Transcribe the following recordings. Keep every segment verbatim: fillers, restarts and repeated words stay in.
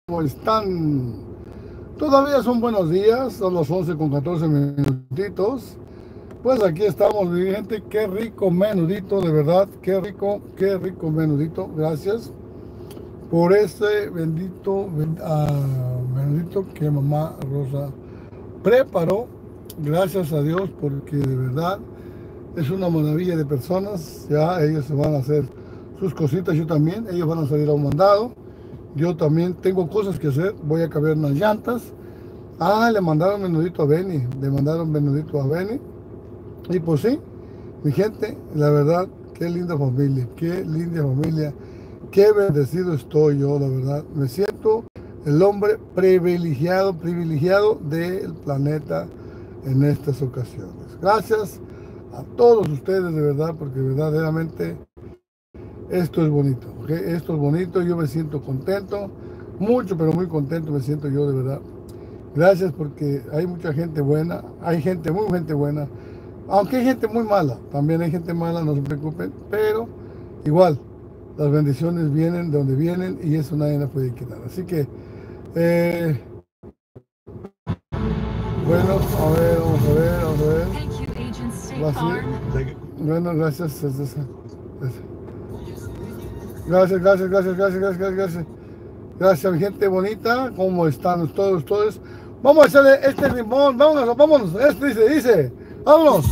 ¿Cómo están? Todavía son buenos días, son las once con catorce minutitos. Pues aquí estamos, mi gente. Qué rico menudito, de verdad. Qué rico, qué rico menudito. Gracias por este bendito uh, menudito que mamá Rosa preparó. Gracias a Dios, porque de verdad es una maravilla de personas. Ya ellos se van a hacer sus cositas, yo también. Ellos van a salir a un mandado. Yo también tengo cosas que hacer. Voy a cambiar unas llantas. Ah, le mandaron menudito a Benny. Le mandaron menudito a Benny. Y pues sí, mi gente, la verdad, qué linda familia. Qué linda familia. Qué bendecido estoy yo, la verdad. Me siento el hombre privilegiado, privilegiado del planeta en estas ocasiones. Gracias a todos ustedes, de verdad, porque verdaderamente esto es bonito, ¿ok? Esto es bonito, yo me siento contento, mucho, pero muy contento me siento yo, de verdad. Gracias, porque hay mucha gente buena, hay gente, muy gente buena, aunque hay gente muy mala, también hay gente mala, no se preocupen, pero igual, las bendiciones vienen de donde vienen y eso nadie la puede quitar. Así que, eh, bueno, a ver, vamos a ver, vamos a ver. Gracias. Bueno, gracias. Gracias. Gracias, gracias, gracias, gracias, gracias, gracias. Gracias, mi gente bonita. ¿Cómo están todos, todos? Vamos a hacerle este rimón. Vámonos, vámonos. Este dice, dice. Vámonos.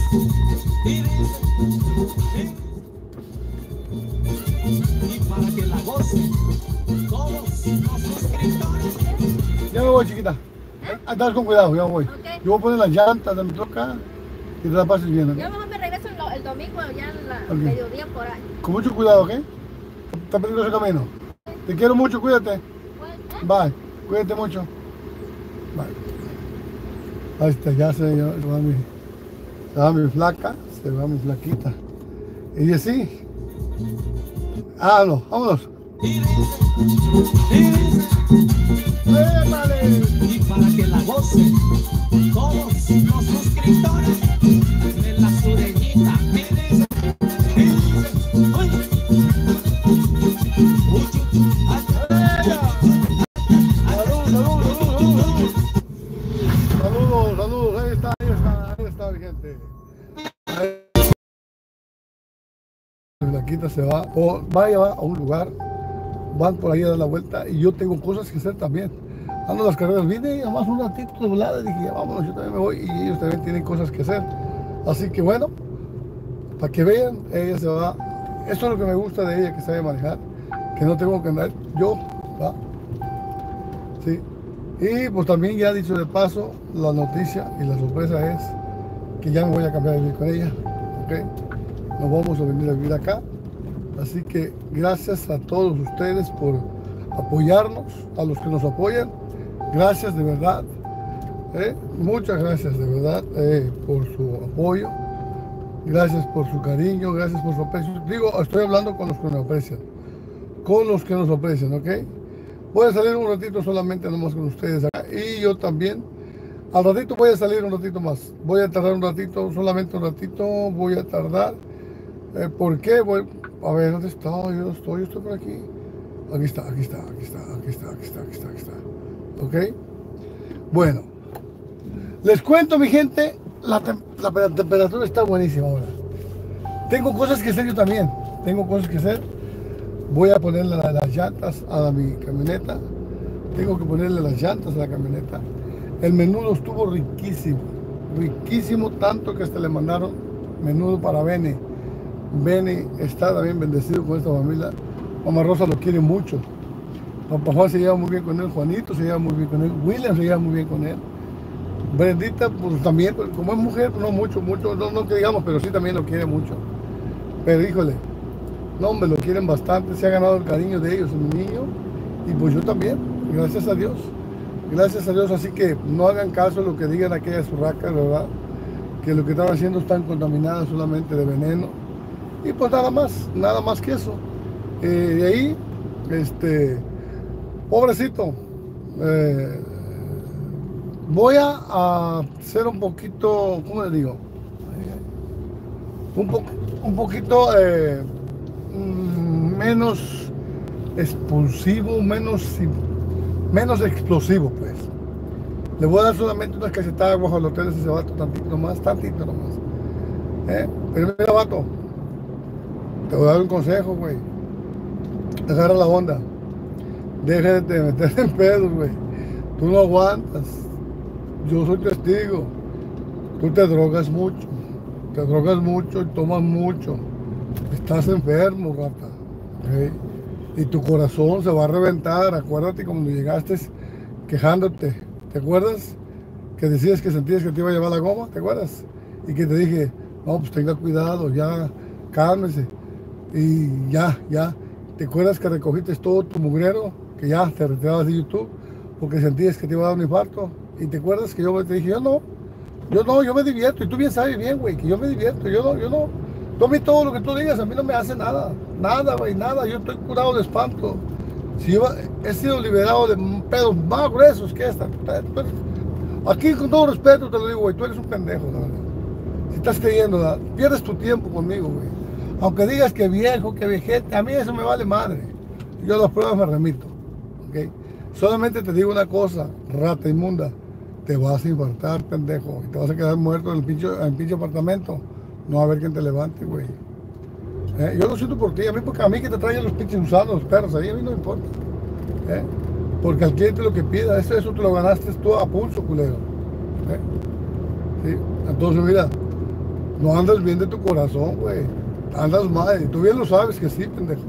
Ya me voy, chiquita. Andar con cuidado, ya me voy. Okay. Yo voy a poner las llantas de mi troca y te la pases bien. ¿Okay? Yo mejor me regreso el, el domingo, ya en la okay. mediodía por ahí. Con mucho cuidado, ¿ok? Está peligroso el camino. Te quiero mucho, cuídate. Bye. Cuídate mucho. Bye. Ahí está, ya se, ya se, va mi, se va mi flaca, se va mi flaquita. Y así. Ah, no, vámonos. ¡Épale! Y para que la gocen todos los suscriptores de la sureñita. Saludos, saludos, ahí está, ahí está, ahí está, mi gente. La quita se va, o vaya a un lugar, van por ahí a dar la vuelta y yo tengo cosas que hacer también. Ando las carreras, vine además un ratito de volada, dije ya vámonos, yo también me voy y ellos también tienen cosas que hacer. Así que bueno, para que vean, ella se va. Esto es lo que me gusta de ella, que sabe manejar, que no tengo que andar yo, ¿va? Sí. Y pues también ya dicho de paso, la noticia y la sorpresa es que ya me voy a cambiar de vivir con ella, ¿ok? Nos vamos a venir a vivir acá. Así que gracias a todos ustedes por apoyarnos, a los que nos apoyan. Gracias de verdad. ¿eh? Muchas gracias de verdad eh, por su apoyo. Gracias por su cariño, gracias por su aprecio. Digo, estoy hablando con los que nos aprecian. Con los que nos aprecian, ¿ok? Voy a salir un ratito solamente nomás con ustedes acá. Y yo también. Al ratito voy a salir un ratito más. Voy a tardar un ratito, solamente un ratito. Voy a tardar. Eh, ¿Por qué? Voy... A ver, ¿dónde está? Yo no estoy, yo estoy por aquí. Aquí está, aquí está, aquí está, aquí está, aquí está, aquí está, aquí está. ¿Ok? Bueno. Les cuento, mi gente, la, tem la temperatura está buenísima ahora. Tengo cosas que hacer yo también. Tengo cosas que hacer. Voy a ponerle las, las llantas a mi camioneta. Tengo que ponerle las llantas a la camioneta. El menudo estuvo riquísimo. Riquísimo, tanto que hasta le mandaron menudo para Benny. Benny está también bendecido con esta familia. Mamá Rosa lo quiere mucho. Papá Juan se lleva muy bien con él. Juanito se lleva muy bien con él. William se lleva muy bien con él. Brendita, pues también, como es mujer, no mucho, mucho, no, no que digamos, pero sí también lo quiere mucho. Pero híjole, no, hombre, lo quieren bastante. Se ha ganado el cariño de ellos, mi niño. Y pues yo también, gracias a Dios. Gracias a Dios, así que no hagan caso a lo que digan aquellas urracas, ¿verdad? Que lo que están haciendo están contaminadas solamente de veneno. Y pues nada más, nada más que eso. Eh, de ahí, este, pobrecito, eh, voy a, a ser un poquito, ¿cómo le digo? Un, po un poquito eh, menos expulsivo, menos menos explosivo, pues. Le voy a dar solamente unas cachetadas bajo el hotel ese vato, tantito nomás, tantito nomás. ¿Eh? Pero mira, vato, te voy a dar un consejo, güey. Agarra la onda. Deja de meterte en pedos, güey. Tú no aguantas. Yo soy testigo. Tú te drogas mucho. Te drogas mucho y tomas mucho. Estás enfermo, rata. ¿Okay? Y tu corazón se va a reventar. Acuérdate cuando llegaste quejándote. ¿Te acuerdas? Que decías que sentías que te iba a llevar la goma. ¿Te acuerdas? Y que te dije, no, pues tenga cuidado, ya, cálmese. Y ya, ya. ¿Te acuerdas que recogiste todo tu mugrero? Que ya te retirabas de YouTube porque sentías que te iba a dar un infarto. Y te acuerdas que yo te dije, yo no, yo no, yo me divierto. Y tú bien sabes bien, güey, que yo me divierto. Yo no, yo no. Tú a mí todo lo que tú digas, a mí no me hace nada. Nada, güey, nada. Yo estoy curado de espanto. Si yo he sido liberado de pedos más gruesos que esta. Aquí, con todo respeto, te lo digo, güey, tú eres un pendejo, la verdad. Si estás creyendo, ¿verdad? Pierdes tu tiempo conmigo, güey. Aunque digas que viejo, que vejete, a mí eso me vale madre. Yo a las pruebas me remito. ¿Okay? Solamente te digo una cosa, rata inmunda. Te vas a infartar, pendejo. Y te vas a quedar muerto en el pinche, en el pinche apartamento. No va a haber quien te levante, güey. ¿Eh? Yo lo siento por ti. A mí, porque a mí que te traigan los pinches usados, los perros, ahí a mí no me importa. ¿Eh? Porque al cliente lo que pida, eso, eso te lo ganaste tú a pulso, culero. ¿Eh? ¿Sí? Entonces, mira, no andas bien de tu corazón, güey. Andas mal. Y tú bien lo sabes que sí, pendejo.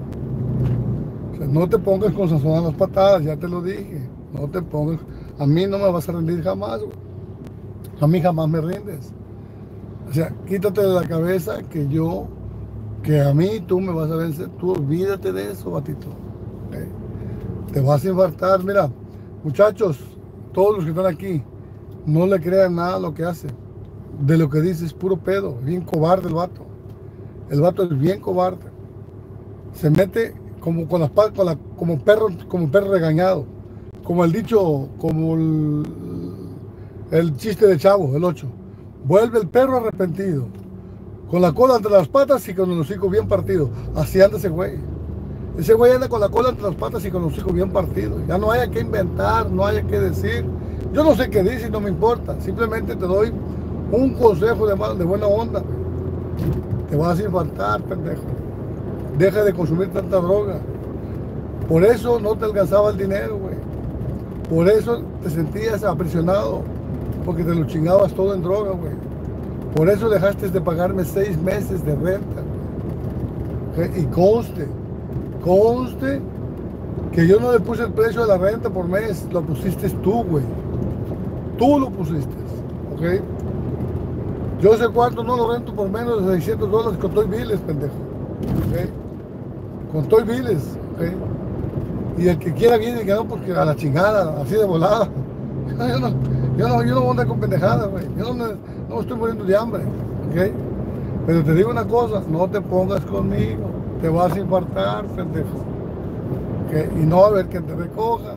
O sea, no te pongas con sazón a las patadas, ya te lo dije. No te pongas. A mí no me vas a rendir jamás, güey. A mí jamás me rindes. O sea, quítate de la cabeza que yo, que a mí tú me vas a vencer. Tú olvídate de eso, batito. ¿Okay? Te vas a infartar. Mira, muchachos, todos los que están aquí, no le crean nada a lo que hace. De lo que dice es puro pedo. Bien cobarde el vato. El vato es bien cobarde. Se mete como con las con la, como perro, como perro regañado. Como el dicho, como el, el chiste de Chavo, el ocho. Vuelve el perro arrepentido. Con la cola entre las patas y con el hocico bien partido. Así anda ese güey. Ese güey anda con la cola entre las patas y con el hocico bien partido. Ya no haya que inventar, no haya que decir. Yo no sé qué dice y no me importa. Simplemente te doy un consejo de, de buena onda. Te vas a infartar, pendejo. Deja de consumir tanta droga. Por eso no te alcanzaba el dinero, güey. Por eso te sentías aprisionado. Porque te lo chingabas todo en droga, güey. Por eso dejaste de pagarme seis meses de renta. ¿Okay? Y conste, conste que yo no le puse el precio de la renta por mes. Lo pusiste tú, güey. Tú lo pusiste. ¿Ok? Yo sé cuánto no lo rento por menos de seiscientos dólares con Toy Biles, pendejo. ¿Okay? Con Toy Biles. ¿Okay? Y el que quiera viene y que no, porque a la chingada, así de volada. Yo no, yo no, yo no voy a andar con pendejadas, güey. Yo no, no me estoy muriendo de hambre. ¿Okay? Pero te digo una cosa, no te pongas conmigo. Te vas a infartar, pendejo. ¿Okay? Y no va a haber quien te recoja.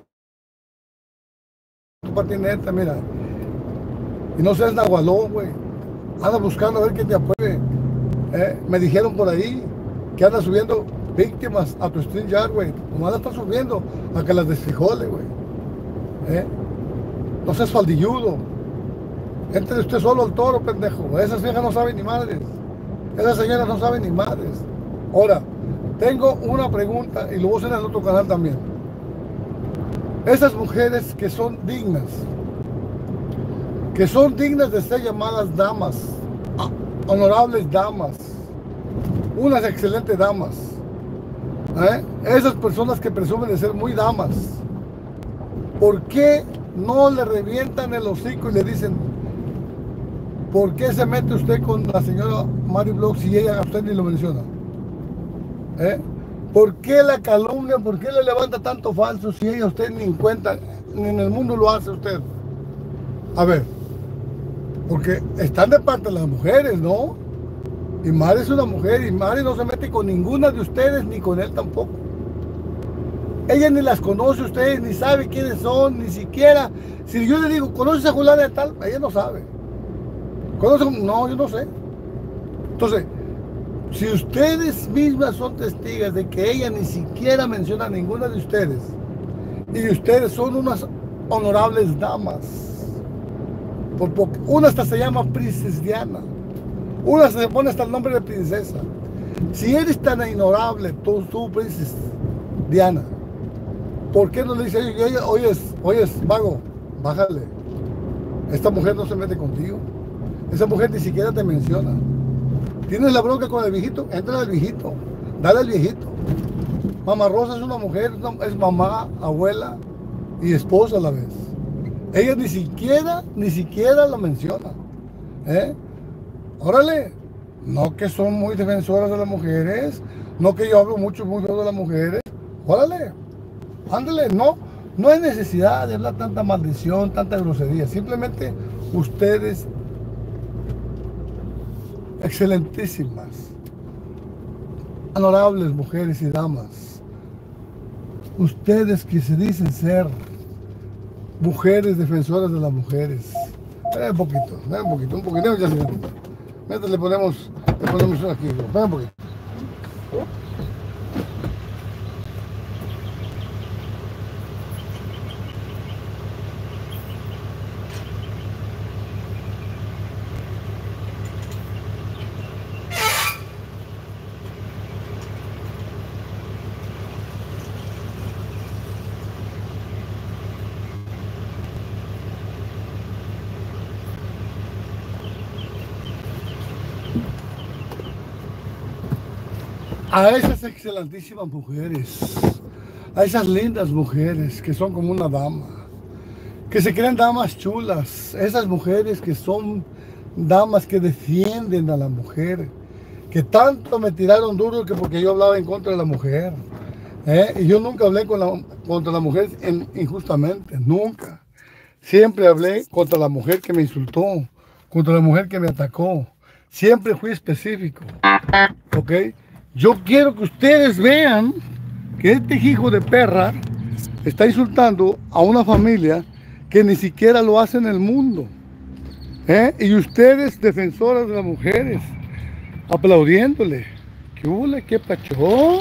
Tu patineta, mira. Y no seas nahualón, güey. Anda buscando a ver quién te apoye. ¿Eh? Me dijeron por ahí que anda subiendo víctimas a tu StreamYard, güey. Como anda está subiendo a que las desfrijole, güey. ¿Eh? No seas faldilludo. Entre usted solo al toro, pendejo. Esas viejas no saben ni madres. Esas señoras no saben ni madres. Ahora, tengo una pregunta y lo voy a hacer en el otro canal también. Esas mujeres que son dignas, que son dignas de ser llamadas damas, honorables damas, unas excelentes damas, ¿eh? Esas personas que presumen de ser muy damas, ¿por qué no le revientan el hocico y le dicen, ¿por qué se mete usted con la señora Mari Block si ella a usted ni lo menciona? ¿Eh? ¿Por qué la calumnia? ¿Por qué le levanta tanto falso si ella a usted ni en cuenta, ni en el mundo lo hace usted? A ver, porque están de parte de las mujeres, ¿no? Y Mari es una mujer y Mari no se mete con ninguna de ustedes ni con él tampoco. Ella ni las conoce a ustedes, ni sabe quiénes son, ni siquiera. Si yo le digo, ¿conoces a Juliana de tal? Ella no sabe. ¿Conoce? No, yo no sé. Entonces, si ustedes mismas son testigas de que ella ni siquiera menciona a ninguna de ustedes, Y ustedes son unas honorables damas. Por poco. Una hasta se llama Princesa Diana. Una se pone hasta el nombre de princesa. Si eres tan ignorable, tú, tú Princesa Diana, ¿por qué no le dices, oye, oye, oye, vago, bájale? Esta mujer no se mete contigo. Esa mujer ni siquiera te menciona. ¿Tienes la bronca con el viejito? Entra al viejito. Dale al viejito. Mamá Rosa es una mujer, es mamá, abuela y esposa a la vez. Ella ni siquiera, ni siquiera la menciona. ¿Eh? Órale. No que son muy defensoras de las mujeres. No que yo hablo mucho, muy feo de las mujeres. Órale. Ándale. No, no hay necesidad de hablar tanta maldición, tanta grosería. Simplemente ustedes, excelentísimas, honorables mujeres y damas, ustedes que se dicen ser mujeres defensoras de las mujeres, ven un poquito, ven un poquito, un poquito, ya se mientras le ponemos, le ponemos aquí, ven un poquito. A esas excelentísimas mujeres, a esas lindas mujeres que son como una dama, que se creen damas chulas, esas mujeres que son damas que defienden a la mujer, que tanto me tiraron duro que porque yo hablaba en contra de la mujer, ¿eh? Y yo nunca hablé con la, contra la mujer en, injustamente, nunca. Siempre hablé contra la mujer que me insultó, contra la mujer que me atacó. Siempre fui específico, ¿ok? Yo quiero que ustedes vean que este hijo de perra está insultando a una familia que ni siquiera lo hace en el mundo. ¿Eh? Y ustedes, defensoras de las mujeres, aplaudiéndole. ¿Qué hule, qué pachó?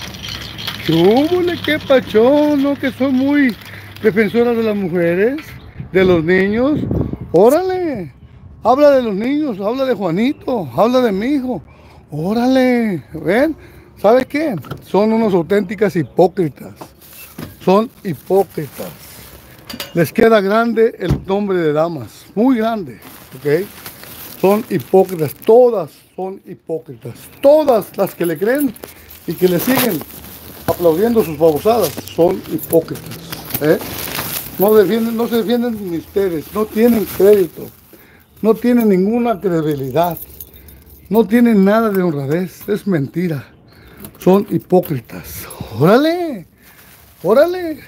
¿Qué hule, qué pachó? ¿No que son muy defensoras de las mujeres, de los niños? Órale, habla de los niños, habla de Juanito, habla de mi hijo. Órale, ¿ven? ¿Sabe qué? Son unas auténticas hipócritas. Son hipócritas. Les queda grande el nombre de damas. Muy grande, ¿ok? Son hipócritas. Todas son hipócritas. Todas las que le creen y que le siguen aplaudiendo sus babosadas son hipócritas. ¿Eh? No, defienden, no se defienden ni ustedes. No tienen crédito. No tienen ninguna credibilidad. No tienen nada de honradez, es mentira. Son hipócritas. ¡Órale! ¡Órale!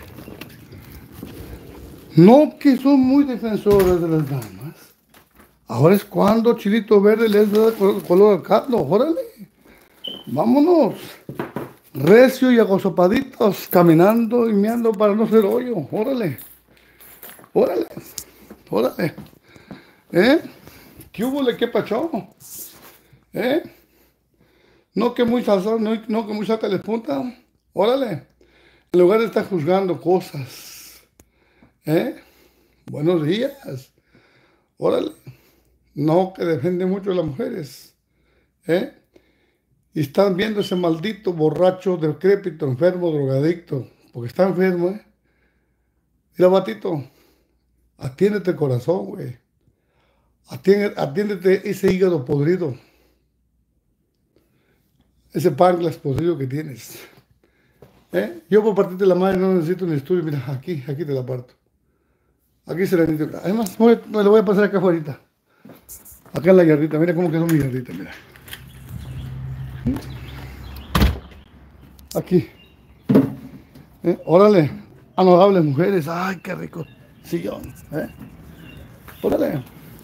No que son muy defensoras de las damas. Ahora es cuando Chilito Verde les da color al caldo. ¡Órale! Vámonos. Recio y agozapaditos, caminando y meando para no ser hoyo. ¡Órale! ¡Órale! ¡Órale! ¿Eh? ¿Qué hubo le qué pachó? ¿Eh? No que muy salsa, no, no que muy saca de punta. Órale. En lugar de estar juzgando cosas. ¿Eh? Buenos días. Órale. No que defiende mucho a las mujeres. ¿Eh? Y están viendo ese maldito borracho, decrépito, enfermo, drogadicto. Porque está enfermo, ¿eh? Mira, batito. Atiéndete el corazón, güey. Atiéndete, atiéndete ese hígado podrido. Ese páncreas podrido que tienes. ¿Eh? Yo por partirte la madre no necesito un estudio. Mira, aquí, aquí te la parto. Aquí se la necesito. Además, me lo voy a pasar acá afuera. Acá en la yardita. Mira cómo quedó mi yardita, mira. Aquí. ¿Eh? Órale. Honorables mujeres. Ay, qué rico sillón. ¿Eh? Órale.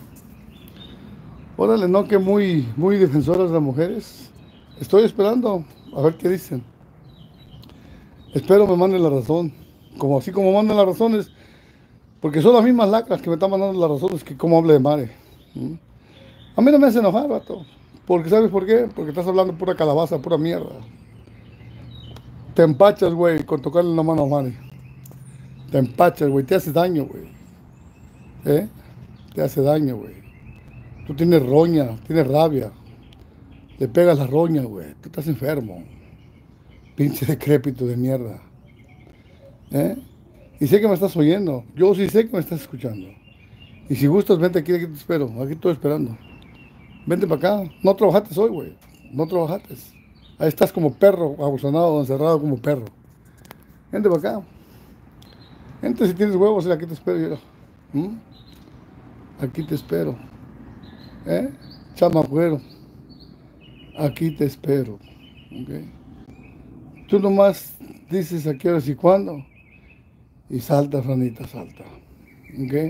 Órale, no que muy, muy defensoras de las mujeres. Estoy esperando a ver qué dicen. Espero me manden la razón. Como así como mandan las razones. Porque son las mismas lacras que me están mandando las razones que como hable de Mare. ¿Mm? A mí no me hace enojar, vato. Porque ¿sabes por qué? Porque estás hablando pura calabaza, pura mierda. Te empachas, güey, con tocarle la mano a Mare. Te empachas, güey, te hace daño, güey. ¿Eh? Te hace daño, güey. Tú tienes roña, tienes rabia. Le pegas la roña, güey. Tú estás enfermo. Pinche decrépito de mierda. ¿Eh? Y sé que me estás oyendo. Yo sí sé que me estás escuchando. Y si gustas, vente aquí, aquí te espero. Aquí estoy esperando. Vente para acá. No trabajaste hoy, güey. No trabajaste. Ahí estás como perro, abusonado, encerrado como perro. Vente para acá. Vente si tienes huevos, aquí te espero yo. ¿Mm? Aquí te espero. ¿Eh? Chamacuero. Aquí te espero. ¿Okay? Tú nomás dices a qué horas y cuándo. Y salta, ranita, salta. ¿Ok?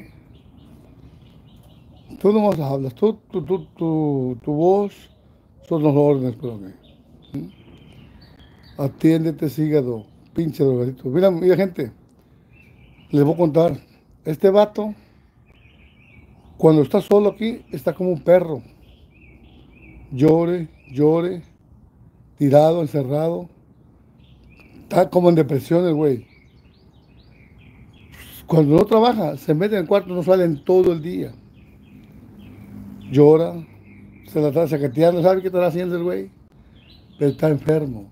Tú nomás hablas. Tú, tú, tú, tú, tu voz son los órdenes para mí. ¿Mm? Atiéndete, hígado. Pinche drogadito. Mira, mira, gente. Les voy a contar. Este vato, cuando está solo aquí, está como un perro. Llore, llore. Tirado, encerrado. Está como en depresión el güey. Cuando no trabaja, se mete en el cuarto, no sale en todo el día. Llora, se la está sacateando, ¿sabe qué está haciendo el güey? Pero está enfermo.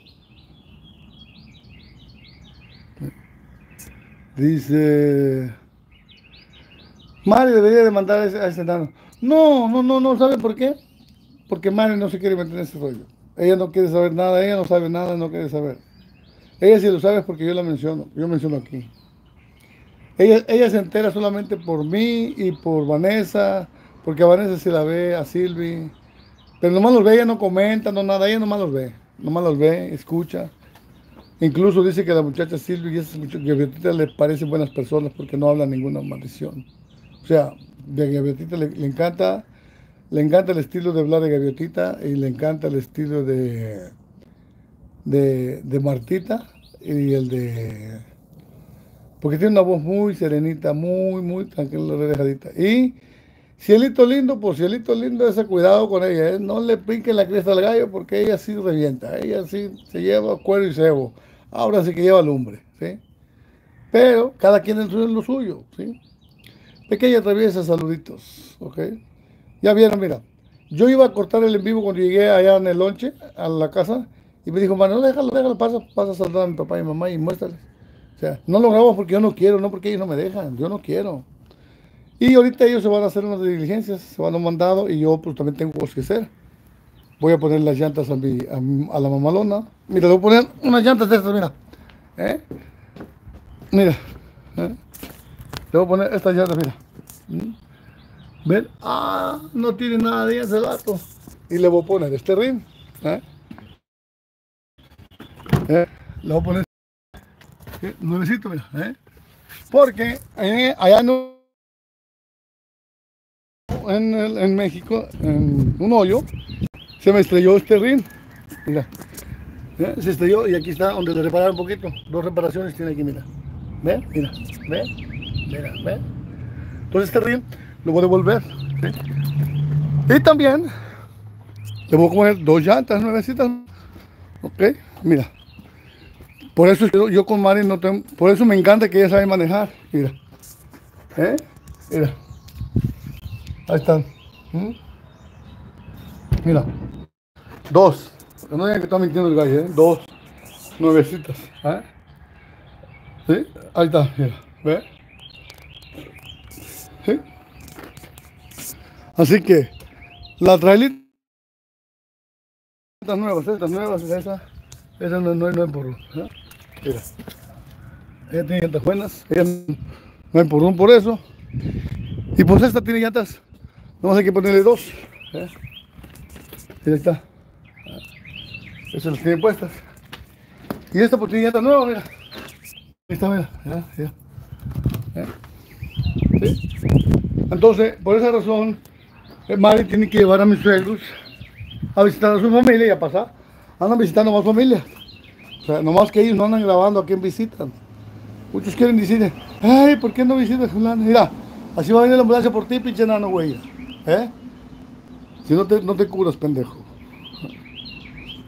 Dice, Mari debería de mandar a ese, a ese enano. No, no, no, no, ¿sabe por qué? Porque Mari no se quiere meter en ese rollo. Ella no quiere saber nada, ella no sabe nada, no quiere saber. Ella sí lo sabe porque yo la menciono, yo menciono aquí. Ella, ella se entera solamente por mí y por Vanessa, porque a Vanessa se la ve, a Silvi. Pero nomás los ve, ella no comenta, no nada, ella nomás los ve. Nomás los ve, escucha. Incluso dice que la muchacha Silvi y esas muchachas Gaviotita le parecen buenas personas porque no hablan ninguna maldición. O sea, a Gaviotita le, le encanta, le encanta el estilo de hablar de Gaviotita y le encanta el estilo de, de, de Martita y el de... Porque tiene una voz muy serenita, muy, muy tranquila, relajadita. Y Cielito lindo, pues Cielito lindo, ese cuidado con ella, ¿eh? No le piquen la cresta al gallo porque ella sí revienta, ella sí se lleva cuero y cebo. Ahora sí que lleva lumbre, ¿sí? Pero cada quien es lo suyo, ¿sí? Pequeña traviesa, saluditos, ¿ok? Ya vieron, mira, yo iba a cortar el en vivo cuando llegué allá en el lonche, a la casa, y me dijo, mano, déjalo, déjalo, pasa, pasa a saludar a mi papá y mamá y muéstrales. O sea, no lo grabo porque yo no quiero, no porque ellos no me dejan, yo no quiero. Y ahorita ellos se van a hacer unas diligencias, se van a un mandado y yo pues también tengo cosas que hacer. Voy a poner las llantas a, mi, a, mi, a la mamalona. Mira, le voy a poner unas llantas de estas, mira. ¿Eh? Mira. ¿Eh? Le voy a poner estas llantas, mira. ¿Mm? ¿Ven? Ah, no tiene nada de ese gato. Y le voy a poner este ring. ¿Eh? ¿Eh? Le voy a poner ¿eh? nuevecito, mira. ¿Eh? Porque eh, allá no... En, en México, en un hoyo, se me estrelló este ring. Mira, ¿eh? Se estrelló y aquí está donde le repararon un poquito. Dos reparaciones tiene aquí, mira. ¿Ve? Mira, ¿ve? Mira, ¿ve? Entonces este ring lo voy a devolver. ¿Sí? Y también le voy a poner dos llantas nuevecitas. Ok, mira. Por eso yo, yo con Mari no tengo. Por eso me encanta que ella sabe manejar. Mira. ¿Eh? Mira. Ahí están. ¿Mm? Mira. Dos. No digan que está mintiendo el gallo, ¿eh? Dos. Nuevecitas. ¿Eh? ¿Sí? Ahí está, mira. ¿Ve? ¿Sí? Así que la trailita nuevas, estas nuevas, esa, esa no, no, no hay por uno. ¿Eh? Mira. Ella tiene llantas buenas. Ella no hay por uno por eso. Y pues esta tiene llantas. Vamos a hay que ponerle dos. ¿Eh? Y ahí está. Esas las tienen puestas. Y esta pues tiene llantas nuevas, mira. Ahí está, mira. Ya, ya. ¿Eh? ¿Sí? Entonces, por esa razón, Mari tiene que llevar a mis suegros a visitar a su familia y a pasar. Andan visitando más familias. O sea, nomás que ellos no andan grabando a quién visitan. Muchos quieren decir, ay, ¿por qué no visitas fulano? Mira, así va a venir la ambulancia por ti, pinche enano, güey. ¿Eh? Si no te, no te curas, pendejo.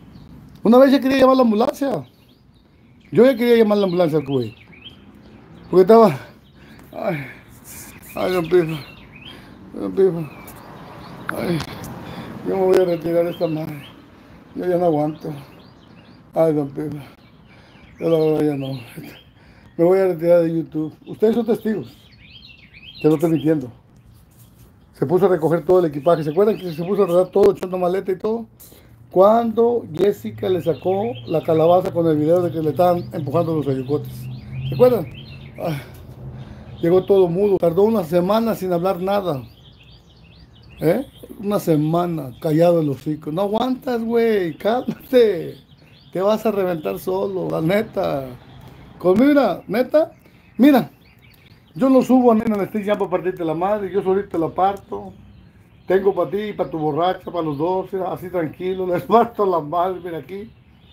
Una vez ya quería llamar la ambulancia. Yo ya quería llamar la ambulancia al güey. Porque estaba... Ay, ay, don Pifo. Don Pifo. Ay, yo me voy a retirar de esta madre. Yo ya no aguanto. Ay, don Pifo. Yo la verdad ya no. Me voy a retirar de YouTube. Ustedes son testigos. Te lo estoy mintiendo. Se puso a recoger todo el equipaje. ¿Se acuerdan que se puso a arreglar todo, echando maleta y todo? Cuando Jessica le sacó la calabaza con el video de que le estaban empujando los ayocotes. ¿Se acuerdan? Ay, llegó todo mudo. Tardó una semana sin hablar nada. ¿Eh? Una semana callado el hocico. No aguantas, güey. Cálmate. Te vas a reventar solo, la neta. Con mira, neta. Mira. Yo no subo a mí en el stream ya para partirte la madre. Yo solito la parto. Tengo para ti y para tu borracha, para los dos. Así tranquilo. Les parto la madre, mira aquí.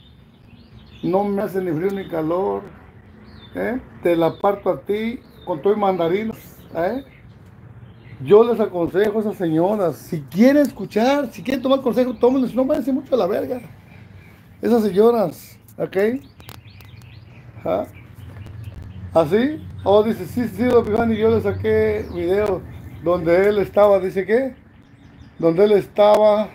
No me hace ni frío ni calor. ¿Eh? Te la parto a ti con todo y mandarinas. ¿Eh? Yo les aconsejo a esas señoras, si quieren escuchar, si quieren tomar consejo, tómenlo, si no váyanse mucho a la verga. Esas señoras, ¿ok? ¿Ah? ¿Así? Oh, dice, sí, sí, don Pifani, yo le saqué video donde él estaba, dice ¿qué? Donde él estaba,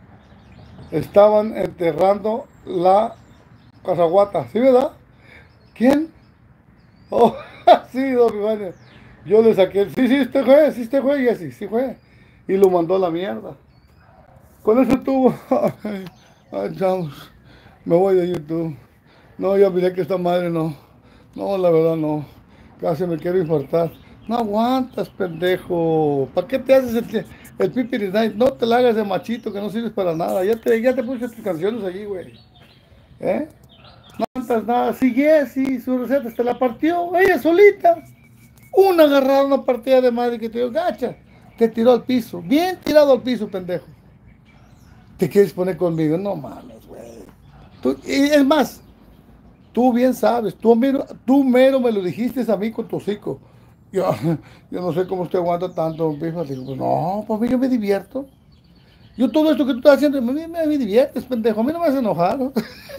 estaban enterrando la cazaguata, ¿sí, verdad? ¿Quién? Oh, sí, don Pifani. Yo le saqué, sí, sí, este fue, sí, este fue, y así, sí fue. Y lo mandó a la mierda. Con eso tuvo, ay, ay, chavos, me voy de YouTube. No, ya miré que esta madre no, no, la verdad no. Casi me quiero infartar. No aguantas, pendejo. ¿Para qué te haces el, el Pipiri Night? No te la hagas de machito que no sirves para nada. Ya te, ya te puse tus canciones allí, güey. ¿Eh? No aguantas nada. Si Jessie, su receta te la partió, ella solita. Una agarrada, una partida de madre que te dio gacha. Te tiró al piso. Bien tirado al piso, pendejo. ¿Te quieres poner conmigo? No mames, güey. Y es más, tú bien sabes, tú mero, tú mero me lo dijiste a mí con tu hocico. Yo, yo no sé cómo usted aguanta tanto, Pifa. Digo, pues no, pues a mí yo me divierto. Yo todo esto que tú estás haciendo, me, me, me diviertes, pendejo. A mí no me hace enojar, ¿no?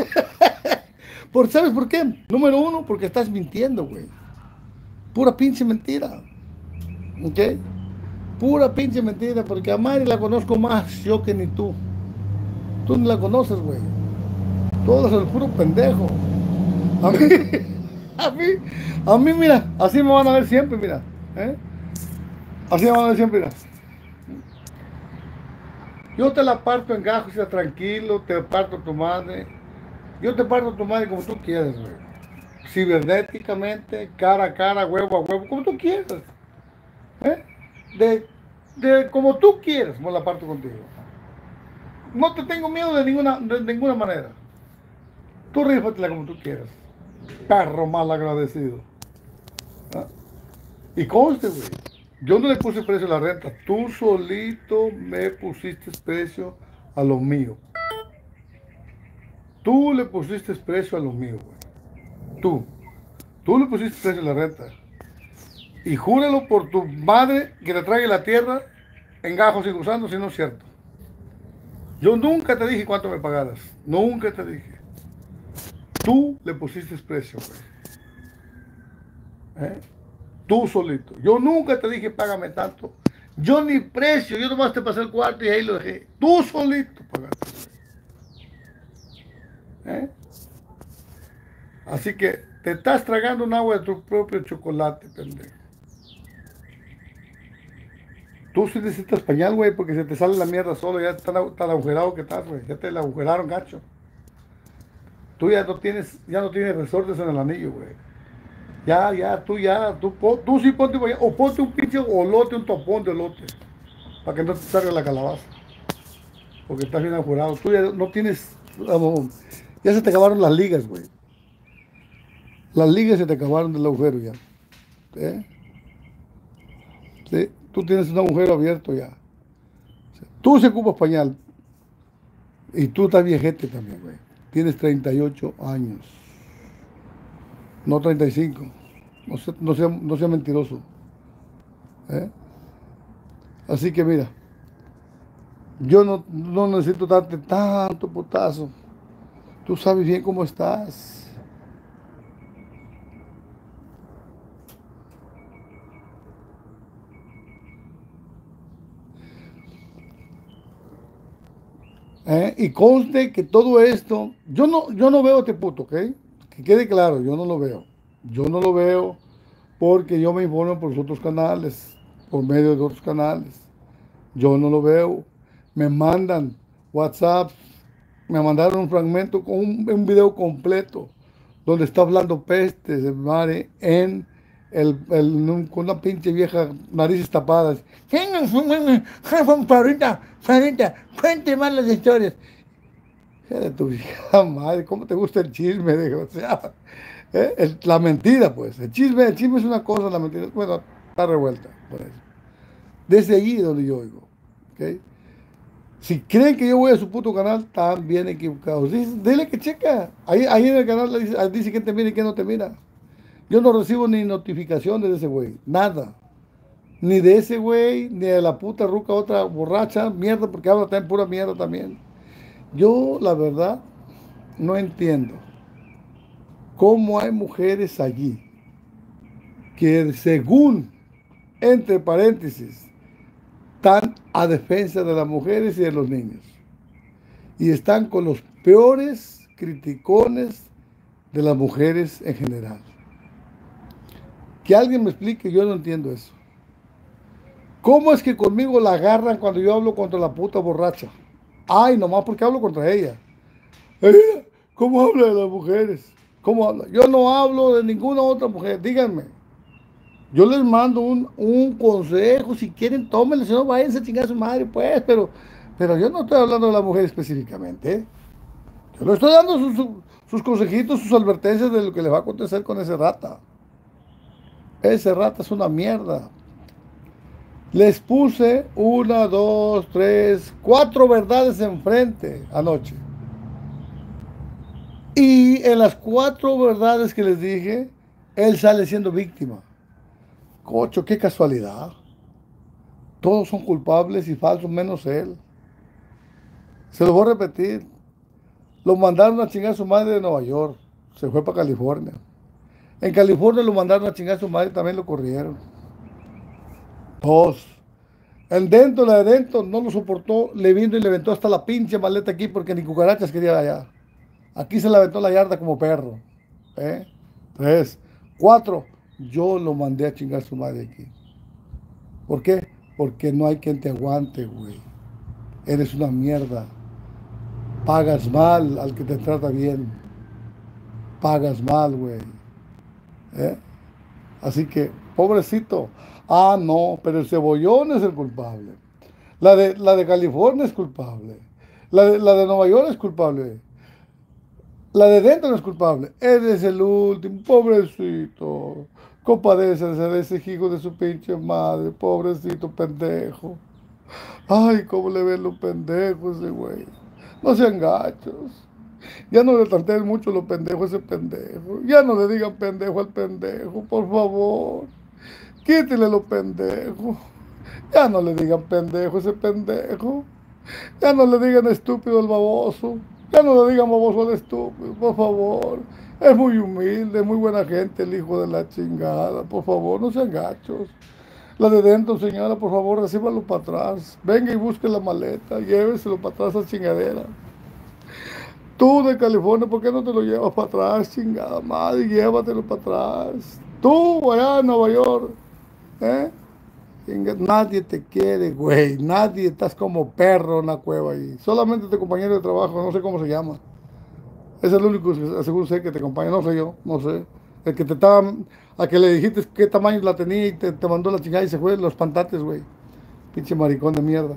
Por, ¿sabes por qué? Número uno, porque estás mintiendo, güey. Pura pinche mentira. ¿Ok? Pura pinche mentira, porque a Mari la conozco más yo que ni tú. Tú no la conoces, güey. Todo es el puro pendejo. A mí, a mí, a mí, mira, así me van a ver siempre, mira. ¿Eh? Así me van a ver siempre, mira. Yo te la parto en gajos, ya tranquilo, te parto tu madre. Yo te parto tu madre como tú quieras, güey. Cibernéticamente, cara a cara, huevo a huevo, como tú quieras. ¿Eh? De, de como tú quieras, me la parto contigo. No te tengo miedo de ninguna, de ninguna manera. Tú rífatela como tú quieras. Perro mal agradecido. ¿Ah? Y conste, güey. Yo no le puse precio a la renta. Tú solito me pusiste precio a lo mío. Tú le pusiste precio a lo mío, güey. Tú. Tú le pusiste precio a la renta. Y júralo por tu madre que te trague la tierra en gajos y gusanos, si no es cierto. Yo nunca te dije cuánto me pagaras. Nunca te dije. Tú le pusiste precio, güey. ¿Eh? Tú solito. Yo nunca te dije págame tanto. Yo ni precio. Yo nomás te pasé el cuarto y ahí lo dejé. Tú solito pagaste. ¿Eh? Así que te estás tragando un agua de tu propio chocolate, pendejo. Tú sí necesitas pañal, güey, porque se te sale la mierda solo. Ya tan, tan agujerado que estás, güey. Ya te la agujeraron, gacho. Tú ya no tienes, ya no tienes resortes en el anillo, güey. Ya, ya, tú ya, tú, tú sí ponte, o ponte un pinche olote, un topón de olote, para que no te salga la calabaza. Porque estás bien agujurado. Tú ya no tienes, vamos, ya se te acabaron las ligas, güey. Las ligas se te acabaron del agujero ya. ¿Eh? ¿Sí? Tú tienes un agujero abierto ya. Tú se ocupas pañal. Y tú estás viejete también, güey. Tienes treinta y ocho años. No treinta y cinco. No sea, no sea, no sea mentiroso. ¿Eh? Así que mira. Yo no, no necesito darte tanto putazo. Tú sabes bien cómo estás. ¿Eh? Y conste que todo esto, yo no, yo no veo a este puto, ¿ok? Que quede claro, yo no lo veo. Yo no lo veo porque yo me informo por los otros canales, por medio de otros canales. Yo no lo veo. Me mandan WhatsApp, me mandaron un fragmento con un, un video completo donde está hablando pestes de madre en el, el- con una pinche vieja narices tapadas. Farita, Farita, cuente más las historias. Hija de tu hija madre, ¿cómo te gusta el chisme, desgraciado? ¿Eh? El- la mentira, pues. El chisme, el chisme es una cosa, la mentira, bueno, está revuelta por eso. Desde allí es donde yo oigo. ¿Ok? Si creen que yo voy a su puto canal, están bien equivocados. Dice- Dile que checa. Ahí, ahí en el canal le dice, dice quién te mira y quién no te mira. Yo no recibo ni notificaciones de ese güey. Nada. Ni de ese güey, ni de la puta ruca, otra borracha, mierda, porque habla también pura mierda también. Yo, la verdad, no entiendo cómo hay mujeres allí que según, entre paréntesis, están a defensa de las mujeres y de los niños. Y están con los peores criticones de las mujeres en general. Que alguien me explique, yo no entiendo eso. ¿Cómo es que conmigo la agarran cuando yo hablo contra la puta borracha? Ay, nomás porque hablo contra ella. Ella, ¿cómo habla de las mujeres? ¿Cómo habla? Yo no hablo de ninguna otra mujer, díganme. Yo les mando un, un consejo, si quieren, tómenlo, si no, váyanse a chingar a su madre, pues, pero, pero yo no estoy hablando de la mujer específicamente, ¿eh? Yo le estoy dando sus, sus, sus consejitos, sus advertencias de lo que le va a acontecer con ese rata. Ese rata es una mierda. Les puse una, dos, tres, cuatro verdades enfrente anoche. Y en las cuatro verdades que les dije, él sale siendo víctima. Cocho, qué casualidad. Todos son culpables y falsos menos él. Se lo voy a repetir. Lo mandaron a chingar a su madre de Nueva York. Se fue para California. En California lo mandaron a chingar a su madre y también lo corrieron. Dos. El dentro, la de dentro, no lo soportó. Le vino y le aventó hasta la pinche maleta aquí porque ni cucarachas quería allá. Aquí se la aventó la yarda como perro. ¿Eh? Tres. Cuatro. Yo lo mandé a chingar a su madre aquí. ¿Por qué? Porque no hay quien te aguante, güey. Eres una mierda. Pagas mal al que te trata bien. Pagas mal, güey. ¿Eh? Así que, pobrecito. Ah, no, pero el cebollón es el culpable. La de, la de California es culpable. La de, la de Nueva York es culpable. La de dentro no es culpable. Él es el último. Pobrecito. Compadécense de ese hijo de su pinche madre. Pobrecito pendejo. Ay, cómo le ven los pendejos ese güey. No sean gachos. Ya no le tanteen mucho los pendejos a ese pendejo. Ya no le digan pendejo al pendejo, por favor. Quítele los pendejos. Ya no le digan pendejo a ese pendejo. Ya no le digan estúpido al baboso. Ya no le digan baboso al estúpido, por favor. Es muy humilde, muy buena gente el hijo de la chingada. Por favor, no sean gachos. La de dentro, señora, por favor, recíbalo para atrás. Venga y busque la maleta. Lléveselo para atrás a chingadera. Tú de California, ¿por qué no te lo llevas para atrás, chingada madre? Llévatelo para atrás. Tú, allá en Nueva York, ¿eh? Chinga, nadie te quiere, güey. Nadie, estás como perro en la cueva ahí. Solamente tu compañero de trabajo, no sé cómo se llama. Es el único, seguro sé que te acompaña, no sé yo, no sé. El que te estaba, a que le dijiste qué tamaño la tenía y te, te mandó la chingada y se fue, los pantates, güey. Pinche maricón de mierda.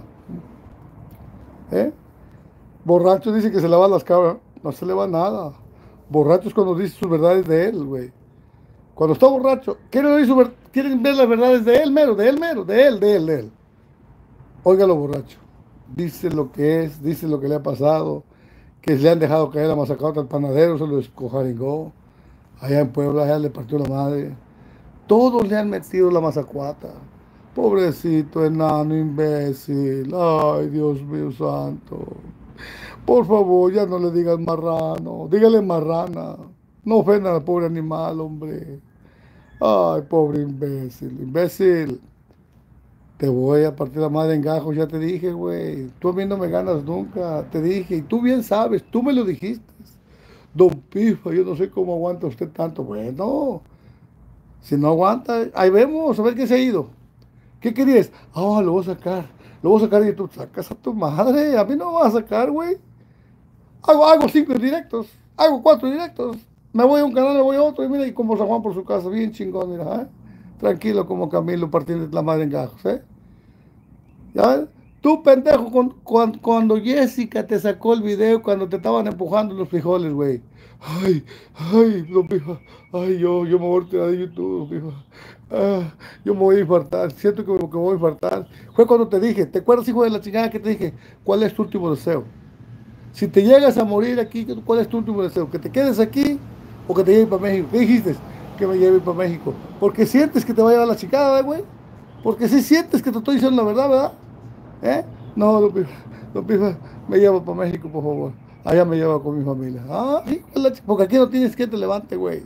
¿Eh? Borracho dice que se le va las cabras. No se le va nada. Borracho es cuando dice sus verdades de él, güey. Cuando está borracho, quieren, oír su ver- quieren ver las verdades de él mero, de él mero, de él, de él, de él. Óigalo borracho. Dice lo que es, dice lo que le ha pasado, que le han dejado caer la masacota al panadero, se lo escojaringó. Allá en Puebla, allá le partió la madre. Todos le han metido la mazacuata. Pobrecito enano imbécil. Ay, Dios mío santo. Por favor, ya no le digan marrano. Dígale marrana. No ofendan al pobre animal, hombre. Ay, pobre imbécil. Imbécil. Te voy a partir la madre en gajos, ya te dije, güey. Tú a mí no me ganas nunca, te dije. Y tú bien sabes, tú me lo dijiste. Don Pifa, yo no sé cómo aguanta usted tanto. Bueno, si no aguanta, ahí vemos, a ver qué se ha ido. ¿Qué querías? Ah, lo voy a sacar. Lo voy a sacar y tú sacas a tu madre. A mí no me vas a sacar, güey. Hago, hago cinco directos. Hago cuatro directos. Me voy a un canal, me voy a otro. Y mira, y como San Juan por su casa, bien chingón, mira, ¿eh? Tranquilo como Camilo partiendo la madre en gajos, ¿eh? ¿Ya? Tú, pendejo, con- cuan- cuando Jessica te sacó el video, cuando te estaban empujando los frijoles, güey. Ay, ay, don Pifa. Ay, yo, yo me voy a retirar de YouTube, don Pifa. Ah, yo me voy a infartar. Siento que, que me voy a infartar. Fue cuando te dije, ¿te acuerdas, hijo de la chingada, que te dije? ¿Cuál es tu último deseo? Si te llegas a morir aquí, ¿cuál es tu último deseo? ¿Que te quedes aquí o que te lleve para México? ¿Qué dijiste? Que me lleve para México. Porque sientes que te va a llevar la chingada, güey. Porque sí sientes que te estoy diciendo la verdad, ¿verdad? ¿Eh? No, don Pifa, don Pifa, me lleva para México, por favor. Allá me lleva con mi familia. Ah, hijo de la ch- porque aquí no tienes que te levante, güey.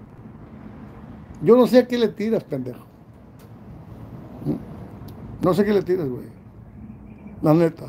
Yo no sé a qué le tiras, pendejo. ¿Mm? No sé qué le tiras, güey. La neta.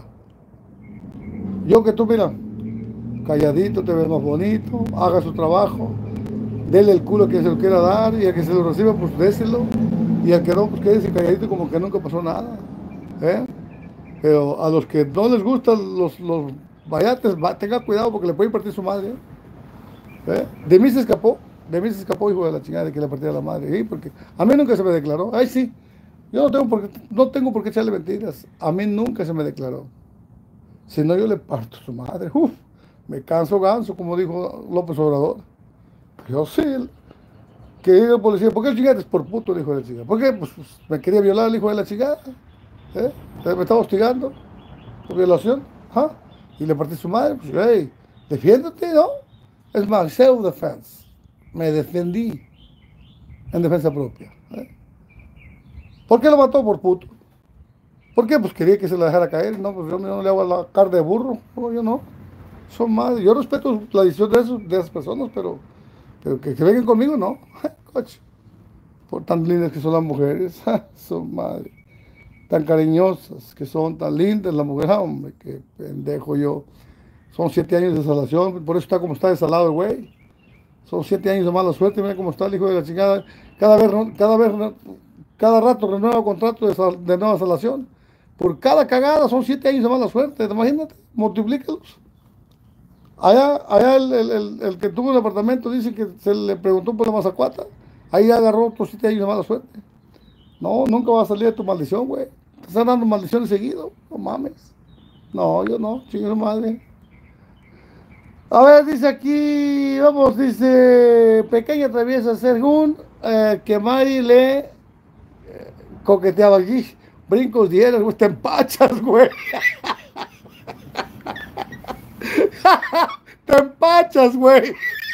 Yo que tú, mira, calladito, te ves más bonito, haga su trabajo, dele el culo a quien se lo quiera dar y a que se lo reciba, pues déselo. Y al que no, pues quédese calladito como que nunca pasó nada. ¿Eh? Pero a los que no les gustan los, los bayates, va, tenga cuidado porque le pueden partir su madre. ¿Eh? De mí se escapó, de mí se escapó, hijo de la chingada, de que le partiera la madre. ¿Sí? Porque a mí nunca se me declaró. Ay, sí, yo no tengo por qué, no tengo por qué echarle mentiras. A mí nunca se me declaró. Si no, yo le parto su madre. Uf, me canso ganso, como dijo López Obrador. Yo sí, que diga el policía, ¿por qué el chingada? Es por puto, el hijo de la chingada. ¿Por qué? Pues, pues, me quería violar el hijo de la chingada. ¿Eh? Me estaba hostigando por violación. ¿Ah? Y le partí su madre. Pues, hey, defiéndete, ¿no? Es más, self-defense. Me defendí en defensa propia. ¿Eh? ¿Por qué lo mató? Por puto. ¿Por qué? Pues quería que se la dejara caer. No, pues yo no le hago la cara de burro. No, yo no. Son madres. Yo respeto la decisión de, esos, de esas personas, pero, pero que, que vengan conmigo, no. Coche. Por tan lindas que son las mujeres. Son madres. Tan cariñosas que son, tan lindas las mujeres. Ah, hombre, qué pendejo yo. Son siete años de salación. Por eso está como está desalado el güey. Son siete años de mala suerte. Mira cómo está el hijo de la chingada. Cada vez, cada vez, cada rato renueva contrato de, sal, de nueva salación. Por cada cagada son siete años de mala suerte. Imagínate, multiplícalos. Allá, allá el, el, el, el que tuvo el apartamento dice que se le preguntó por la mazacuata. Ahí agarró otros siete años de mala suerte. No, nunca va a salir de tu maldición, güey. Te están dando maldiciones seguido. No mames. No, yo no, chingue su madre. A ver, dice aquí, vamos, dice, pequeña traviesa, según eh, que Mari le eh, coqueteaba allí, brincos dieron, güey, te empachas, güey. Te empachas, güey.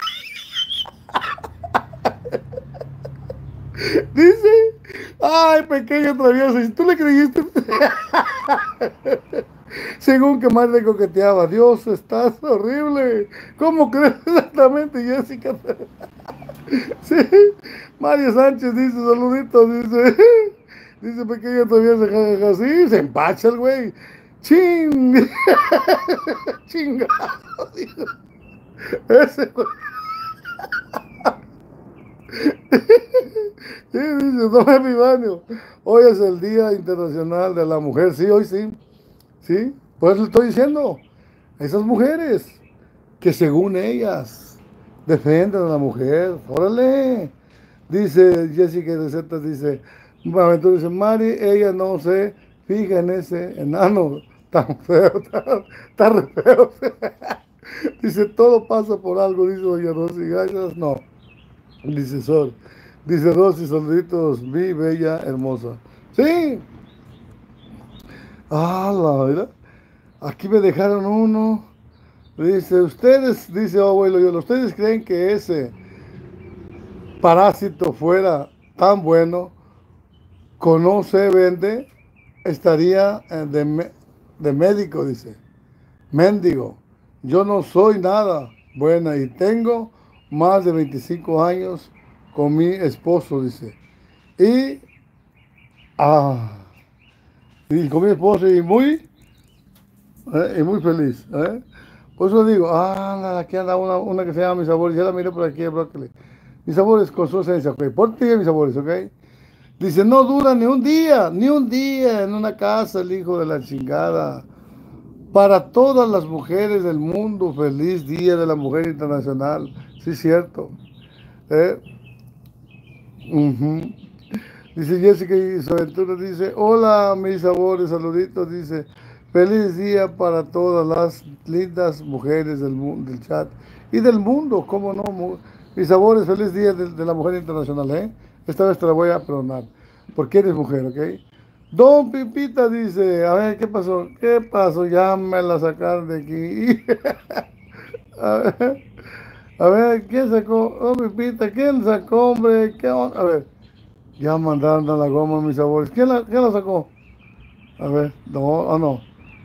Dice, ay, pequeña traviesa, si tú le creíste. Según que Mari le coqueteaba, Dios, estás horrible. ¿Cómo crees exactamente, Jessica? Sí, Mario Sánchez dice, saluditos, dice, dice pequeña todavía se jajaja, sí, se empacha el güey, ching, chingado, dice, ese güey, sí, dice, don Epifanio, hoy es el Día Internacional de la Mujer, sí, hoy sí, sí, por eso le estoy diciendo, esas mujeres, que según ellas, defienden a la mujer, órale. Dice Jessica Recetas, dice, Aventura dice, Mari, ella no se fija en ese enano tan feo, tan, tan re feo. Dice, todo pasa por algo, dice doña Rosy Gallas, no. Dice Sol, dice Rosy, saluditos, mi bella, hermosa. Sí. Ah, la verdad. Aquí me dejaron uno. Dice, ustedes, dice abuelo, yo, ¿ustedes creen que ese parásito fuera tan bueno, conoce, vende, estaría de, de médico, dice, mendigo, yo no soy nada buena y tengo más de veinticinco años con mi esposo, dice, y, ah, y con mi esposa y muy, eh, y muy feliz. ¿eh? Por eso digo, ah, aquí anda una, una que se llama Mis Sabores, ya la miré por aquí, el brócoli. Mis Sabores con su esencia, ok. Pórtate, Mis Sabores, ok. Dice, no dura ni un día, ni un día en una casa, el hijo de la chingada. Para todas las mujeres del mundo, feliz Día de la Mujer Internacional. Sí, cierto. ¿Eh? Uh-huh. Dice Jessica y su aventura, dice, hola mis sabores, saluditos, dice, feliz día para todas las lindas mujeres del mundo, del chat y del mundo, cómo no, mu- mis sabores, feliz día de, de la mujer internacional, ¿eh? Esta vez te la voy a perdonar, porque eres mujer, ¿ok? Don Pipita dice, a ver, ¿qué pasó? ¿Qué pasó? Ya me la sacaron de aquí. a ver, a ver, ¿quién sacó? Don Pipita, ¿quién sacó, hombre? ¿Qué onda? A ver. Ya mandaron a la goma mis sabores. ¿Quién la, quién la sacó? A ver, no, ah, no.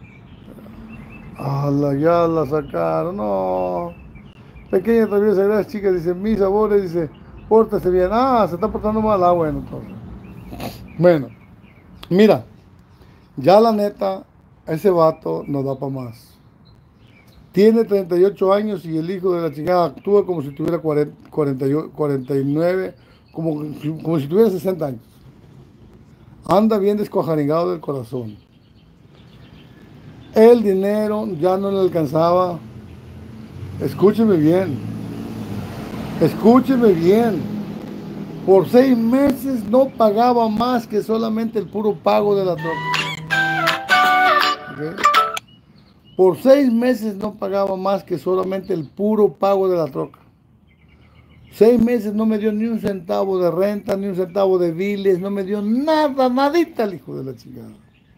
¡Hala, ya la sacaron! No. Pequeña traviesa, gracias, chicas. Dice, mis sabores, dice, pórtese bien. Ah, se está portando mal. Ah, bueno, entonces. Bueno, mira, ya la neta, ese vato no da para más. Tiene treinta y ocho años y el hijo de la chingada actúa como si tuviera cuarenta, cuarenta, cuarenta y nueve, como, como si tuviera sesenta años. Anda bien descuajaringado del corazón. El dinero ya no le alcanzaba. Escúcheme bien. Escúcheme bien. Por seis meses no pagaba más que solamente el puro pago de la troca. ¿Okay? Por seis meses no pagaba más que solamente el puro pago de la troca. Seis meses no me dio ni un centavo de renta, ni un centavo de biles, no me dio nada, nadita el hijo de la chingada.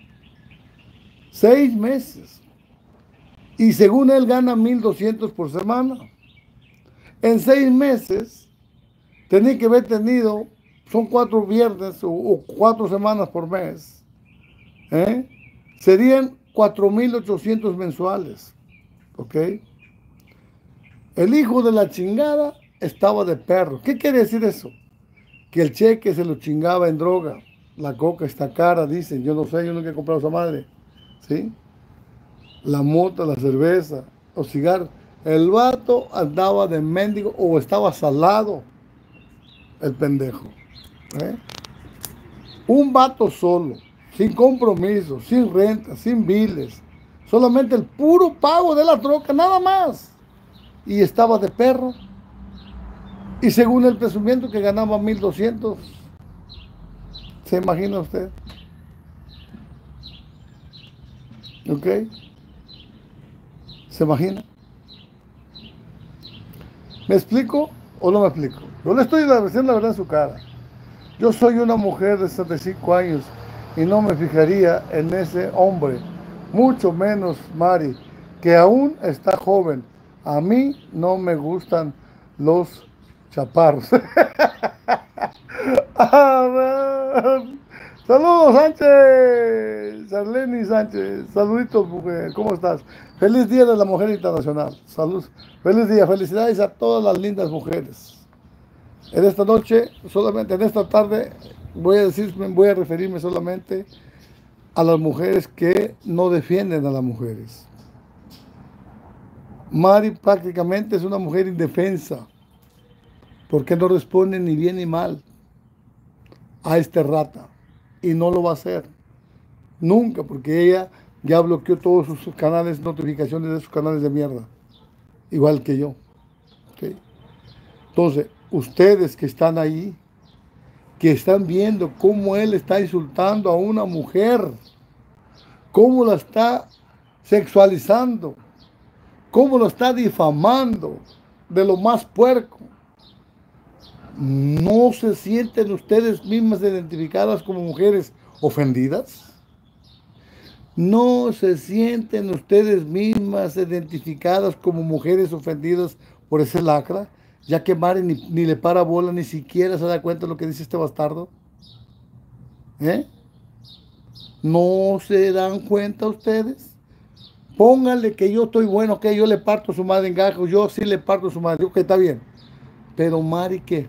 Seis meses. Y según él gana mil doscientos por semana. En seis meses tenía que haber tenido, son cuatro viernes o, o cuatro semanas por mes. ¿eh? Serían cuatro mil ochocientos mensuales. ¿Ok? El hijo de la chingada estaba de perro. ¿Qué quiere decir eso? Que el cheque se lo chingaba en droga. La coca está cara, dicen. Yo no sé, yo nunca he comprado esa madre. ¿Sí? La mota, la cerveza, los cigarros. El vato andaba de mendigo o estaba salado. El pendejo. ¿eh? Un vato solo, sin compromiso, sin renta, sin biles. Solamente el puro pago de la troca, nada más. Y estaba de perro. Y según el presumiendo que ganaba mil doscientos. ¿Se imagina usted? ¿Ok? ¿Se imagina? ¿Me explico o no me explico? Yo le estoy diciendo la verdad en su cara. Yo soy una mujer de setenta y cinco años y no me fijaría en ese hombre. Mucho menos Mari, que aún está joven. A mí no me gustan los chaparros. Saludos, Sánchez. Charleni Sánchez. Saluditos, mujer. ¿Cómo estás? Feliz Día de la Mujer Internacional. Salud. Feliz día. Felicidades a todas las lindas mujeres. En esta noche, solamente en esta tarde, voy a decir, voy a referirme solamente a las mujeres que no defienden a las mujeres. Mari prácticamente es una mujer indefensa, porque no responde ni bien ni mal a este rata, y no lo va a hacer nunca, porque ella ya bloqueó todos sus canales, notificaciones de sus canales de mierda, igual que yo. ¿Okay? Entonces, ustedes que están ahí, que están viendo cómo él está insultando a una mujer, cómo la está sexualizando, cómo lo está difamando de lo más puerco, ¿no se sienten ustedes mismas identificadas como mujeres ofendidas? ¿No se sienten ustedes mismas identificadas como mujeres ofendidas por ese lacra? Ya que Mari ni, ni le para bola, ni siquiera se da cuenta de lo que dice este bastardo. ¿Eh? ¿No se dan cuenta ustedes? Pónganle que yo estoy bueno, que yo le parto su madre en gajos, yo sí le parto su madre, ok, está bien. Pero Mari, ¿qué?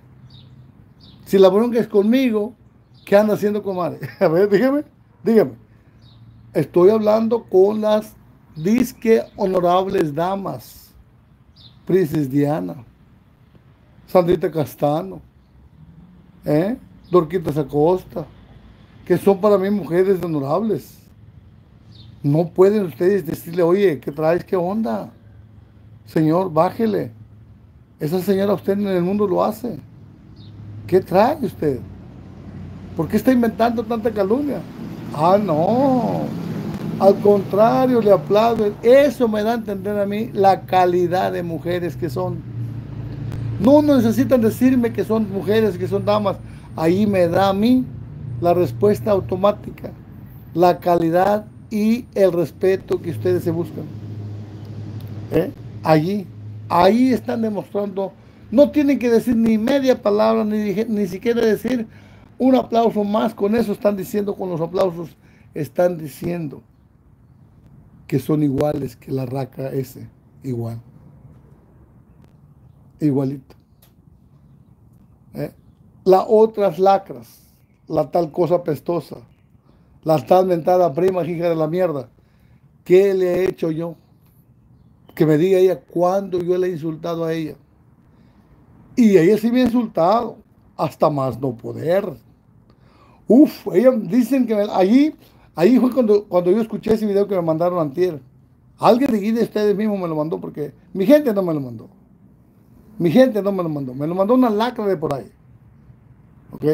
Si la bronca es conmigo, ¿qué anda haciendo con Mari? A ver, dígame, dígame. Estoy hablando con las disque honorables damas. Princess Diana, Sandrita Castano, ¿eh? Dorquitas Acosta, que son para mí mujeres honorables. No pueden ustedes decirle, oye, ¿qué traes? ¿Qué onda? Señor, bájele. Esa señora usted en el mundo lo hace. ¿Qué trae usted? ¿Por qué está inventando tanta calumnia? Ah, no. Al contrario, le aplaudo. Eso me da a entender a mí la calidad de mujeres que son. No necesitan decirme que son mujeres, que son damas. Ahí me da a mí la respuesta automática. La calidad y el respeto que ustedes se buscan. ¿Eh? Allí, ahí están demostrando. No tienen que decir ni media palabra, ni, ni siquiera decir un aplauso más. Con eso están diciendo, con los aplausos, están diciendo que son iguales que la raca ese. Igual. Igualito. ¿Eh? Las otras lacras, la tal cosa pestosa, la tal mentada prima, hija de la mierda. ¿Qué le he hecho yo? Que me diga ella cuándo yo le he insultado a ella. Y ella sí me ha insultado, hasta más no poder. Uf, ellos dicen que me, allí, allí fue cuando, cuando yo escuché ese video que me mandaron antier. Alguien de aquí de ustedes mismos me lo mandó, porque mi gente no me lo mandó. Mi gente no me lo mandó. Me lo mandó una lacra de por ahí. ¿Ok?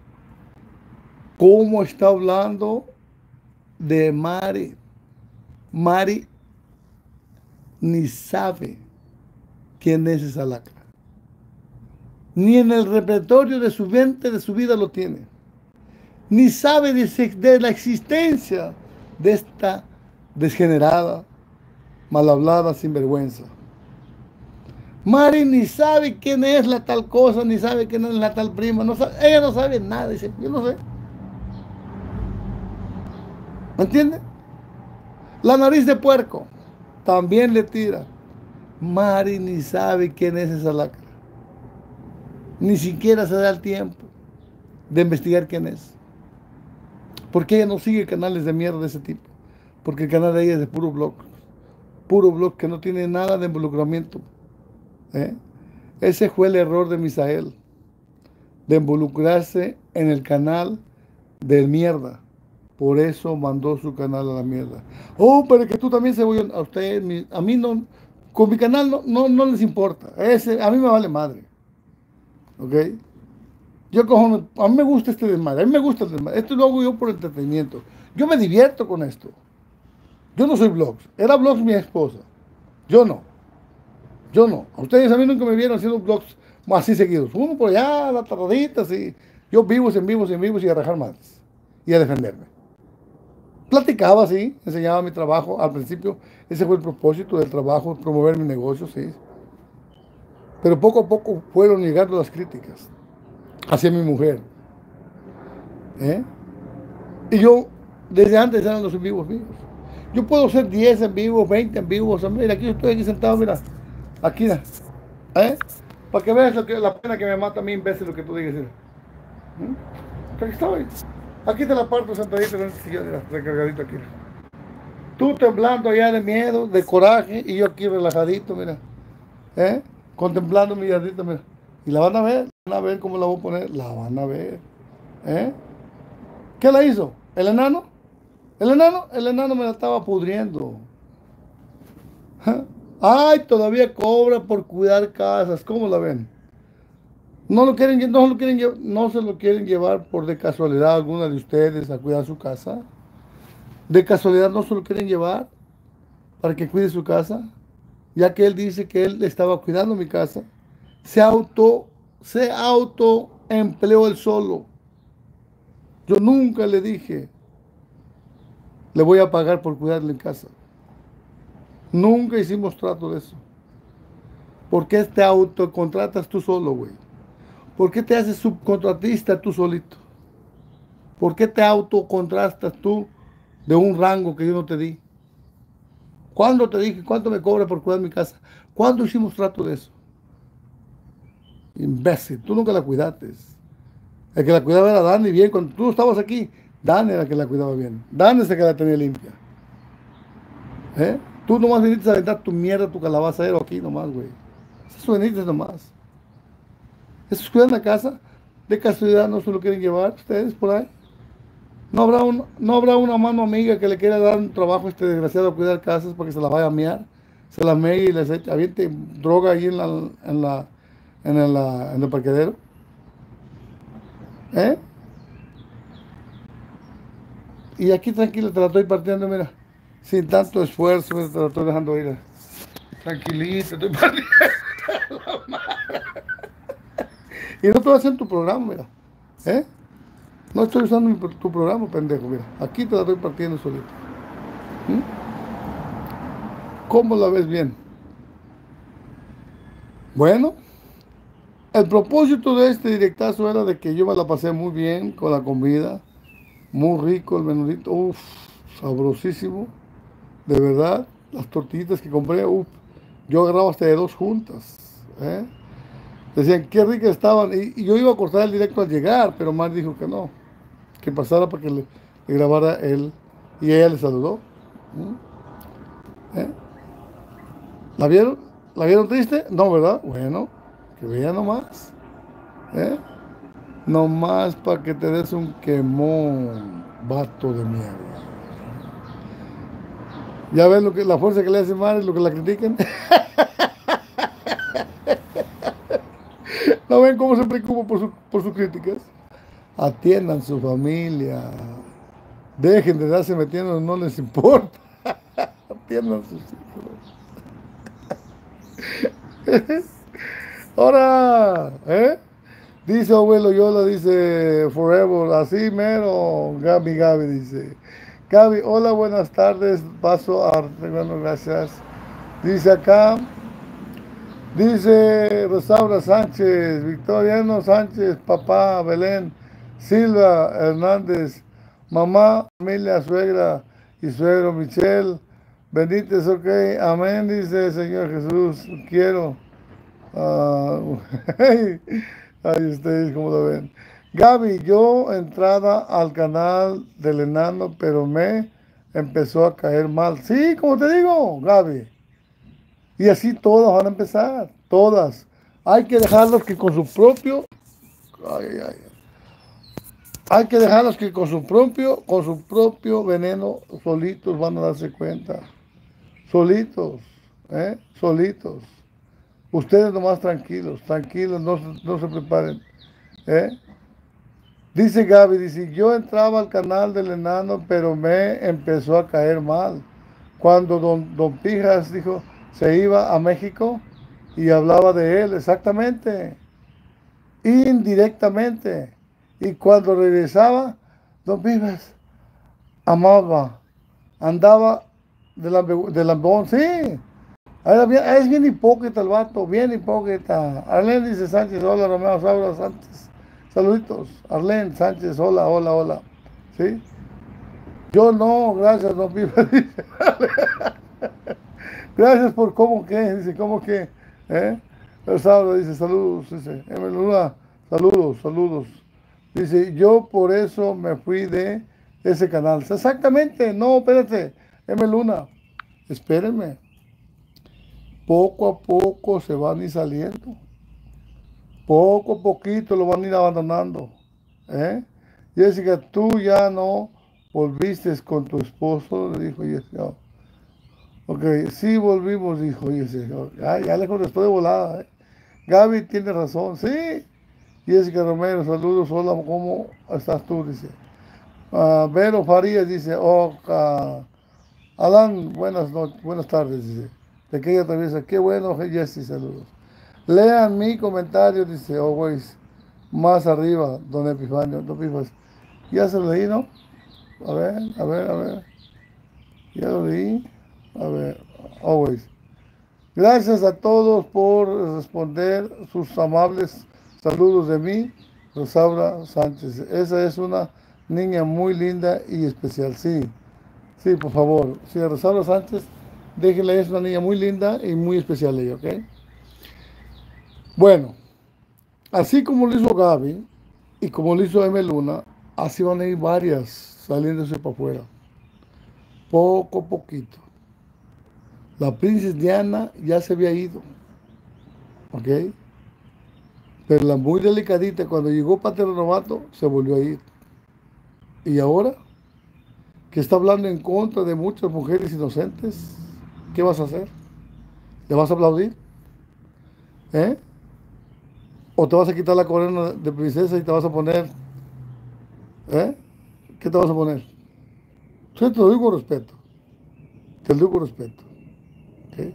¿Cómo está hablando de Mari? Mari ni sabe quién es esa lacra. Ni en el repertorio de su mente, de su vida lo tiene. Ni sabe de, de la existencia de esta desgenerada, mal hablada, sinvergüenza. Mari ni sabe quién es la tal cosa, ni sabe quién es la tal prima. No sabe, ella no sabe nada, dice, yo no sé. ¿Me entiende? La nariz de puerco también le tira. Mari ni sabe quién es esa lacra. Ni siquiera se da el tiempo de investigar quién es. ¿Por qué ella no sigue canales de mierda de ese tipo? Porque el canal de ella es de puro blog. Puro blog que no tiene nada de involucramiento. ¿Eh? Ese fue el error de Misael. De involucrarse en el canal del mierda. Por eso mandó su canal a la mierda. Oh, pero que tú también se voy a usted, a mí no, con mi canal no, no, no les importa. Ese, a mí me vale madre. ¿Ok? Yo cojo, a mí me gusta este desmadre, a mí me gusta el desmadre. Esto lo hago yo por entretenimiento. Yo me divierto con esto. Yo no soy blogs. Era blogs mi esposa. Yo no. Yo no. A ustedes a mí nunca me vieron haciendo blogs así seguidos. Uno por allá, las taraditas, y yo vivos, en vivos, en vivos y a rajar madres. Y a defenderme. Platicaba así, enseñaba mi trabajo. Al principio, ese fue el propósito del trabajo, promover mi negocio, sí. Pero poco a poco fueron llegando las críticas hacia mi mujer. ¿Eh? Y yo, desde antes eran los en vivos míos. Yo puedo hacer diez en vivo, veinte en vivo. O sea, mira, aquí estoy aquí sentado, mira. Aquí, ¿eh? Para que veas lo que, la pena que me mata a mí, imbécil, lo que tú digas. ¿Mm? Aquí estoy. Aquí te la parto sentadito en este sillón, mira, recargadito aquí. Tú temblando allá de miedo, de coraje, y yo aquí relajadito, mira. ¿Eh? Contemplando mi yardita, mira. Y la van a ver, van a ver cómo la voy a poner, la van a ver. ¿Eh? ¿Qué la hizo? ¿El enano? ¿El enano? El enano me la estaba pudriendo. ¿Eh? Ay, todavía cobra por cuidar casas, ¿cómo la ven? No lo quieren, no lo quieren, no se lo quieren llevar por de casualidad alguna de ustedes a cuidar su casa. De casualidad no se lo quieren llevar para que cuide su casa, ya que él dice que él estaba cuidando mi casa. Se auto, se auto empleó él solo. Yo nunca le dije, le voy a pagar por cuidarle en casa. Nunca hicimos trato de eso. ¿Por qué te autocontratas tú solo, güey? ¿Por qué te haces subcontratista tú solito? ¿Por qué te autocontratas tú de un rango que yo no te di? ¿Cuándo te dije cuánto me cobra por cuidar mi casa? ¿Cuándo hicimos trato de eso? Imbécil, tú nunca la cuidaste. El que la cuidaba era Dani, bien, cuando tú estabas aquí, Dan era que la cuidaba bien. Dan es el que la tenía limpia. ¿Eh? Tú nomás viniste a aventar tu mierda, tu calabacero aquí nomás, güey. Esos viniste nomás. Esos cuidan la casa. De casualidad no se lo quieren llevar ustedes por ahí. No habrá, un, no habrá una mano amiga que le quiera dar un trabajo a este desgraciado a cuidar casas para que se la vaya a mear. Se la mee y les echa, aviente droga ahí en la, en la, en el, en el parqueadero. ¿Eh? Y aquí tranquilo te la estoy partiendo, mira. Sin tanto esfuerzo, mira, te la estoy dejando ir. Tranquilito, te estoy partiendo. Y no te voy a hacer tu programa, mira. ¿Eh? No estoy usando mi, tu programa, pendejo, mira. Aquí te la estoy partiendo solito. ¿Mm? ¿Cómo la ves bien? Bueno, el propósito de este directazo era de que yo me la pasé muy bien con la comida. Muy rico el menudito. Uff, sabrosísimo. De verdad, las tortillitas que compré, uff. Yo agarraba hasta de dos juntas. ¿Eh? Decían, qué ricas estaban. Y, y yo iba a cortar el directo al llegar, pero Mar dijo que no. Que pasara para que le, le grabara él. Y ella le saludó. ¿Eh? ¿La vieron? ¿La vieron triste? No, ¿verdad? Bueno, que vean nomás. ¿Eh? Nomás para que te des un quemón, vato de mierda. ¿Ya ven lo que, la fuerza que le hace Mar y lo que la critican? ¿No ven cómo se preocupa por, su, por sus críticas? Atiendan su familia. Dejen de darse metiendo, no les importa. Atiendan sus hijos. Ahora, ¿eh? Dice abuelo Yola, dice Forever, así mero. Gaby, Gaby dice. Gaby, hola, buenas tardes. Paso a... Bueno, gracias. Dice acá. Dice Rosaura Sánchez, Victoriano Sánchez, papá, Belén, Silva Hernández, mamá, familia, suegra y suegro Michelle. Bendites, ok. Amén, dice Señor Jesús. Quiero. Uh, Ay, ustedes, ¿cómo lo ven? Gaby, yo entrada al canal del enano, pero me empezó a caer mal. Sí, como te digo, Gaby. Y así todas van a empezar, todas. Hay que dejarlos que con su propio... Ay, ay, hay que dejarlos que con su propio, con su propio veneno, solitos van a darse cuenta. Solitos, ¿eh? Solitos. Ustedes nomás tranquilos, tranquilos, no, no se preparen. ¿Eh? Dice Gaby, dice, yo entraba al canal del enano, pero me empezó a caer mal. Cuando don, don Pijas dijo, se iba a México y hablaba de él, exactamente, indirectamente. Y cuando regresaba, don Pijas amaba, andaba de, lambe, de lambón, sí. Era bien, es bien hipócrita el vato, bien hipócrita. Arlene dice Sánchez, hola Romeo Saura Sánchez. Saluditos. Arlene Sánchez, hola, hola, hola. ¿Sí? Yo no, gracias, don Pipa. Gracias por cómo que, dice, cómo que. ¿Eh? El Saura dice, saludos, dice. Emeluna, saludos, saludos. Dice, yo por eso me fui de ese canal. Exactamente, no, espérate. Emeluna, espérenme. Poco a poco se van a ir saliendo. Poco a poquito lo van a ir abandonando. ¿Eh? Jessica, tú ya no volviste con tu esposo, le dijo Jessica. Ok, sí volvimos, dijo Jessica. Ya, ya le contestó de volada. ¿Eh? Gaby tiene razón, sí. Jessica Romero, saludos, hola, ¿cómo estás tú? Dice. Uh, Vero Farías dice, oh, uh, Alan, buenas, no, buenas tardes, dice. De que ella atraviesa, qué bueno, Jessy, saludos. Lean mi comentario, dice Always, más arriba, don Epifanio, don Epifanio. Ya se lo leí, ¿no? A ver, a ver, a ver. Ya lo leí. A ver, Always. Gracias a todos por responder sus amables saludos de mí, Rosaura Sánchez. Esa es una niña muy linda y especial, sí. Sí, por favor. Sí, Rosaura Sánchez. Déjenle, es una niña muy linda y muy especial ella, ¿ok? Bueno, así como lo hizo Gaby y como lo hizo Emeluna, así van a ir varias saliéndose para afuera. Poco a poquito. La princesa Diana ya se había ido. ¿Ok? Pero la muy delicadita, cuando llegó Pater Novato, se volvió a ir. ¿Y ahora? Que está hablando en contra de muchas mujeres inocentes. ¿Qué vas a hacer? ¿Le vas a aplaudir? ¿Eh? ¿O te vas a quitar la corona de princesa y te vas a poner? ¿Eh? ¿Qué te vas a poner? Yo te lo digo con respeto. Te lo digo con respeto. ¿Ok?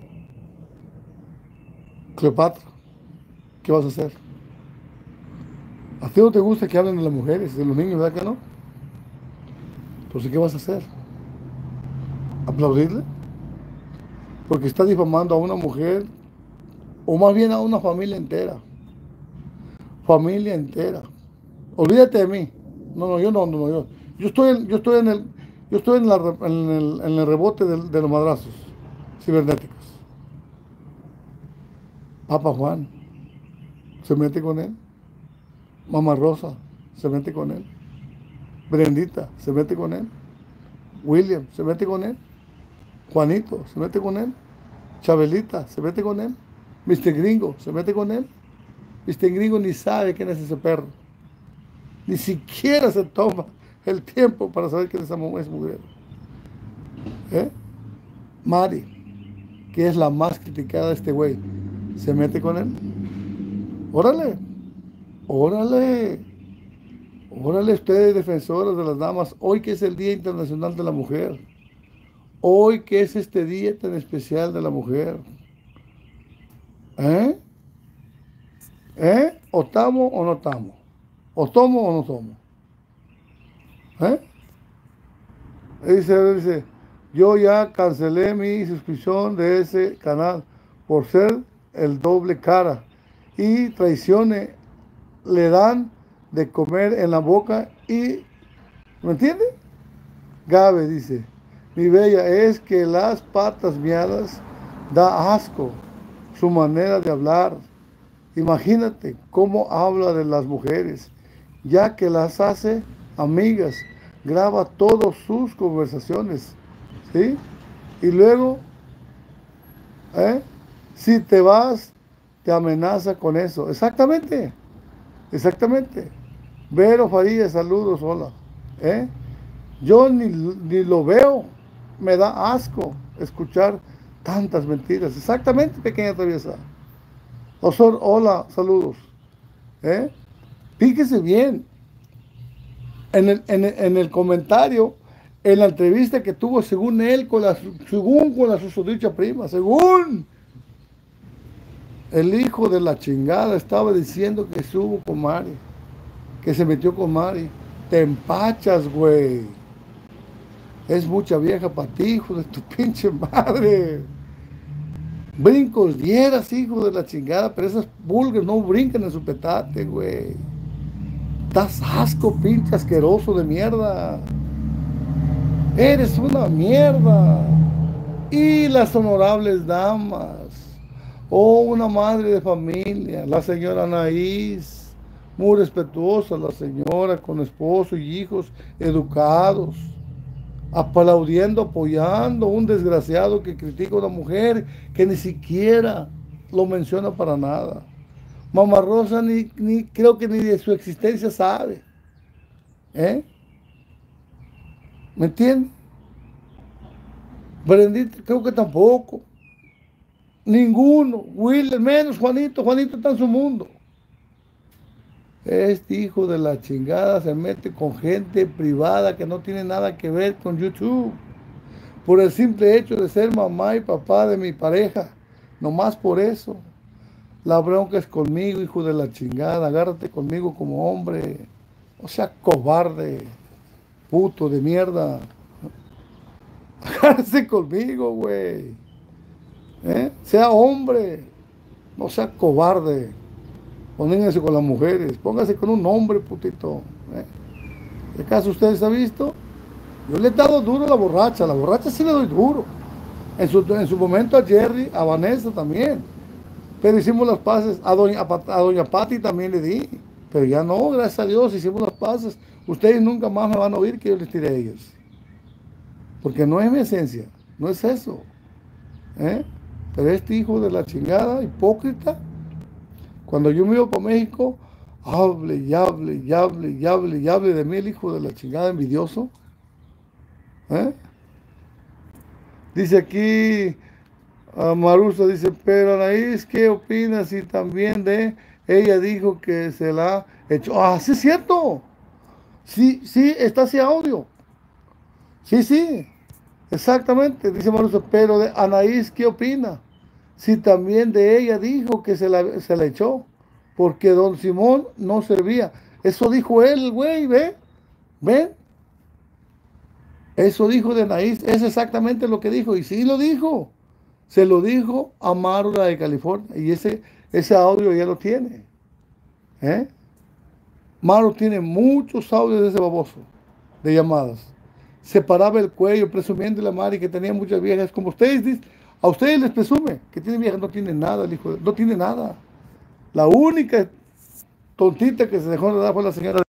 Cleopatra, ¿qué vas a hacer? ¿A ti no te gusta que hablen de las mujeres, de los niños, verdad que no? Entonces, ¿qué vas a hacer? ¿Aplaudirle? Porque está difamando a una mujer, o más bien a una familia entera. Familia entera. Olvídate de mí. No, no, yo no, no, no, yo. Yo estoy, en- yo estoy en el, yo estoy en, la re- en el, en el rebote del- de, los madrazos cibernéticos. Papa Juan se mete con él. Mamá Rosa se mete con él. Brendita se mete con él. William se mete con él. Juanito se mete con él. Chabelita se mete con él. mister Gringo se mete con él. mister Gringo ni sabe quién es ese perro. Ni siquiera se toma el tiempo para saber quién es esa mu- es mujer. ¿Eh? Mari, que es la más criticada de este güey, se mete con él. Órale, órale, órale ustedes defensoras de las damas, hoy que es el Día Internacional de la Mujer, hoy que es este día tan especial de la mujer. ¿Eh? ¿Eh? ¿O estamos o no estamos? ¿O tomo o no tomo? ¿Eh? Dice, dice, yo ya cancelé mi suscripción de ese canal por ser el doble cara y traiciones le dan de comer en la boca y, ¿me entiende? Gabe dice, mi bella, es que las patas miadas da asco su manera de hablar. Imagínate cómo habla de las mujeres, ya que las hace amigas, graba todas sus conversaciones, ¿sí? Y luego, ¿eh? Si te vas, te amenaza con eso. Exactamente, exactamente. Vero Farías, saludos, hola. ¿Eh? Yo ni, ni lo veo, me da asco escuchar tantas mentiras. Exactamente, pequeña traviesa. Osor, hola, saludos. ¿Eh? Fíjese bien, en el, en el, en el comentario, en la entrevista que tuvo según él, con la, según con la susodicha prima, según el hijo de la chingada estaba diciendo que estuvo con Mari, que se metió con Mari. Te empachas, güey. Es mucha vieja para ti, hijo de tu pinche madre. Brincos dieras, hijo de la chingada, pero esas pulgas no brincan en su petate, güey. Das asco, pinche asqueroso de mierda. Eres una mierda. Y las honorables damas. Oh, una madre de familia, la señora Anaís, muy respetuosa, la señora con esposo y hijos educados, aplaudiendo, apoyando a un desgraciado que critica a una mujer que ni siquiera lo menciona para nada. Mamá Rosa ni, ni creo que ni de su existencia sabe. ¿Eh? ¿Me entiendes? Brendita, creo que tampoco. Ninguno. Will, menos Juanito. Juanito está en su mundo. Este hijo de la chingada se mete con gente privada que no tiene nada que ver con YouTube. Por el simple hecho de ser mamá y papá de mi pareja. Nomás por eso. La bronca es conmigo, hijo de la chingada. Agárrate conmigo como hombre. O sea, cobarde. Puto de mierda. Agárrate conmigo, güey. ¿Eh? Sea hombre. No sea cobarde. Pónganse con las mujeres. Póngase con un hombre, putito. ¿Eh? ¿De acaso ustedes han visto? Yo le he dado duro a la borracha. A la borracha sí le doy duro. En su, en su momento a Jerry, a Vanessa también. Pero hicimos las paces. A doña, a, a doña Patti también le di. Pero ya no, gracias a Dios, hicimos las paces. ustedes nunca más me van a oír que yo les tire a ellos. Porque no es mi esencia, no es eso. ¿eh? Pero este hijo de la chingada, hipócrita, cuando yo me iba para México, hable y hable y hable y hable y hable de mí el hijo de la chingada envidioso. ¿eh? Dice aquí, uh, Marusa dice, pero Anaís, ¿qué opinas? Y también de, ella dijo que se la echó. Ah, sí es cierto. Sí, sí, está ese audio. Sí, sí, exactamente, dice Marusa, pero de Anaís, ¿qué opina? Si también de ella dijo que se la, se la echó, porque don Simón no servía. Eso dijo él, güey, ¿ve? ¿Ven? Eso dijo de Anaís, es exactamente lo que dijo, y sí lo dijo. Se lo dijo a Marula de California, y ese, ese audio ya lo tiene. ¿eh? Maru tiene muchos audios de ese baboso, de llamadas. Se paraba el cuello presumiendo la madre que tenía muchas viejas, como ustedes dicen. A ustedes les presume que tiene viejas, no tiene nada, el hijo de- no tiene nada. La única tontita que se dejó de dar fue la señora.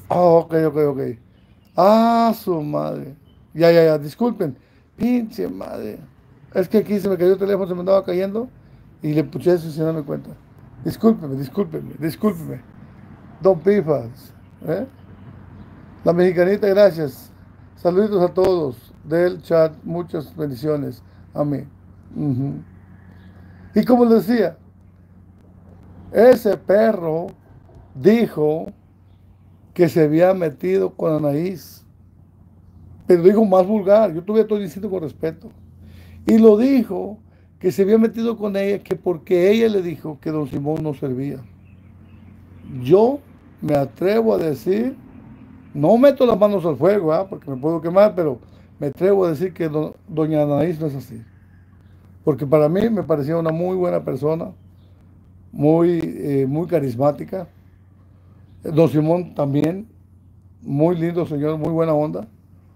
Ah, ok, ok, ok. Ah, su madre. Ya, ya, ya, disculpen. Pinche madre. Es que aquí se me cayó el teléfono, se me andaba cayendo y le puché eso sin darme cuenta. Discúlpeme, discúlpeme, discúlpeme. Don Pifas. ¿eh? La mexicanita, gracias. Saludos a todos del chat. Muchas bendiciones. Amén. Ujú. Y como les decía, ese perro dijo que se había metido con Anaís. Pero dijo más vulgar. Yo todavía estoy diciendo con respeto. Y lo dijo que se había metido con ella, que porque ella le dijo que don Simón no servía. Yo me atrevo a decir, no meto las manos al fuego, ¿ah? Porque me puedo quemar, pero me atrevo a decir que do- doña Anaís no es así. Porque para mí me parecía una muy buena persona, muy, eh, muy carismática. Don Simón también, muy lindo señor, muy buena onda.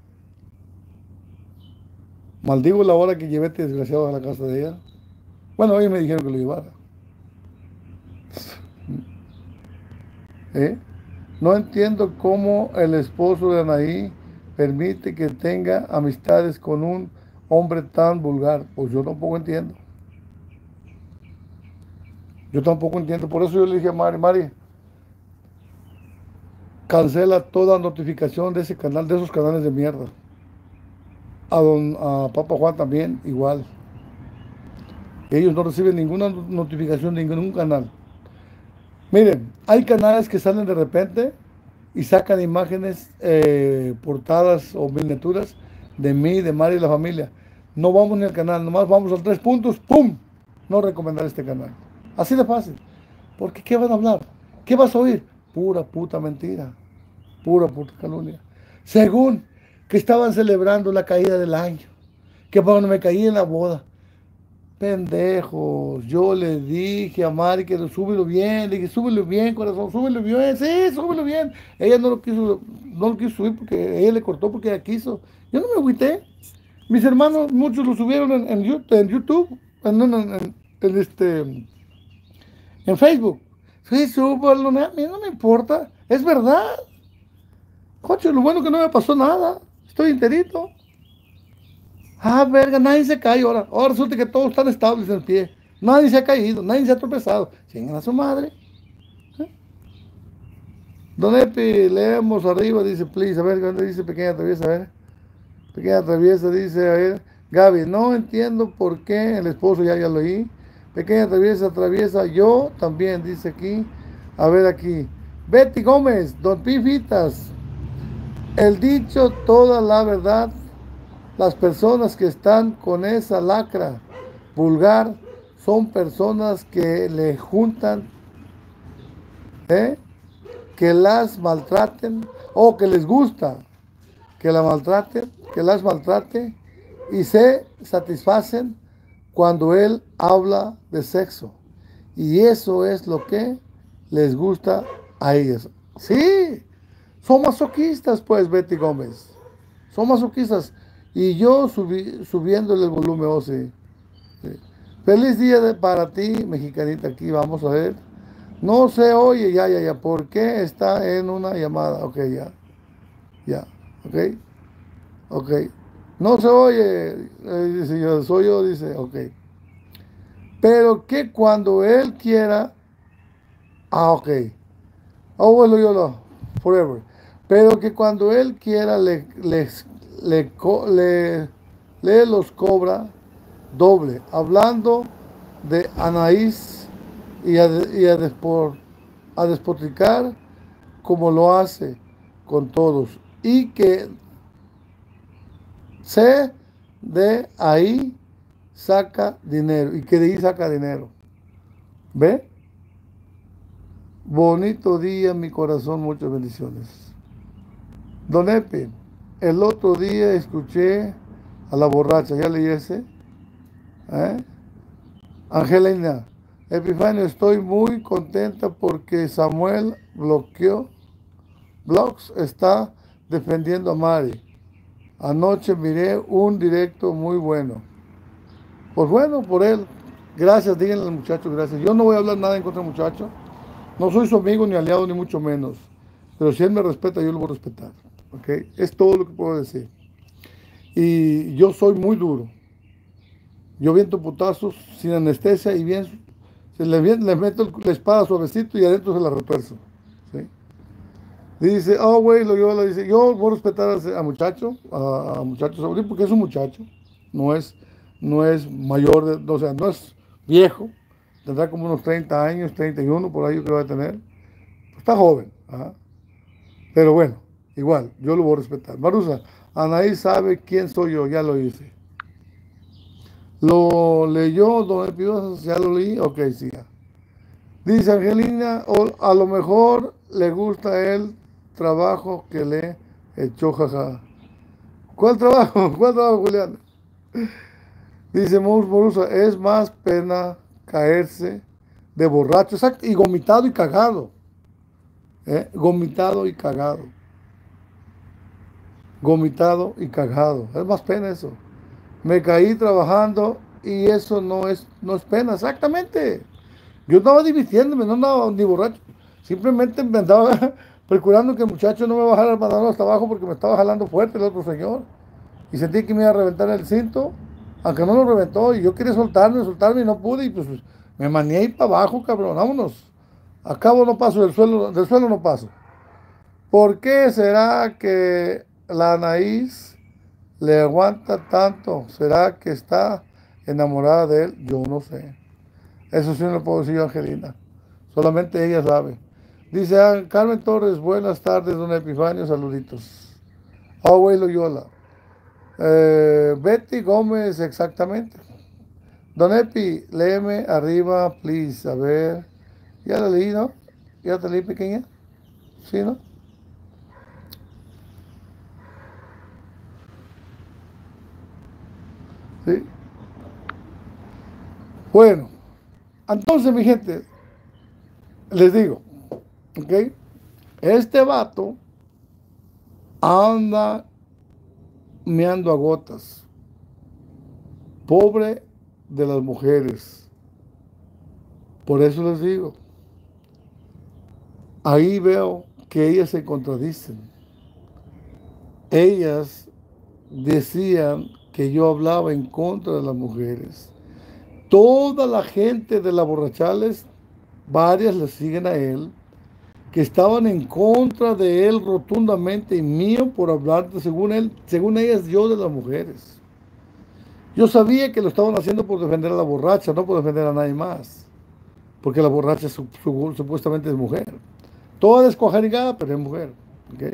Maldigo la hora que llevé este desgraciado a la casa de ella. Bueno, ellos me dijeron que lo llevara. ¿eh? No entiendo cómo el esposo de Anaí permite que tenga amistades con un hombre tan vulgar. Pues yo tampoco entiendo. Yo tampoco entiendo. Por eso yo le dije a Mari, Mari, cancela toda notificación de ese canal, de esos canales de mierda. A don a Papa Juan también, igual. Ellos no reciben ninguna notificación de ningún canal. Miren, hay canales que salen de repente y sacan imágenes, eh, portadas o miniaturas de mí, de Mari y la familia. No vamos ni al canal, nomás vamos a tres puntos, ¡pum! No recomendar este canal. Así de fácil. Porque ¿qué van a hablar? ¿Qué vas a oír? Pura puta mentira. Pura puta calumnia. Según que estaban celebrando la caída del año. Que cuando me caí en la boda. Pendejos, yo le dije a Mari que lo súbelo bien, le dije, súbelo bien, corazón, súbelo bien, sí, súbelo bien. Ella no lo quiso, no lo quiso subir porque ella le cortó porque ella quiso. Yo no me agüité. Mis hermanos, muchos lo subieron en, en Yu- en YouTube, en, en- en- en este, en Facebook. Sí, súbelo, no, a mí no me importa, es verdad. Coche, lo bueno que no me pasó nada, estoy enterito. Ah, verga, nadie se cae ahora. Ahora resulta que todos están estables en pie. Nadie se ha caído, nadie se ha tropezado. Chingan a su madre. ¿eh? Don Epi, leemos arriba, dice, please, a ver, ¿dónde dice pequeña traviesa? A ver, pequeña traviesa dice, a ver, Gaby, no entiendo por qué el esposo, ya, ya lo oí. Pequeña traviesa, traviesa, yo también, dice aquí. A ver aquí. Betty Gómez, Don Pifitas, el dicho, toda la verdad. Las personas que están con esa lacra vulgar son personas que le juntan, ¿eh? que las maltraten o que les gusta que la maltraten, que las maltrate y se satisfacen cuando él habla de sexo. Y eso es lo que les gusta a ellas. Sí, son masoquistas, pues, Betty Gómez. Son masoquistas. Y yo subí, subiéndole el volumen, oh sí. sí. Feliz día de, para ti, mexicanita. Aquí vamos a ver. No se oye, ya, ya, ya. ¿Por qué está en una llamada? Ok, ya. Ya. Ok. Ok. No se oye. Eh, dice yo, soy yo, dice, ok. Pero que cuando él quiera. Ah, ok. Oh, bueno, yo lo. Forever. Pero que cuando él quiera le, les, le, le, le los cobra doble, hablando de Anaís y a, y a, despor, a despotricar como lo hace con todos y que se de ahí saca dinero y que de ahí saca dinero. ¿Ve? Bonito día, mi corazón, muchas bendiciones. Don Epi, el otro día escuché a la borracha, ¿ya leí ese? ¿Eh? Angelina, Epifanio, estoy muy contenta porque Samuel bloqueó, Blogs está defendiendo a Mari. Anoche miré un directo muy bueno. Pues bueno, por él. Gracias, díganle al muchacho, gracias. Yo no voy a hablar nada en contra del muchacho. No soy su amigo ni aliado, ni mucho menos. Pero si él me respeta, yo lo voy a respetar. ¿Ok? Es todo lo que puedo decir. Y yo soy muy duro. Yo viento putazos sin anestesia y bien, se le, vien- le meto la espada suavecito y adentro se la retuerzo. ¿Sí? Dice, oh, güey, lo yo le dice, yo voy a respetar a, ese- a muchacho, a, a muchacho sobrino, porque es un muchacho, no es, no es mayor, de- o sea, no es viejo, tendrá como unos treinta años, treinta y uno por ahí yo creo que va a tener. Está joven, ¿ah? Pero bueno, igual, yo lo voy a respetar. Marusa, Anaí sabe quién soy yo, ya lo hice. ¿Lo leyó, don Epidosas? ¿Ya lo leí? Ok, sí. Ya. Dice Angelina, o a lo mejor le gusta el trabajo que le echó, jaja. ¿Cuál trabajo? ¿Cuál trabajo, Julián? Dice Mous Morusa, es más pena caerse de borracho, exacto, y gomitado y cagado. ¿Eh? Gomitado y cagado. Gomitado y cagado. Es más pena eso. Me caí trabajando y eso no es, no es pena, exactamente. Yo estaba divirtiéndome, no andaba ni borracho. Simplemente me andaba procurando que el muchacho no me bajara el pantalón hasta abajo porque me estaba jalando fuerte el otro señor. Y sentí que me iba a reventar el cinto, aunque no lo reventó. Y yo quería soltarme, soltarme y no pude. Y pues me manié ahí para abajo, cabrón. Vámonos. A cabo no paso, del suelo, del suelo no paso. ¿Por qué será que la Anaís le aguanta tanto? ¿Será que está enamorada de él? Yo no sé. Eso sí no lo puedo decir yo, Angelina. Solamente ella sabe. Dice ah, Carmen Torres, buenas tardes, don Epifanio, saluditos. Abuelo Yola. Eh, Betty Gómez, exactamente. Don Epi, léeme arriba, please. A ver. Ya la leí, ¿no? ¿Ya te leí, pequeña? ¿Sí, no? Sí. Bueno, entonces, mi gente, les digo, ¿ok? Este vato anda meando a gotas. Pobre de las mujeres. Por eso les digo, ahí veo que ellas se contradicen. Ellas decían que yo hablaba en contra de las mujeres. Toda la gente de la Borrachales, varias le siguen a él, que estaban en contra de él rotundamente y mío por hablar, de, según él, según ellas, yo de las mujeres. Yo sabía que lo estaban haciendo por defender a la borracha, no por defender a nadie más, porque la borracha su, su, supuestamente es mujer. Toda descuajarigada, pero es mujer. ¿Okay?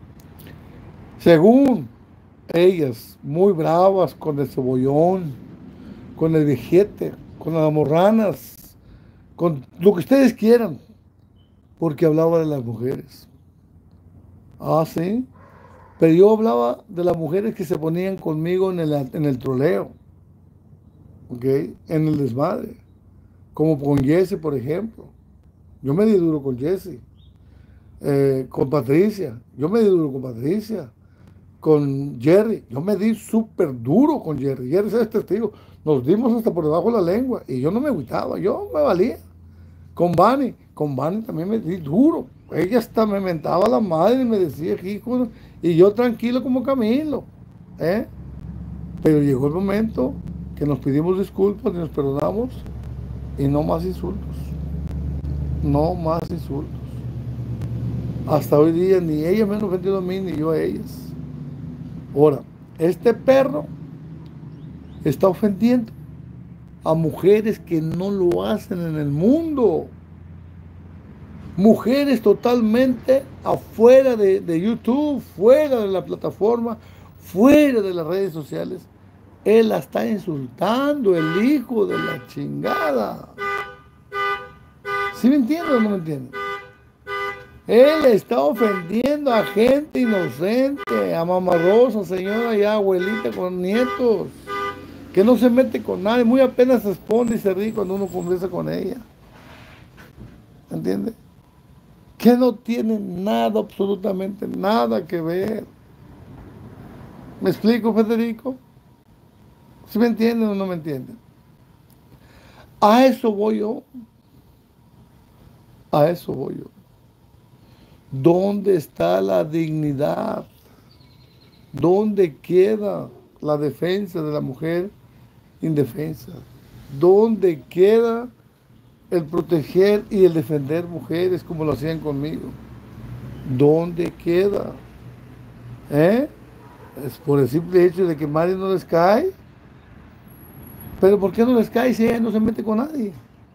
Según ellas, muy bravas con el cebollón, con el vejete, con las morranas, con lo que ustedes quieran, porque hablaba de las mujeres. Ah, sí. Pero yo hablaba de las mujeres que se ponían conmigo en el, en el troleo, ¿ok? En el desmadre, como con Jesse, por ejemplo. Yo me di duro con Jesse, eh, con Patricia, yo me di duro con Patricia, con Jerry, yo me di súper duro con Jerry, Jerry es testigo, nos dimos hasta por debajo de la lengua y yo no me agüitaba, yo me valía. Con Bunny, con Bunny también me di duro, ella hasta me mentaba la madre y me decía, hijo, y yo tranquilo como Camilo, ¿eh? Pero llegó el momento que nos pedimos disculpas y nos perdonamos y no más insultos, no más insultos. Hasta hoy día ni ellas me han ofendido a mí ni yo a ellas. Ahora, este perro está ofendiendo a mujeres que no lo hacen en el mundo. Mujeres totalmente afuera de, de YouTube, fuera de la plataforma, fuera de las redes sociales. Él la está insultando, el hijo de la chingada. ¿Sí me entiende o no me entiende? Él está ofendiendo a gente inocente, a mamarrosa, señora ya abuelita con nietos, que no se mete con nadie, muy apenas se expone y se ríe cuando uno conversa con ella. ¿Entiende? Que no tiene nada, absolutamente nada que ver. ¿Me explico, Federico? ¿Sí me entienden o no me entienden? A eso voy yo. A eso voy yo. ¿Dónde está la dignidad? ¿Dónde queda la defensa de la mujer indefensa? ¿Dónde queda el proteger y el defender mujeres como lo hacían conmigo? ¿Dónde queda? ¿Eh? Es por el simple hecho de que Mari no les cae. Pero ¿por qué no les cae si ella no se mete con nadie?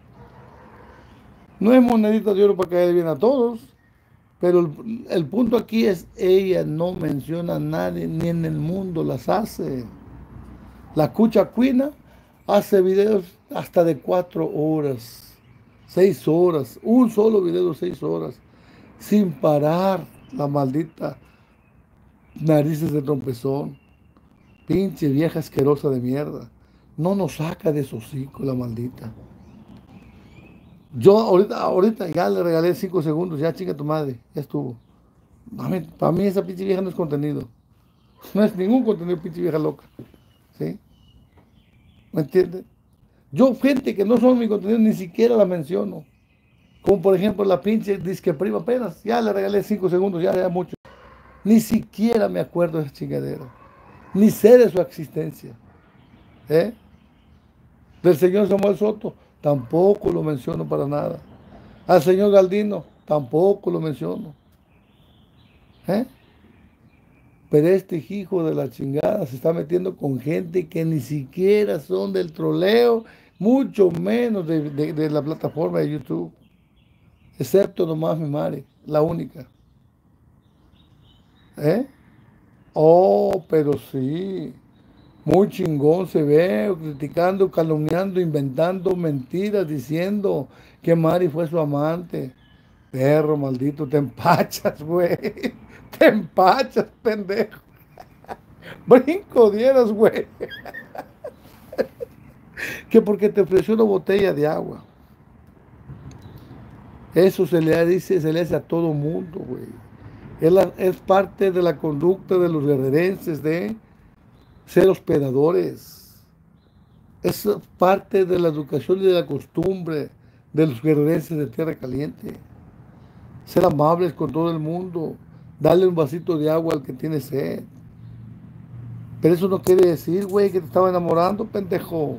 No es monedita de oro para caer bien a todos. Pero el, el punto aquí es, ella no menciona a nadie, ni en el mundo las hace. La Cucha Cuina hace videos hasta de cuatro horas, seis horas, un solo video de seis horas, sin parar, la maldita narices de trompezón. Pinche vieja asquerosa de mierda. No nos saca de su hocico la maldita. Yo ahorita, ahorita ya le regalé cinco segundos, ya chinga tu madre, ya estuvo. Mami, para mí esa pinche vieja no es contenido. No es ningún contenido, pinche vieja loca. ¿Sí? ¿Me entiendes? Yo, gente que no son mi contenido, ni siquiera la menciono. Como por ejemplo la pinche disque prima apenas. Ya le regalé cinco segundos, ya, ya mucho. Ni siquiera me acuerdo de esa chingadera. Ni sé de su existencia. ¿Eh? Del señor Samuel Soto, tampoco lo menciono para nada. Al señor Galdino, tampoco lo menciono. ¿Eh? Pero este hijo de la chingada se está metiendo con gente que ni siquiera son del troleo, mucho menos de, de, de la plataforma de YouTube. Excepto nomás mi madre, la única. ¿Eh? Oh, pero sí. Muy chingón se ve, criticando, calumniando, inventando mentiras, diciendo que Mari fue su amante. Perro maldito, te empachas, güey. Te empachas, pendejo. Brinco dieras, güey. Que porque te ofreció una botella de agua. Eso se le dice, se le hace a todo mundo, güey. Es, la, es parte de la conducta de los guerrerenses de ser hospedadores. Es parte de la educación y de la costumbre de los guerrerenses de Tierra Caliente. Ser amables con todo el mundo. Darle un vasito de agua al que tiene sed. Pero eso no quiere decir, güey, que te estaba enamorando, pendejo.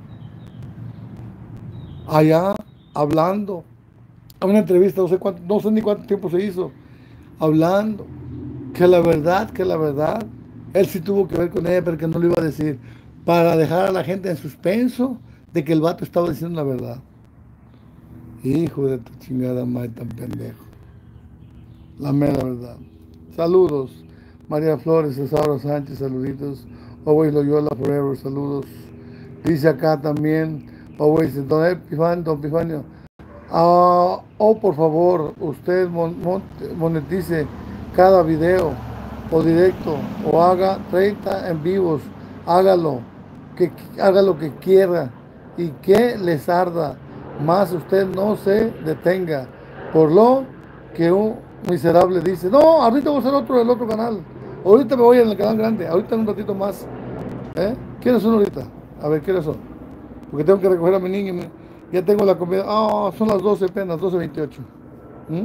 Allá, hablando. A una entrevista, no sé cuánto, no sé ni cuánto tiempo se hizo. Hablando. Que la verdad, que la verdad. Él sí tuvo que ver con ella, pero que no lo iba a decir. Para dejar a la gente en suspenso de que el vato estaba diciendo la verdad. Hijo de tu chingada madre tan pendejo. La mera verdad. Saludos. María Flores, Cesaro Sánchez, saluditos. Always Loyola Forever, saludos. Dice acá también, always, don Epifanio, don Epifanio. Ah, oh, por favor, usted mon, mon, monetice cada video o directo o haga treinta en vivos. Hágalo, que haga lo que quiera y que les arda. Más usted no se detenga. Por lo que un miserable dice, no, ahorita voy a hacer otro del otro canal. Ahorita me voy en el canal grande, ahorita en un ratito más. ¿Eh? ¿Quiénes son ahorita? A ver, ¿quiénes son? Porque tengo que recoger a mi niño. Ya tengo la comida. Ah, oh, son las doce apenas, doce veintiocho. ¿Mm?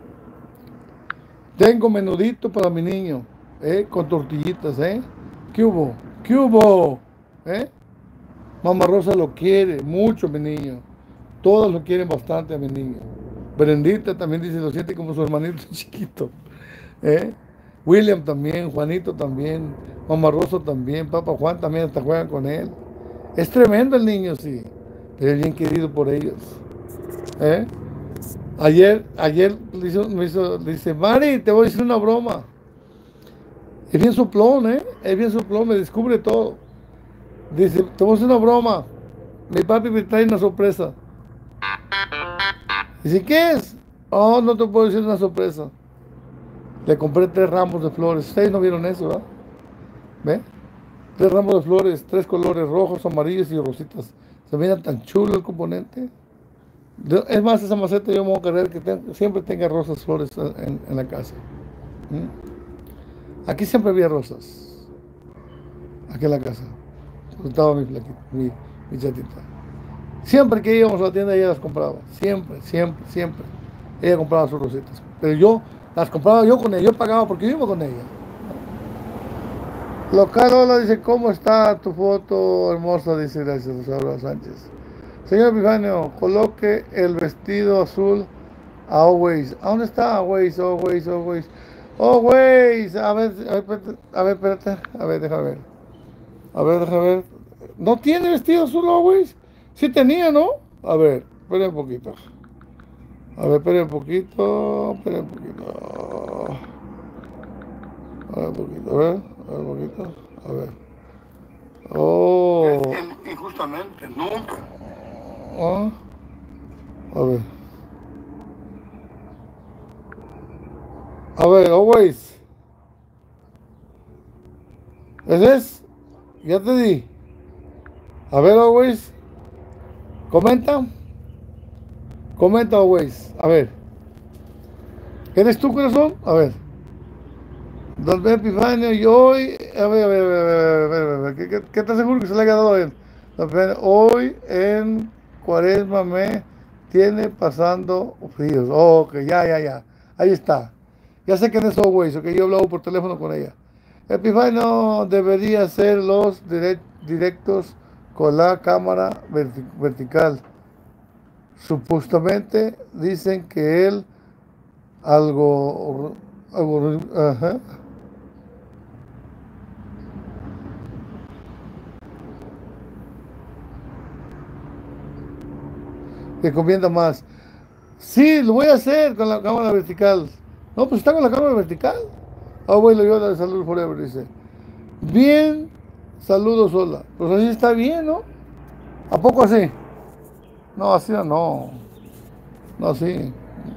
Tengo menudito para mi niño, ¿eh? Con tortillitas, ¿eh? ¿Qué hubo? ¿Qué hubo? ¿Eh? Mamá Rosa lo quiere mucho, mi niño. Todos lo quieren bastante a mi niño. Brendita también dice, lo siente como su hermanito chiquito. ¿Eh? William también, Juanito también, Mamá Rosa también, Papá Juan también, hasta juegan con él. Es tremendo el niño, sí, pero es bien querido por ellos. ¿Eh? Ayer, ayer le hizo, me hizo, le dice, Mari, te voy a decir una broma. Es bien soplón, ¿eh? Es bien soplón, me descubre todo. Dice, te voy a hacer una broma. Mi papi me trae una sorpresa. Dice, ¿qué es? Oh, no te puedo decir una sorpresa. Le compré tres ramos de flores. Ustedes no vieron eso, ¿verdad? ¿Ve? Tres ramos de flores, tres colores, rojos, amarillos y rositas. Se mira tan chulo el componente. Es más, esa maceta yo me voy a querer que ten, siempre tenga rosas, flores en, en la casa. ¿Mm? Aquí siempre había rosas. Aquí en la casa. Estaba mi flaquita, mi, mi chatita. Siempre que íbamos a la tienda ella las compraba. Siempre, siempre, siempre. Ella compraba sus rositas. Pero yo Las compraba yo con ella, yo pagaba porque yo iba con ella. Local, hola, dice, ¿cómo está tu foto hermosa? Dice, gracias, Rosaura Sánchez. Señor Epifanio, coloque el vestido azul a Always. ¿A dónde está Always? Always, Always. Always. A ver, a ver, espérate, a ver, espérate. A ver, deja ver. A ver, deja ver. ¿No tiene vestido azul Always? Sí tenía, ¿no? A ver, espera un poquito. A ver, espera un poquito. Espera un poquito. A ver un poquito, a ver. A ver un poquito. A ver. Oh. Injustamente, nunca. Ah, a ver. A ver, Always. ¿Ese es? Ya te di. A ver, Always. Comenta. Comenta, Always. A ver. ¿Eres tú, corazón? A ver. Don Epifanio, y hoy. A ver, a ver, a ver, a ver, a ver, a ver. ¿Qué, qué, qué estás seguro que se le ha quedado a él? Don Epifanio, hoy en Cuaresma me tiene pasando fríos. Oh, ok, ya, ya, ya. Ahí está. Ya sé quién es Always, ok. Yo he hablado por teléfono con ella. Epifanio debería hacer los direct, directos con la cámara verti- vertical. Supuestamente dicen que él algo, algo, ajá, recomienda más. Sí, lo voy a hacer con la cámara vertical. No, pues está con la cámara vertical. Abuelo Yoda de Salud Forever dice. Bien, saludos, hola. Pues así está bien, ¿no? ¿A poco así? No, así no. No, así.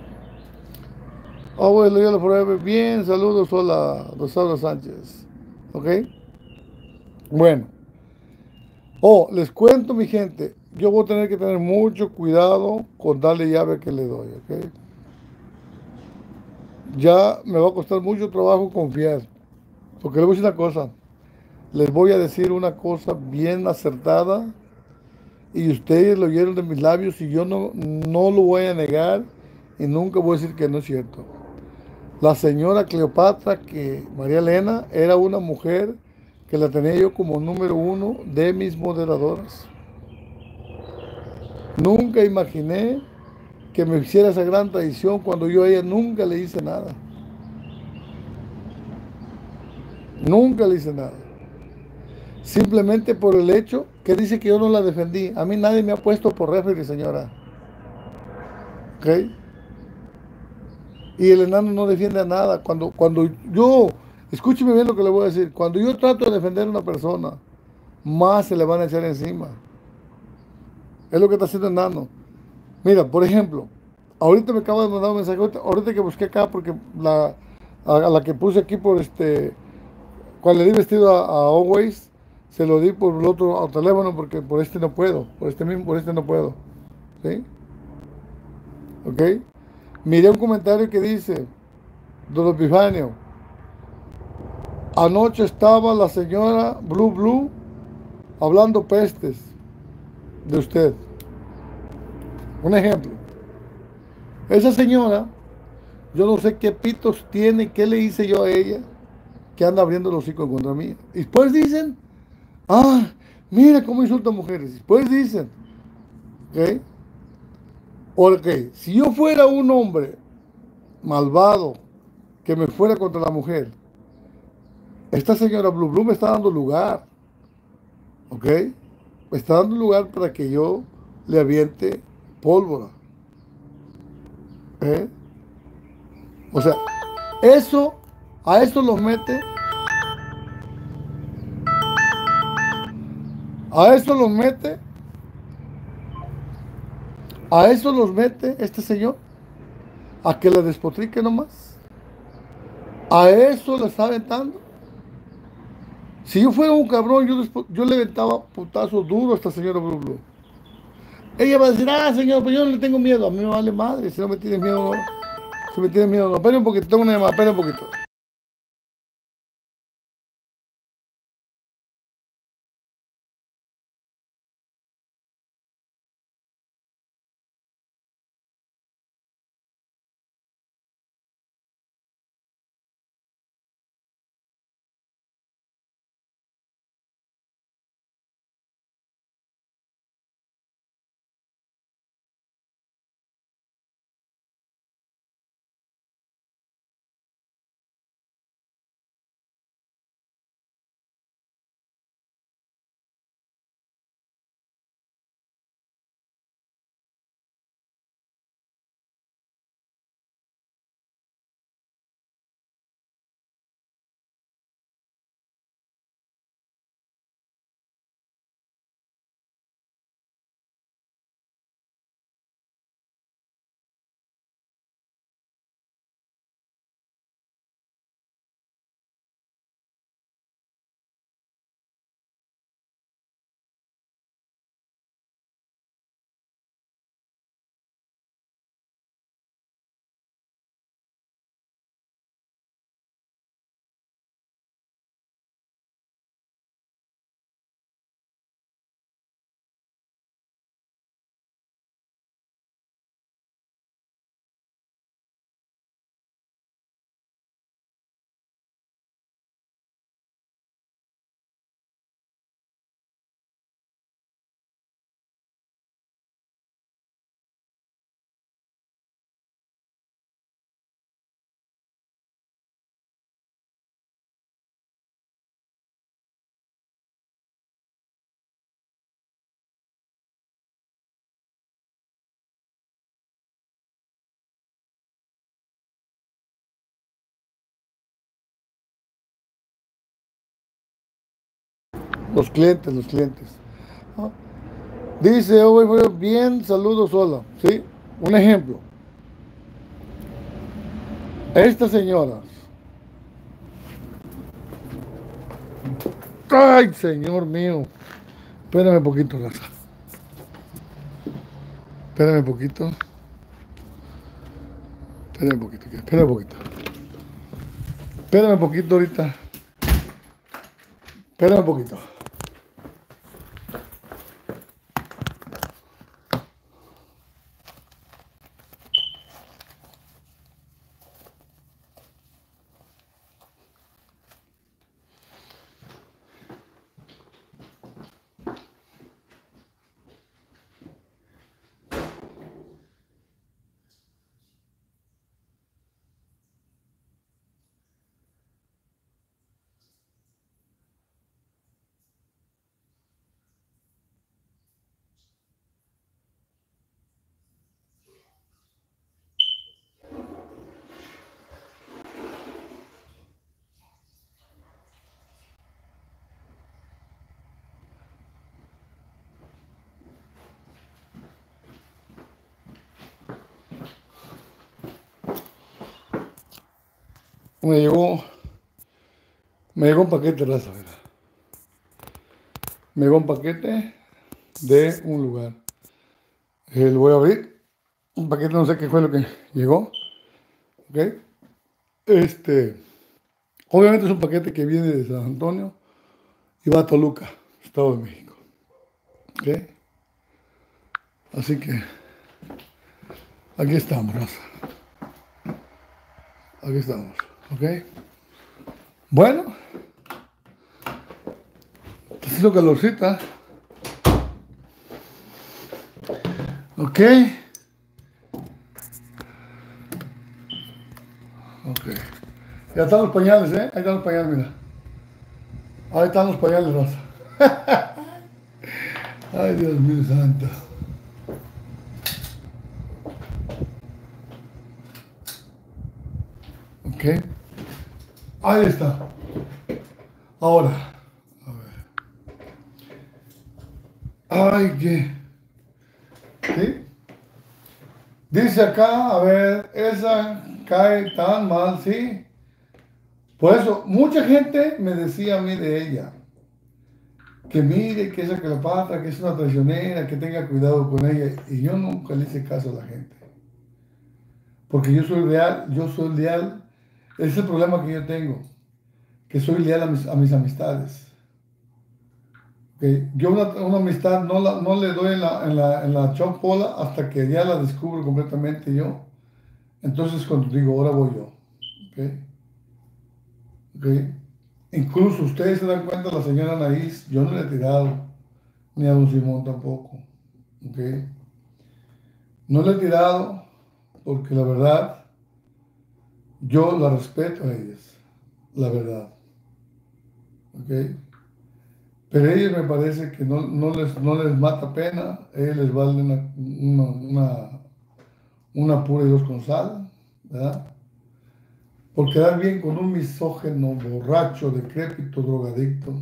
Abuelo Yoda Forever. Bien, saludos, hola. Rosario Sánchez. ¿Ok? Bueno. Oh, les cuento, mi gente. Yo voy a tener que tener mucho cuidado con darle llave que le doy, ¿ok? Ya me va a costar mucho trabajo confiar. Porque les voy a decir una cosa. Les voy a decir una cosa bien acertada y ustedes lo oyeron de mis labios y yo no, no lo voy a negar y nunca voy a decir que no es cierto. La señora Cleopatra, que María Elena, era una mujer que la tenía yo como número uno de mis moderadoras. Nunca imaginé que me hiciera esa gran traición cuando yo a ella nunca le hice nada. Nunca le hice nada. Simplemente por el hecho que dice que yo no la defendí. A mí nadie me ha puesto por referee, señora. ¿Ok? Y el enano no defiende a nada. Cuando, cuando yo, escúcheme bien lo que le voy a decir. Cuando yo trato de defender a una persona, más se le van a echar encima. Es lo que está haciendo el enano. Mira, por ejemplo, ahorita me acaba de mandar un mensaje. Ahorita, ahorita que busqué acá, porque la, a, a la que puse aquí por este. Cuando le di vestido a, a Always, se lo di por el otro teléfono porque por este no puedo, por este mismo, por este no puedo. ¿Sí? ¿Ok? Miré un comentario que dice, Don Epifanio, anoche estaba la señora Blue Blue hablando pestes de usted. Un ejemplo. Esa señora, yo no sé qué pitos tiene, qué le hice yo a ella, que anda abriendo los hocico en contra mí. Y después dicen, ah, mira cómo insultan mujeres. Después dicen, ¿ok? Porque si yo fuera un hombre malvado que me fuera contra la mujer, esta señora Blue Blue me está dando lugar, ¿ok? Me está dando lugar para que yo le aviente pólvora, ¿eh? O sea, eso, a eso los mete, a eso los mete, a eso los mete este señor, a que le despotrique nomás. A eso le está aventando. Si yo fuera un cabrón, yo, despo- yo le aventaba putazo duro a esta señora Blue Blue. Ella va a decir, ah, señor, pero yo no le tengo miedo. A mí me vale madre. Si no me tienes miedo, no. Si me tienes miedo, no. Espera un poquito, tengo una llamada, espera un poquito. Los clientes, los clientes. ¿Ah? Dice, oh, güey, bien, saludos, hola. ¿Sí? Un ejemplo. Esta señora. Ay, señor mío. Espérame un poquito, raza. Espérame un poquito. Espérame un poquito, espérame un poquito. Espérame un poquito ahorita. Espérame un poquito. Me llegó, me llegó un paquete, raza, ¿verdad? Me llegó un paquete de un lugar. Eh, lo voy a abrir. Un paquete, no sé qué fue lo que llegó. ¿Ok? Este, obviamente es un paquete que viene de San Antonio y va a Toluca, Estado de México. ¿Ok? Así que aquí estamos, raza. Aquí estamos. ¿Ok? Bueno. Está haciendo calorcita. Ok. Ok. Ya están los pañales, ¿eh? Ahí están los pañales, mira. Ahí están los pañales, raza. Ay, Dios mío santo. Ok. Ahí está. Ahora. A ver. Ay, qué. ¿Sí? Dice acá, a ver, esa cae tan mal, ¿sí? Por eso, mucha gente me decía a mí de ella, que mire, que esa Cleopatra, que es una traicionera, que tenga cuidado con ella, y yo nunca le hice caso a la gente, porque yo soy real, yo soy leal, ese es el problema que yo tengo, que soy leal a mis, a mis amistades. Okay. Yo una, una amistad no, la, no le doy en la, en, la, en la chompola hasta que ya la descubro completamente yo. Entonces cuando digo, ahora voy yo. ¿Okay? ¿Okay? Incluso ustedes se dan cuenta, la señora Anaís, yo no le he tirado, ni a don Simón tampoco. ¿Okay? No le he tirado porque la verdad, yo la respeto a ellas, la verdad. ¿Okay? Pero a ellos me parece que no, no, les, no les mata pena, a ellos les vale una, una, una, una pura y dos con sal, ¿verdad? Por quedar bien con un misógeno, borracho, decrépito, drogadicto.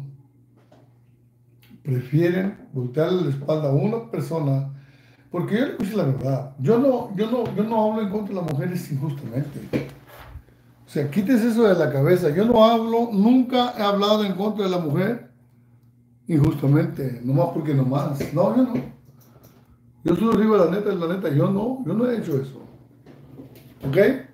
Prefieren voltearle la espalda a una persona, porque yo le puse la verdad. Yo no, yo no, yo no hablo en contra de las mujeres injustamente. O sea, quítese eso de la cabeza. Yo no hablo, nunca he hablado en contra de la mujer injustamente, nomás porque nomás. No, yo no. Yo solo digo la neta, la neta, yo no, yo no he hecho eso. ¿Ok?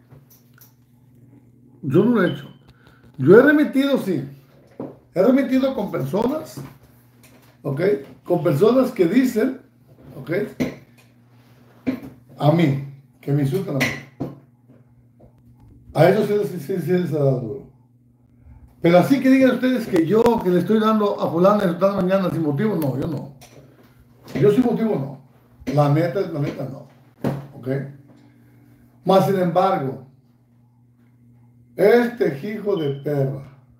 Yo no lo he hecho. Yo he remitido, sí. He remitido con personas, ¿ok? Con personas que dicen, ¿ok? A mí, que me insultan a mí. A ellos sí, sí, sí, sí les ha dado duro. Pero así que digan ustedes que yo, que le estoy dando a fulano esta mañana sin motivo, no, yo no. Yo sin motivo no. La neta, la neta no. ¿Ok? Más sin embargo, este hijo de perra,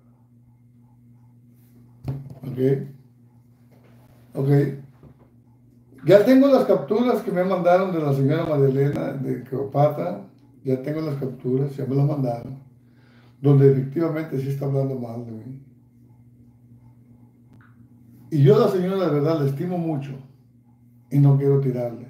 ¿ok? ¿Ok? Ya tengo las capturas que me mandaron de la señora Marilena de Cleopatra, ya tengo las capturas, ya me las mandaron, donde efectivamente sí está hablando mal de mí. Y yo a la señora de verdad la estimo mucho y no quiero tirarle.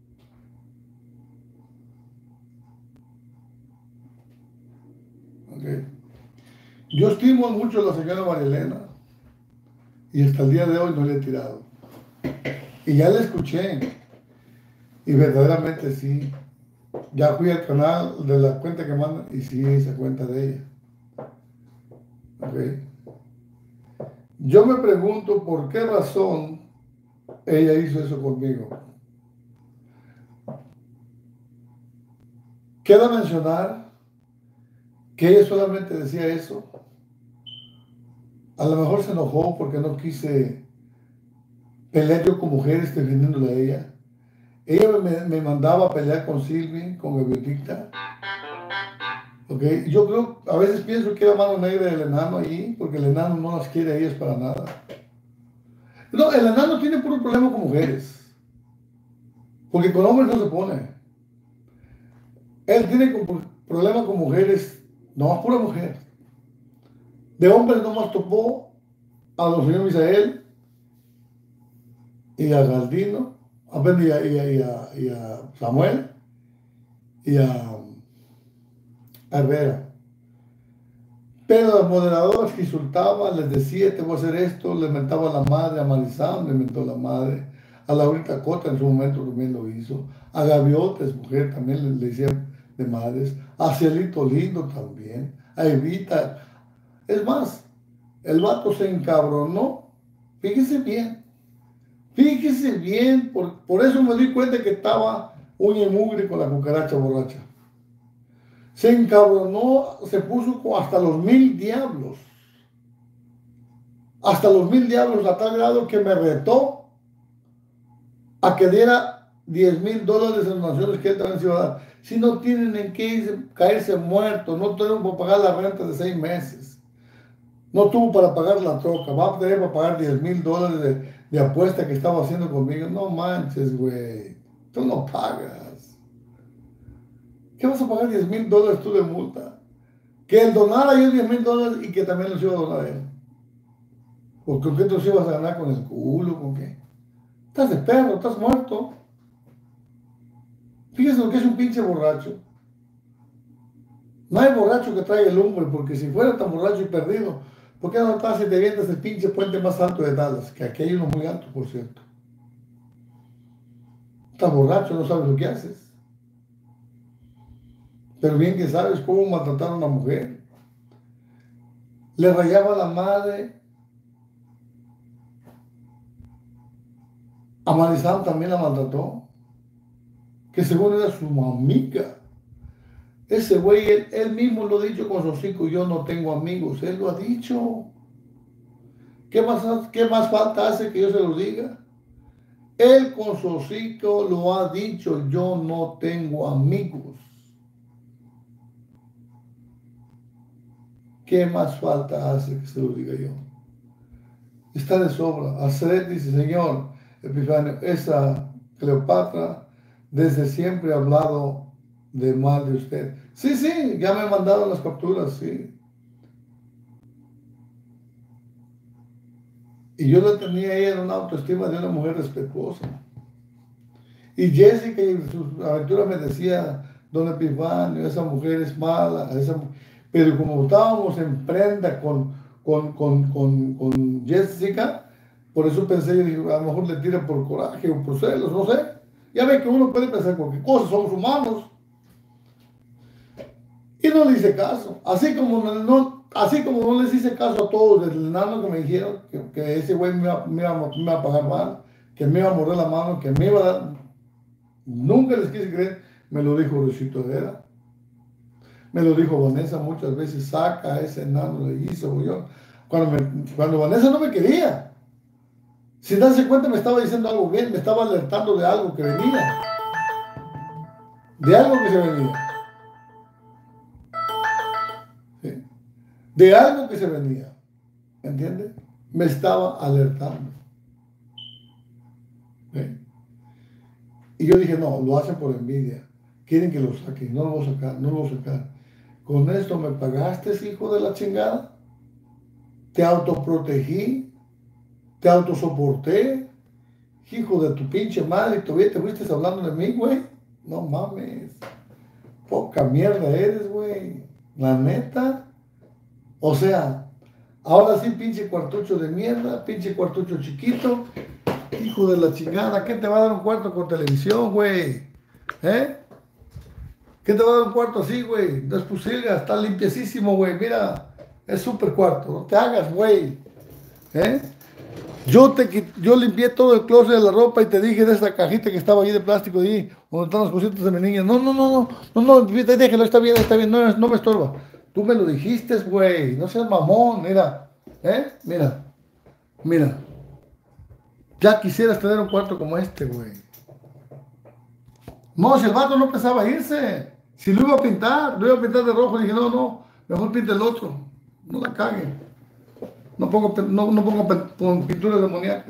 Okay. Yo estimo mucho a la señora María Elena y hasta el día de hoy no le he tirado. Y ya la escuché y verdaderamente sí. Ya fui al canal de la cuenta que mandan y sí, se cuenta de ella. Okay. Yo me pregunto por qué razón ella hizo eso conmigo. Queda mencionar que ella solamente decía eso. A lo mejor se enojó porque no quise pelear yo con mujeres defendiéndola a ella. Ella me, me mandaba a pelear con Silvi, con Gaviotita. Okay. Yo creo, a veces pienso que era mano negra del enano ahí, porque el enano no las quiere a ellas para nada. No, el enano tiene puro problema con mujeres. Porque con hombres no se pone. Él tiene problemas con mujeres, no más pura mujer. De hombres nomás topó a los señor Misael y a Galdino, a, y, a, y, a, y, a, y a Samuel y a Herrera. Pero las moderadoras que insultaban, les decía, te voy a hacer esto, le mentaba a la madre, a Marizán le mentó la madre, a Laurita Cota en su momento también lo hizo, a Gaviotes, mujer, también le, le decía de madres, a Cielito Lindo también, a Evita. Es más, el vato se encabronó, fíjese bien, fíjese bien, por, por eso me di cuenta que estaba uña y mugre con la cucaracha borracha. Se encabronó, se puso hasta los mil diablos. Hasta los mil diablos a tal grado que me retó a que diera diez mil dólares en donaciones que él también se iba a dar. Si no tienen en qué irse, caerse muertos, no tienen para pagar la renta de seis meses. No tuvo para pagar la troca, va a tener para pagar diez mil dólares de, de apuesta que estaba haciendo conmigo. No manches, güey. Tú no pagas. ¿Qué vas a pagar diez mil dólares tú de multa? Que él donara yo diez mil dólares y que también los iba a donar a él. ¿O con qué te los ibas a ganar? ¿Con el culo? ¿Con qué? Estás de perro, estás muerto. Fíjese lo que es un pinche borracho. No hay borracho que traiga el lumbre, porque si fuera tan borracho y perdido, ¿por qué no estás y te vienes el pinche puente más alto de Dallas? Que aquí hay uno muy alto, por cierto. Estás borracho, no sabes lo que haces. Pero bien que sabes cómo maltratar a una mujer. Le rayaba la madre. A Marizán también la maltrató. Que según era su amiga. Ese güey, él, él mismo lo ha dicho con su hocico, yo no tengo amigos. Él lo ha dicho. ¿Qué más, qué más falta hace que yo se lo diga? Él con su hocico lo ha dicho, yo no tengo amigos. ¿Qué más falta hace que se lo diga yo? Está de sobra. Azaret dice, Señor Epifanio, esa Cleopatra desde siempre ha hablado de mal de usted. Sí, sí, ya me han mandado las capturas, sí. Y yo la tenía ella en una autoestima de una mujer respetuosa. Y Jessica en sus aventuras me decía, don Epifanio, esa mujer es mala, esa pero como estábamos en prenda con, con, con, con, con Jessica, por eso pensé, yo dije, a lo mejor le tira por coraje o por celos, no sé. Ya ve que uno puede pensar cualquier cosa, somos humanos. Y no le hice caso. Así como no, así como no les hice caso a todos del enano que me dijeron que, que ese güey me iba, me, iba, me iba a pagar mal, que me iba a morder la mano, que me iba a dar. Nunca les quise creer. Me lo dijo Luisito Herrera. Me lo dijo Vanessa muchas veces, saca a ese enano, le hizo yo. Cuando, me, cuando Vanessa no me quería, sin darse cuenta me estaba diciendo algo bien, me estaba alertando de algo que venía. De algo que se venía. ¿Sí? De algo que se venía. ¿Entiendes? Me estaba alertando. ¿Sí? Y yo dije, no, lo hacen por envidia. Quieren que lo saquen, no lo voy a sacar, no lo voy a sacar. Con esto me pagaste, hijo de la chingada. Te autoprotegí. te autosoporté, hijo de tu pinche madre, y todavía te fuiste hablando de mí, güey. No mames. Poca mierda eres, güey. La neta. O sea, ahora sí, pinche cuartucho de mierda, pinche cuartucho chiquito. Hijo de la chingada, ¿qué te va a dar un cuarto con televisión, güey? ¿Eh? ¿Qué te va a dar un cuarto así, güey? No es posible, está limpiecísimo, güey. Mira, es súper cuarto. No te hagas, güey. ¿Eh? Yo, te, yo limpié todo el closet de la ropa y te dije de esa cajita que estaba ahí de plástico ahí, donde están las cositas de mi niña. No, no, no, no, no, no, déjalo, está bien, está bien, no, no me estorba. Tú me lo dijiste, güey, no seas mamón, mira, ¿eh? Mira, mira. Ya quisieras tener un cuarto como este, güey. No, si el vato no pensaba irse, si lo iba a pintar, lo iba a pintar de rojo, dije, no, no, mejor pinta el otro, no la cague. No pongo, no, no pongo pinturas demoníacas.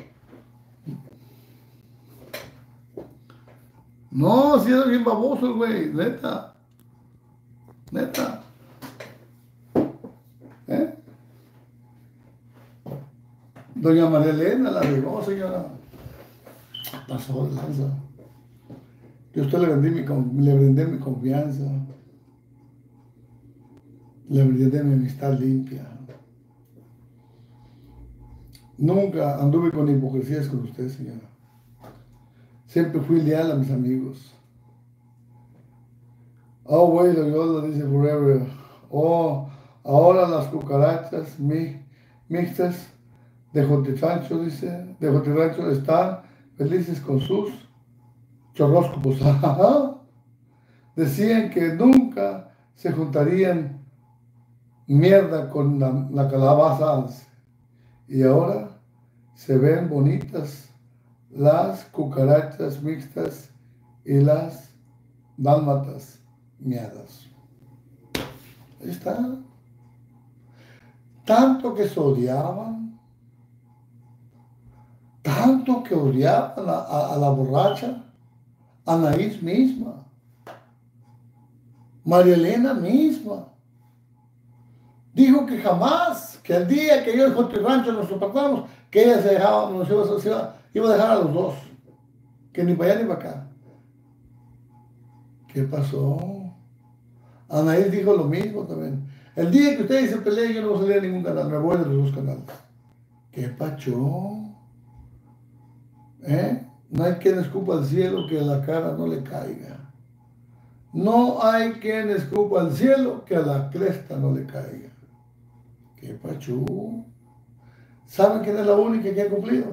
No, si era bien baboso, güey, neta. Neta. ¿Eh? Doña María Elena la regó, señora. Pasó de lanza. Yo a usted le vendí mi, le brindé mi confianza. Le brindé mi amistad limpia. Nunca anduve con hipocresías con usted, señora. Siempre fui leal a mis amigos. Oh, güey, lo dice forever. Oh, ahora las cucarachas mi, mixtas de Jotirancho, dice, de Jotirancho están felices con sus chorróscopos. Decían que nunca se juntarían mierda con la, la calabaza. Y ahora se ven bonitas las cucarachas mixtas y las dálmatas miadas. Ahí está. Tanto que se odiaban, tanto que odiaban a, a, a la borracha, a Anaís misma, María Elena misma. Dijo que jamás, que el día que yo y Joti Rancho nos apartamos, que ella se dejaba, nos iba, se iba, iba a dejar a los dos, que ni para allá ni para acá. ¿Qué pasó? Anaís dijo lo mismo también. El día que ustedes se peleen, yo no voy a salir a ningún canal, me voy de los dos canales. ¿Qué pacho? ¿Eh? No hay quien escupa al cielo que a la cara no le caiga. No hay quien escupa al cielo que a la cresta no le caiga. ¿Qué pacho? ¿Saben quién es la única que ha cumplido?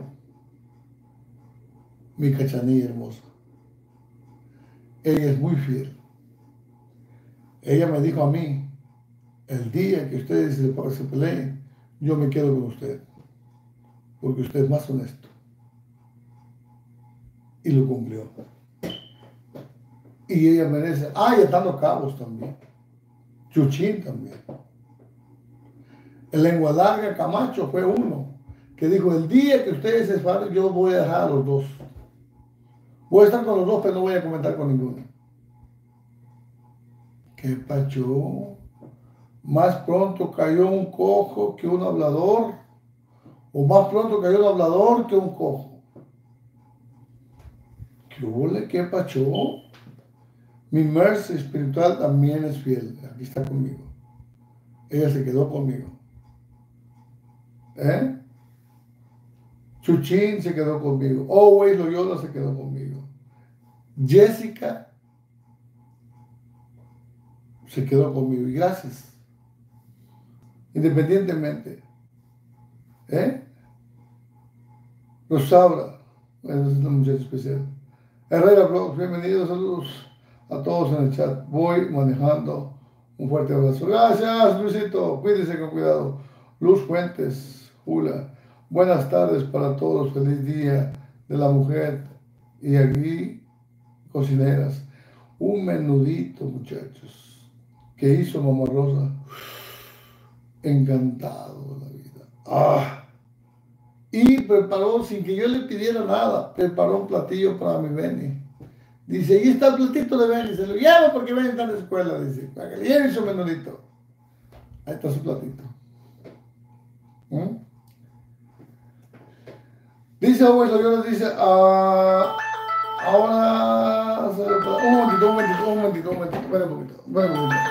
Mi Cachanilla hermosa. Ella es muy fiel. Ella me dijo a mí, el día que ustedes se peleen, yo me quedo con usted, porque usted es más honesto. Y lo cumplió. Y ella merece, ah, y atando cabos también. Chuchín también. El lengua larga Camacho fue uno que dijo, el día que ustedes se separen, yo voy a dejar a los dos. Voy a estar con los dos, pero no voy a comentar con ninguno. ¿Qué pacho? Más pronto cayó un cojo que un hablador, o más pronto cayó un hablador que un cojo. ¿Qué huele? ¿Qué pacho? Mi mercy espiritual también es fiel. Aquí está conmigo. Ella se quedó conmigo. ¿Eh? Chuchín se quedó conmigo. Always Loyola se quedó conmigo. Jessica se quedó conmigo. Y gracias. Independientemente. ¿Eh? Rosaura. Bueno, es una muchacha especial. Herrera Blogs, bienvenidos. Saludos a todos en el chat. Voy manejando. Un fuerte abrazo. Gracias, Luisito. Cuídese con cuidado. Luz Fuentes, Jula. Buenas tardes para todos. Feliz día de la mujer. Y aquí, cocineras. Un menudito, muchachos, que hizo Mamá Rosa. Encantado de la vida. Ah. Y preparó, sin que yo le pidiera nada, preparó un platillo para mi Benny. Dice, ahí está el platito de Benny. Se lo llevo porque Benny está en la escuela. Dice, para que le lleve su menudito. Ahí está su platito. ¿Mm? Dice Always Loyola, dice, ah, ahora, un momentito, un momentito, un momentito, un momentito, espera un poquito, espera un poquito.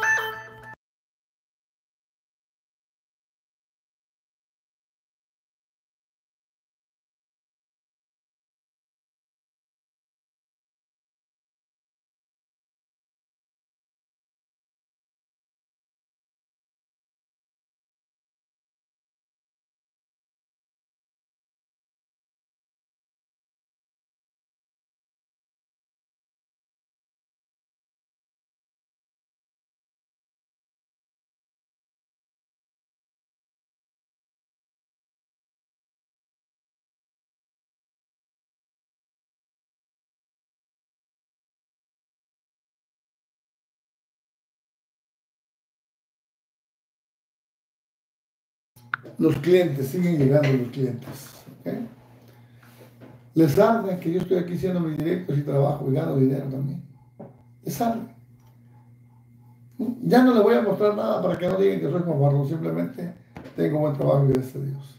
Los clientes, siguen llegando los clientes. ¿Okay? Les arde que yo estoy aquí haciendo mis directos y trabajo y gano dinero también. Les arde. Ya no les voy a mostrar nada para que no digan que soy mamarrón, simplemente tengo buen trabajo y gracias a Dios.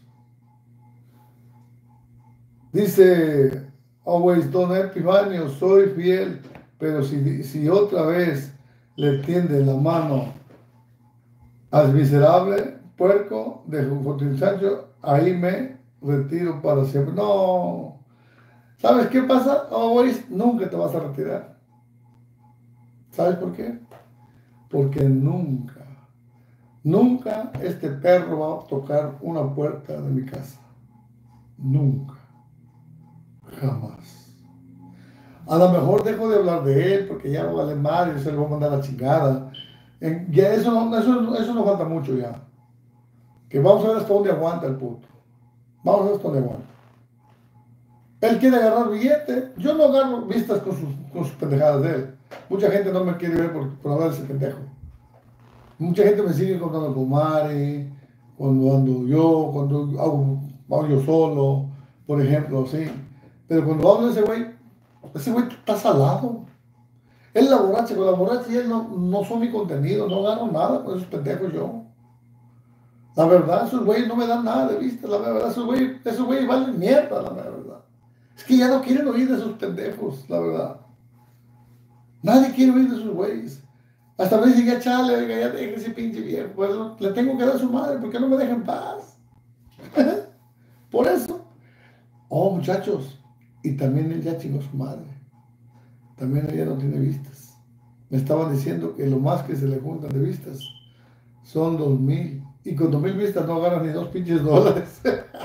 Dice Always Don Epifanio, soy fiel, pero si, si otra vez le tiende la mano al miserable puerco de Joaquín Sancho, ahí me retiro para siempre. No, ¿sabes qué pasa? Always, nunca te vas a retirar. ¿Sabes por qué? Porque nunca, nunca este perro va a tocar una puerta de mi casa. Nunca. Jamás. A lo mejor dejo de hablar de él porque ya no vale madre, se le va a mandar a la chingada. En, ya eso, no, eso, eso no falta mucho ya. Que vamos a ver hasta dónde aguanta el puto. Vamos a ver hasta dónde aguanta. Él quiere agarrar billete. Yo no agarro vistas con sus, con sus pendejadas de él. Mucha gente no me quiere ver por, por hablar de ese pendejo. Mucha gente me sigue contando con Mari, cuando ando yo, cuando hago, hago yo solo, por ejemplo, sí. Pero cuando hablo de ese güey, ese güey está salado. Él la borracha, con la borracha y él no, no son mi contenido, no gano nada con esos pendejos yo. La verdad, esos güeyes no me dan nada de vista, la verdad, esos güeyes, esos güeyes valen mierda, la verdad. Es que ya no quieren oír de esos pendejos, la verdad. Nadie quiere oír de esos güeyes. Hasta me dicen, ya chale, oiga, ya deje ese pinche viejo. Pues le tengo que dar a su madre, porque no me deja en paz. Por eso. Oh, muchachos. Y también él ya chingó a su madre. También ella no tiene vistas. Me estaban diciendo que lo más que se le juntan de vistas son dos mil. Y con dos mil vistas no ganan ni dos pinches dólares.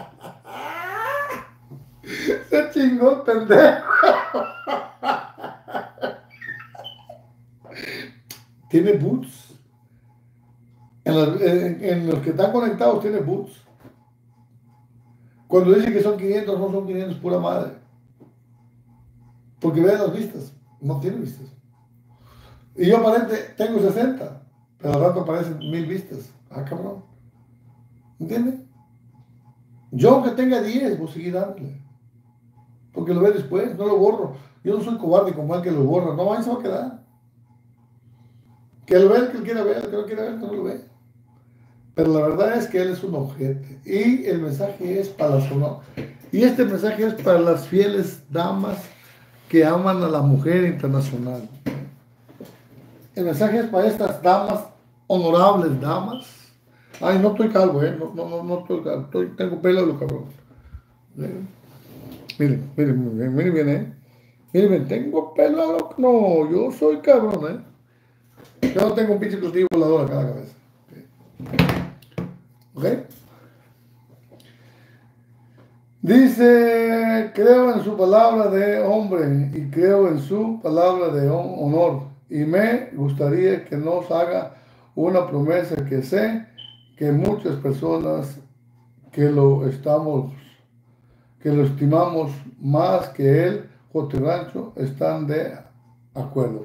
Se chingó el pendejo. Tiene boots. En, las, en, en los que están conectados tiene boots. Cuando dice que son quinientos, no son quinientos, pura madre. Porque vean las vistas. No tiene vistas. Y yo aparente tengo sesenta. Pero al rato aparecen mil vistas. Ah, cabrón. ¿Entiendes? Yo aunque tenga diez, voy a seguir dándole. Porque lo ve después, no lo borro. Yo no soy cobarde como el que lo borra. No, ahí se va a quedar. Que lo vea el que lo quiera ver, el que no quiera ver, que no lo ve. Pero la verdad es que él es un ojete. Y el mensaje es para las Y este mensaje es para las fieles damas que aman a la mujer internacional. El mensaje es para estas damas, honorables damas. Ay, no estoy calvo, eh. No, no, no, no estoy calvo. Estoy, tengo pelo de los cabrones. Miren, miren, miren, miren, miren bien, eh. Miren, miren, tengo pelo a lo... No, yo soy cabrón, eh. Yo no tengo un pinche platillo volador acá en la cabeza. ¿Ok? Dice, creo en su palabra de hombre y creo en su palabra de honor. Y me gustaría que nos haga una promesa que sé que muchas personas que lo estamos, que lo estimamos más que él, Jote Rancho, están de acuerdo.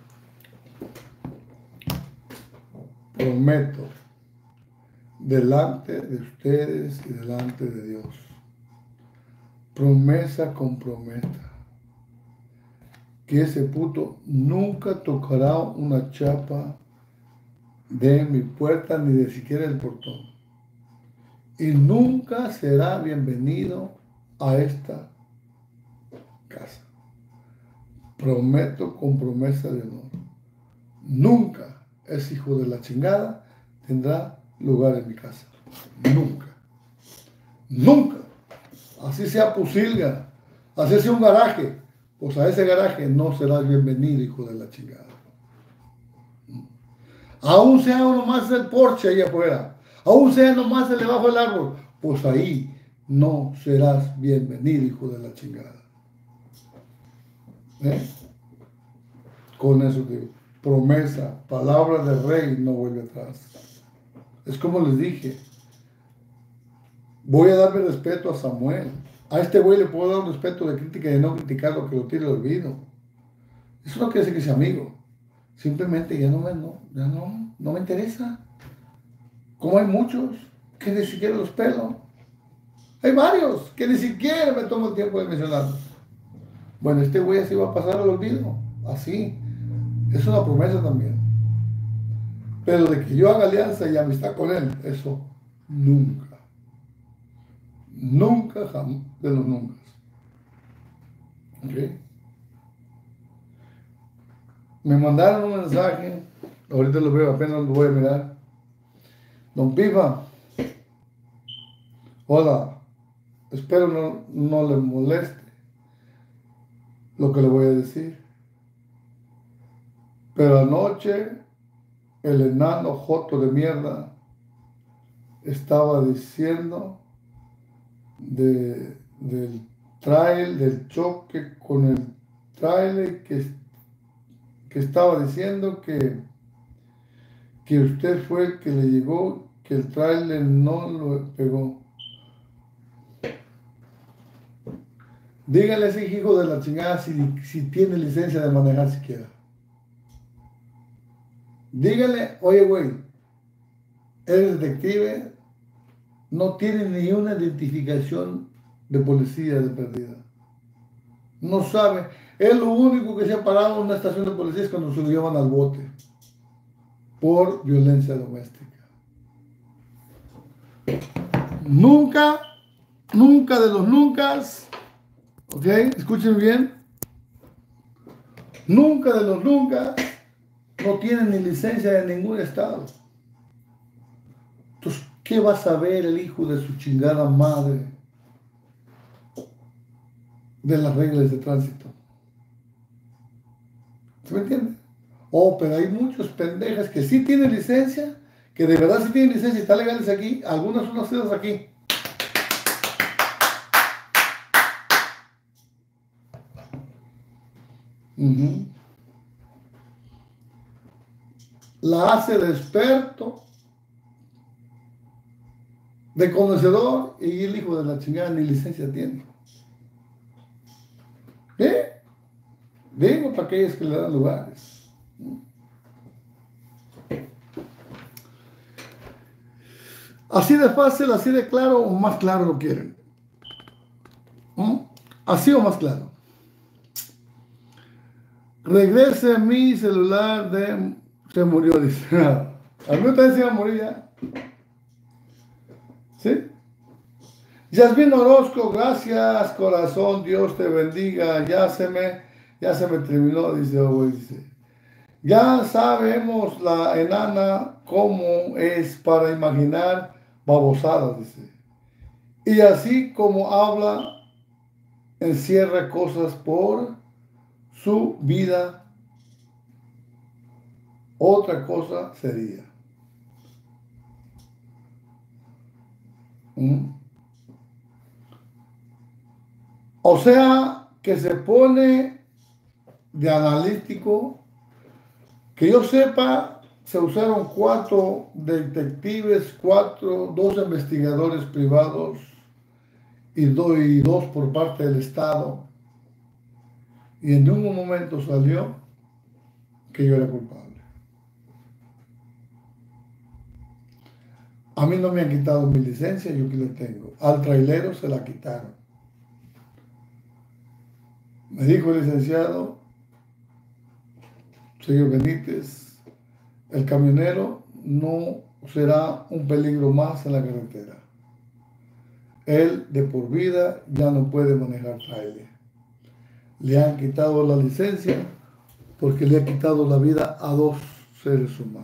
Prometo delante de ustedes y delante de Dios. Promesa con promesa. Que ese puto nunca tocará una chapa de mi puerta ni de siquiera el portón. Y nunca será bienvenido a esta casa. Prometo con promesa de honor. Nunca ese hijo de la chingada tendrá lugar en mi casa. Nunca. Nunca. Así sea Pusilga, así sea un garaje, pues a ese garaje no serás bienvenido, hijo de la chingada. Aún sea nomás el porche ahí afuera, aún sea nomás el debajo del árbol, pues ahí no serás bienvenido, hijo de la chingada. ¿Eh? Con eso digo, promesa, palabra del rey no vuelve atrás. Es como les dije, voy a darme respeto a Samuel. A este güey le puedo dar un respeto de crítica y de no criticar lo que lo tire al olvido. Eso no quiere decir que sea amigo. Simplemente ya no me, no, ya no, no me interesa. Como hay muchos que ni siquiera los pelo. Hay varios que ni siquiera me tomo el tiempo de mencionarlos. Bueno, este güey así va a pasar al olvido. Así. Es una promesa también. Pero de que yo haga alianza y amistad con él, eso nunca. Nunca, jamás, de los nunca. ¿Ok? Me mandaron un mensaje, ahorita lo veo, apenas lo voy a mirar. Don Pipa, hola, espero no, no le moleste lo que le voy a decir. Pero anoche el enano joto de mierda estaba diciendo de, del trail, del choque con el trailer que, que estaba diciendo que, que usted fue el que le llegó, que el trailer no lo pegó. Dígale a ese hijo de la chingada si, si tiene licencia de manejar siquiera. Dígale, oye güey, eres detective, no tiene ni una identificación de policía de perdida. No sabe. Es lo único que se ha parado en una estación de policía es cuando se lo llevan al bote por violencia doméstica. Nunca, nunca de los nunca, ¿ok? Escuchen bien. Nunca de los nunca no tienen ni licencia de ningún estado. Entonces, ¿qué va a saber el hijo de su chingada madre de las reglas de tránsito? ¿Se me entiende? Oh, pero hay muchos pendejas que sí tienen licencia, que de verdad sí tienen licencia y están legales aquí, algunas son nacidas aquí. Uh-huh. La hace de experto, de conocedor, y el hijo de la chingada ni licencia tiene. ¿Eh? Digo para aquellos que le dan lugares. Así de fácil, así de claro, o más claro lo quieren. ¿Mm? Así o más claro. Regrese mi celular de... Se murió, dice. A mí también se iba a morir ya. ¿Sí? Yasmín Orozco, gracias, corazón, Dios te bendiga. Ya se me, ya se me terminó, dice, oh, dice. Ya sabemos la enana cómo es para imaginar babosadas, dice. Y así como habla, encierra cosas por su vida. Otra cosa sería. ¿Mm? O sea, que se pone de analítico. Que yo sepa, se usaron cuatro detectives, cuatro, dos investigadores privados y, do, y dos por parte del Estado. Y en ningún momento salió que yo era culpable. A mí no me han quitado mi licencia, yo aquí la tengo. Al trailero se la quitaron. Me dijo el licenciado, señor Benítez, el camionero no será un peligro más en la carretera. él de por vida ya no puede manejar trailer. Le han quitado la licencia porque le ha quitado la vida a dos seres humanos.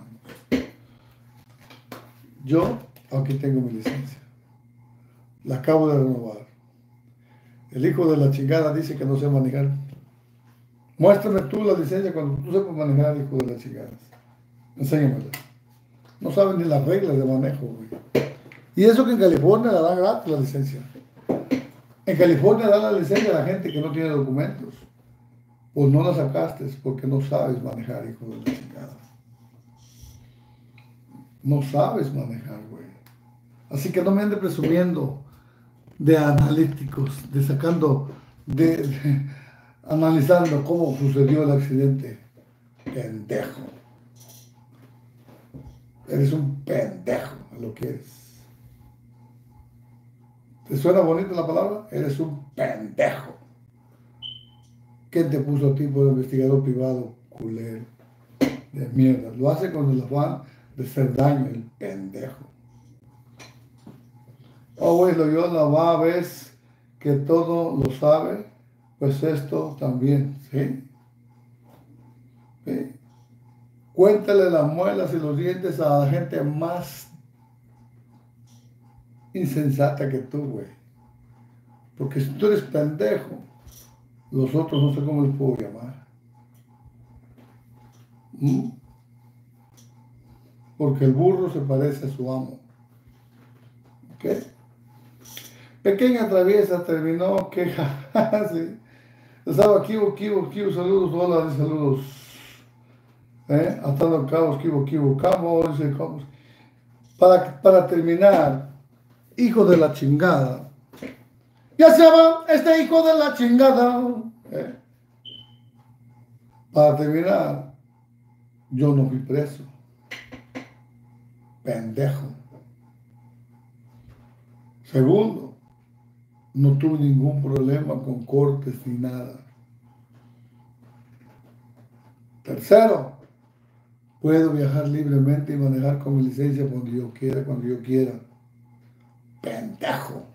Yo aquí tengo mi licencia. La acabo de renovar. El hijo de la chingada dice que no sé manejar. Muéstrame tú la licencia cuando tú sepas manejar, hijo de la chingada. Enséñamela. No saben ni las reglas de manejo, güey. Y eso que en California la dan gratis la licencia. En California dan la licencia a la gente que no tiene documentos. Pues no la sacaste porque no sabes manejar, hijo de la chingada. No sabes manejar, güey. Así que no me ande presumiendo de analíticos, de sacando, de, de analizando cómo sucedió el accidente. Pendejo. Eres un pendejo, a lo que eres. ¿Te suena bonita la palabra? Eres un pendejo. ¿Quién te puso a ti por investigador privado, culero? De mierda. Lo hace con el afán de hacer daño, el pendejo. Oh, güey, lo yo la va, ves que todo lo sabe, pues esto también, ¿sí? ¿Sí? Cuéntale las muelas y los dientes a la gente más insensata que tú, güey. Porque si tú eres pendejo, los otros no sé cómo les puedo llamar. ¿Mm? Porque el burro se parece a su amo. ¿Ok? Pequeña traviesa terminó, queja. Sí. Estaba Kibo, Kibo, Kibo, saludos, hola, saludos. ¿Eh? Atando cabos, Kibo, Kibo, cabos, dice cabos. Para, para terminar, hijo de la chingada. Ya se va este hijo de la chingada. ¿Eh? Para terminar, yo no fui preso. Pendejo. Segundo, no tuve ningún problema con cortes ni nada. Tercero, puedo viajar libremente y manejar con mi licencia cuando yo quiera, cuando yo quiera. Pendejo.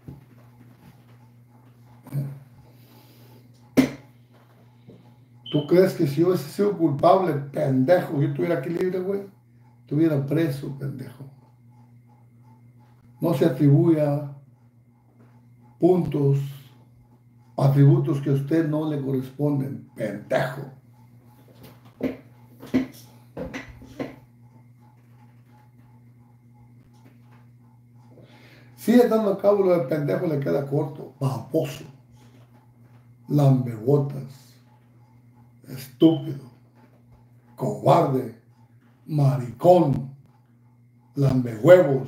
¿Tú crees que si yo hubiese sido culpable, pendejo, yo estuviera aquí libre, güey? Estuviera preso, pendejo. No se atribuya puntos, atributos que a usted no le corresponden, pendejo. Sigue dando a cabo lo del pendejo, le queda corto, baboso, lambebotas, estúpido, cobarde, maricón, lambehuevos,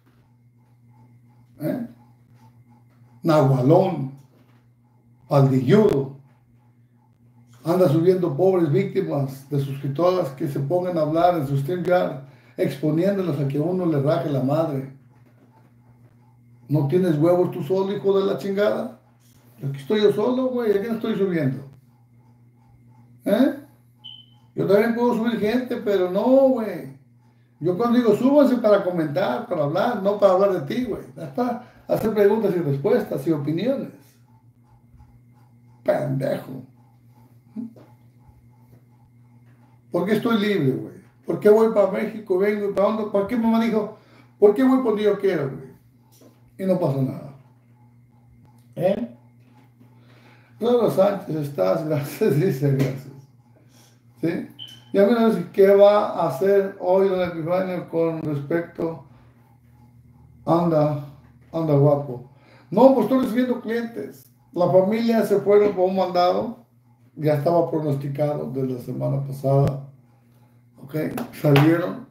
¿eh? Nahualón, paldilludo, anda subiendo pobres víctimas de suscriptoras que se pongan a hablar en su StreamYard, exponiéndolas a que uno le raje la madre. ¿No tienes huevos tú solo, hijo de la chingada? Aquí estoy yo solo, güey, aquí no estoy subiendo. ¿Eh? Yo también puedo subir gente, pero no, güey. Yo cuando digo súbanse para comentar, para hablar, no para hablar de ti, güey. Es para hacer preguntas y respuestas y opiniones. Pendejo. ¿Por qué estoy libre, güey? ¿Por qué voy para México, vengo y para dónde? ¿Por qué mamá dijo? ¿Por qué voy por donde yo quiero, güey? Y no pasa nada. ¿Eh? Pedro Sánchez, estás, gracias, dice, gracias. ¿Sí? Y a mí me dice, ¿qué va a hacer hoy don Epifanio con respecto? Anda, anda guapo. No, pues estoy recibiendo clientes. La familia se fueron por un mandado, ya estaba pronosticado desde la semana pasada. ¿Ok? Salieron.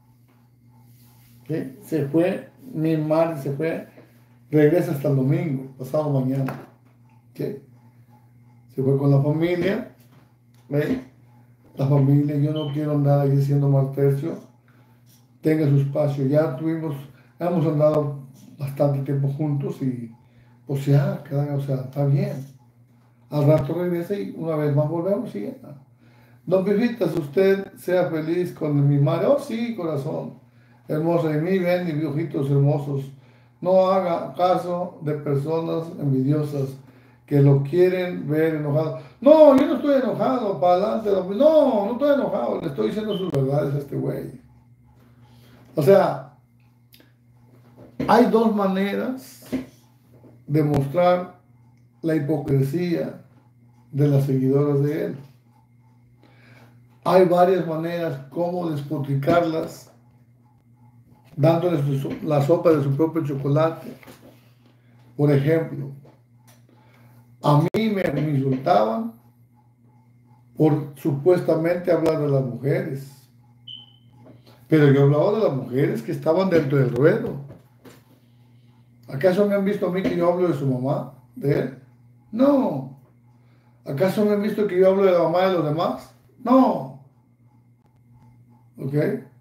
¿Ok? Se fue, mi madre se fue, regresa hasta el domingo, pasado mañana. ¿Ok? Se fue con la familia. ¿Ve? La familia, yo no quiero andar ahí siendo mal tercio. Tenga su espacio. Ya tuvimos, hemos andado bastante tiempo juntos y, pues ya, cada, o sea, está bien. Al rato regresa y una vez más volvemos y ya. Don Pifitas, usted sea feliz con mi madre. Oh, sí, corazón. Hermosa. Y mí ven mis viejitos hermosos. No haga caso de personas envidiosas que lo quieren ver enojado. No, yo no estoy enojado, para adelante. No, no estoy enojado, le estoy diciendo sus verdades a este güey. O sea, hay dos maneras de mostrar la hipocresía de las seguidoras de él. Hay varias maneras como despotricarlas, dándoles la sopa de su propio chocolate. Por ejemplo, a mí me, me insultaban por supuestamente hablar de las mujeres. Pero yo hablaba de las mujeres que estaban dentro del ruedo. ¿Acaso me han visto a mí que yo hablo de su mamá, de él? No. ¿Acaso me han visto que yo hablo de la mamá de los demás? No. ¿Ok?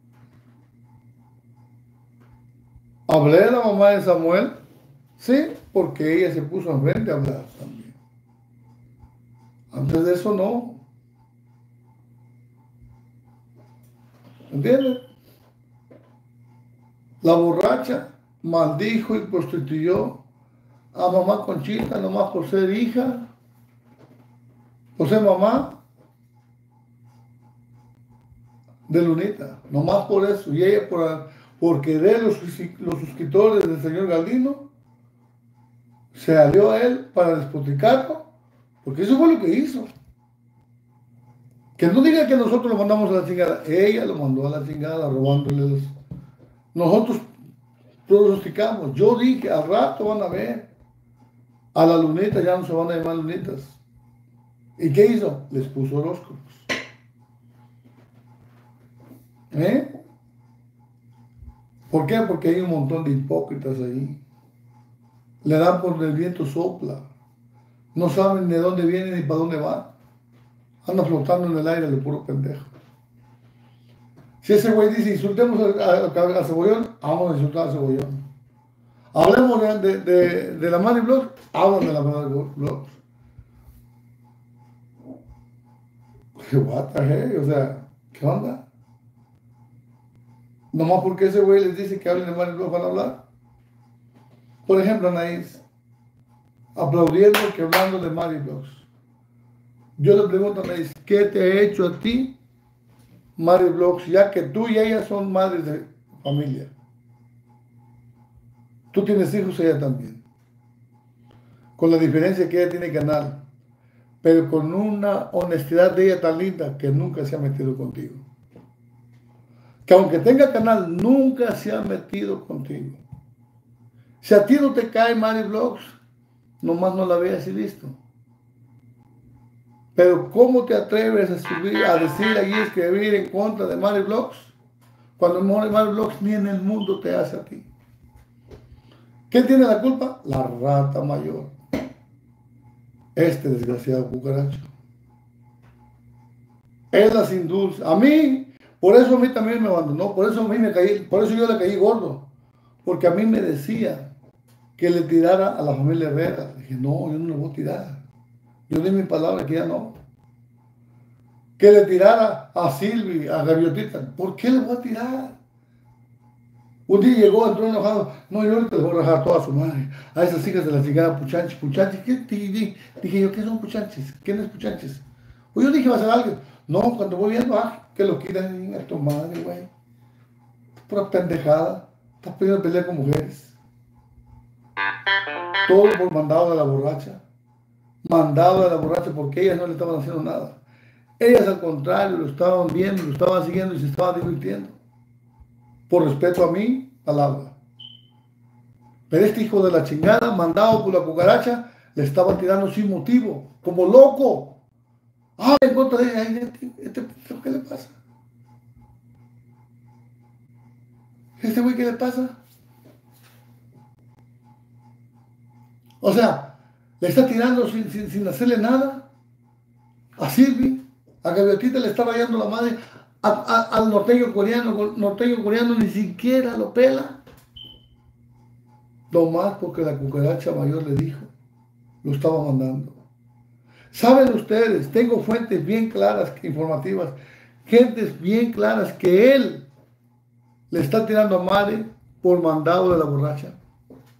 ¿Hablé de la mamá de Samuel? Sí, porque ella se puso enfrente a hablar también. Antes de eso no. ¿Entiendes? La borracha maldijo y prostituyó a mamá Conchita nomás por ser hija, por ser mamá de Lunita, nomás por eso. Y ella por, por querer los, los suscriptores del señor Galdino, se alió a él para despotricarlo, porque eso fue lo que hizo. Que no diga que nosotros lo mandamos a la chingada, ella lo mandó a la chingada robándole los... Nosotros pronosticamos, yo dije, al rato van a ver, a la Lunita ya no se van a llamar Lunitas. ¿Y qué hizo? Les puso horóscopos. ¿Eh? ¿Por qué? Porque hay un montón de hipócritas ahí. Le dan por el viento sopla. No saben de dónde vienen ni para dónde van. Andan flotando en el aire de puro pendejo. Si ese güey dice, insultemos al Cebollón, vamos a insultar al Cebollón. Hablemos de, de, de, de la Mari Blogs, hablan de la Mari Blogs. What the hell? O sea, ¿qué onda? Nomás porque ese güey les dice que hablen de Mari Blogs van a hablar. Por ejemplo, Anaís, aplaudiendo que hablando de Mari Blogs. Yo le pregunto a Anaís, ¿qué te ha hecho a ti Mari Blogs, ya que tú y ella son madres de familia? Tú tienes hijos, ella también. Con la diferencia que ella tiene canal, pero con una honestidad de ella tan linda que nunca se ha metido contigo. Que aunque tenga canal, nunca se ha metido contigo. Si a ti no te cae Mari Blogs, nomás no la veas y listo. Pero ¿cómo te atreves a subir, a decir allí, escribir en contra de Mari Blogs, cuando Mari Blogs ni en el mundo te hace a ti? ¿Quién tiene la culpa? La rata mayor. Este desgraciado cucaracho. Es la sin dulce. A mí, por eso a mí también me abandonó, por eso a mí me caí, por eso yo le caí gordo. Porque a mí me decía que le tirara a la familia Herrera. Dije, no, yo no le voy a tirar. Yo di mi palabra que ya no. Que le tirara a Silvi, a Gaviotita. ¿Por qué le voy a tirar? Un día llegó, entró enojado. No, yo ahorita le voy a rajar toda su madre. A esas hijas de la chingada Puchanchi. Puchanchi, ¿qué? Dije, dije yo, ¿qué son Puchanchis? ¿Quién es Puchanchis? Pues yo dije, va a ser alguien. No, cuando voy viendo, ah, que lo quitan a tu madre, güey. Pura pendejada. Estás pidiendo pelea con mujeres. Todo por mandado de la borracha. Mandado de la borracha porque ellas no le estaban haciendo nada. Ellas al contrario lo estaban viendo, lo estaban siguiendo y se estaban divirtiendo. Por respeto a mi palabra. Pero este hijo de la chingada, mandado por la cucaracha, le estaba tirando sin motivo, como loco. Ah, en contra de ella, este, este, ¿qué le pasa? ¿Este güey qué le pasa? O sea, le está tirando sin, sin, sin hacerle nada a Silvi, a Gaviotita le está rayando la madre, a, a, al norteño coreano, norteño coreano ni siquiera lo pela. No más porque la cucaracha mayor le dijo, lo estaba mandando. Saben ustedes, tengo fuentes bien claras, informativas, gentes bien claras que él le está tirando a madre por mandado de la borracha.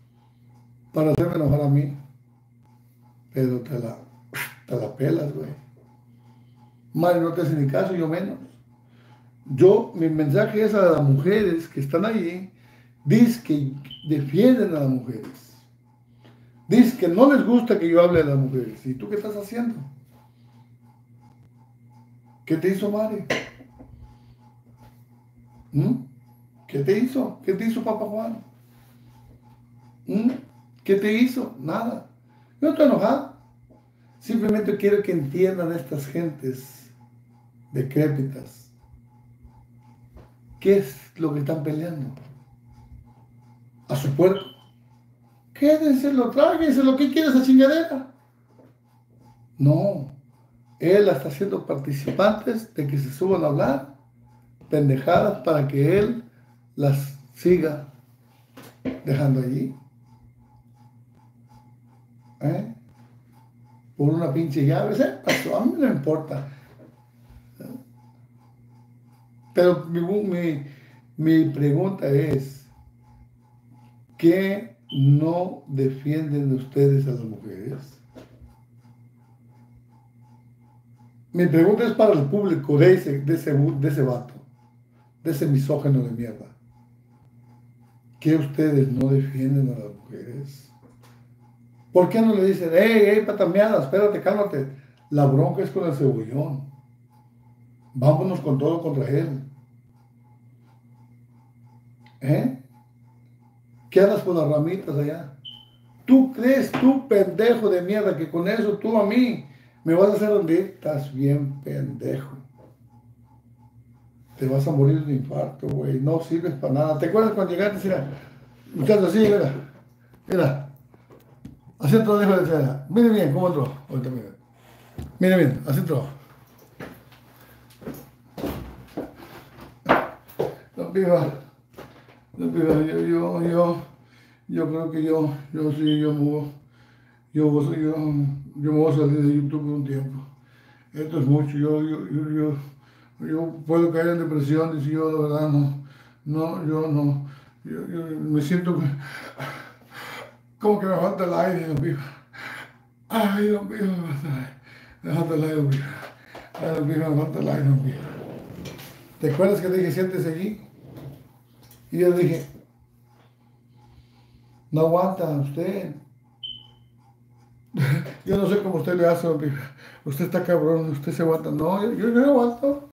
para hacerme enojar a mí. Pero te la, te la pelas, güey. Mario no te hace ni caso, yo menos. Yo, mi mensaje es a las mujeres que están ahí, dice que defienden a las mujeres. Dice que no les gusta que yo hable de las mujeres. ¿Y tú qué estás haciendo? ¿Qué te hizo Mario? ¿Mm? ¿Qué te hizo? ¿Qué te hizo Papá Juan? ¿Mm? ¿Qué te hizo? Nada. Yo no estoy enojado. Simplemente quiero que entiendan estas gentes decrépitas qué es lo que están peleando. A su puerco. Quédenselo, tráguenselo. ¿Qué quiere esa chingadera? No. Él está haciendo participantes de que se suban a hablar pendejadas para que él las siga dejando allí. ¿Eh? Por una pinche llave. ¿Se pasó? A mí no me importa. Pero mi, mi, mi pregunta es, ¿qué no defienden ustedes a las mujeres? Mi pregunta es para el público de ese, de ese, de ese vato, de ese misógeno de mierda. ¿Qué ustedes no defienden a las mujeres? ¿Por qué no le dicen, hey, hey, patameada, espérate, cálmate? La bronca es con el cebollón. Vámonos con todo contra él. ¿Eh? ¿Qué andas con las ramitas allá? ¿Tú crees, tú pendejo de mierda, que con eso tú a mí me vas a hacer rendir? Estás bien pendejo. Te vas a morir de infarto, güey. No sirves para nada. ¿Te acuerdas cuando llegaste? Mira, muchachos, así, mira. Mira. Así entró, dijo de cera. Mire bien cómo entró. Ahorita, mire. Mire bien, así entró. No, piba. No, piba. Yo, yo, yo, yo creo que yo, yo sí, yo me voy, yo, yo, yo, yo me voy a salir de YouTube por un tiempo. Esto es mucho. Yo, yo, yo, yo, yo puedo caer en depresión y si yo, de verdad, no, no, yo no. Yo, yo me siento como que me falta el aire, don Piba. Ay, don Piba, me falta el aire. Me falta el aire, don Piba. Ay, don Piba, me falta el aire, don Piba. ¿Te acuerdas que te dije, siéntese allí? Y yo dije, no aguanta usted. Yo no sé cómo usted le hace, don Piba. Usted está cabrón, usted se aguanta. No, yo, yo, yo aguanto.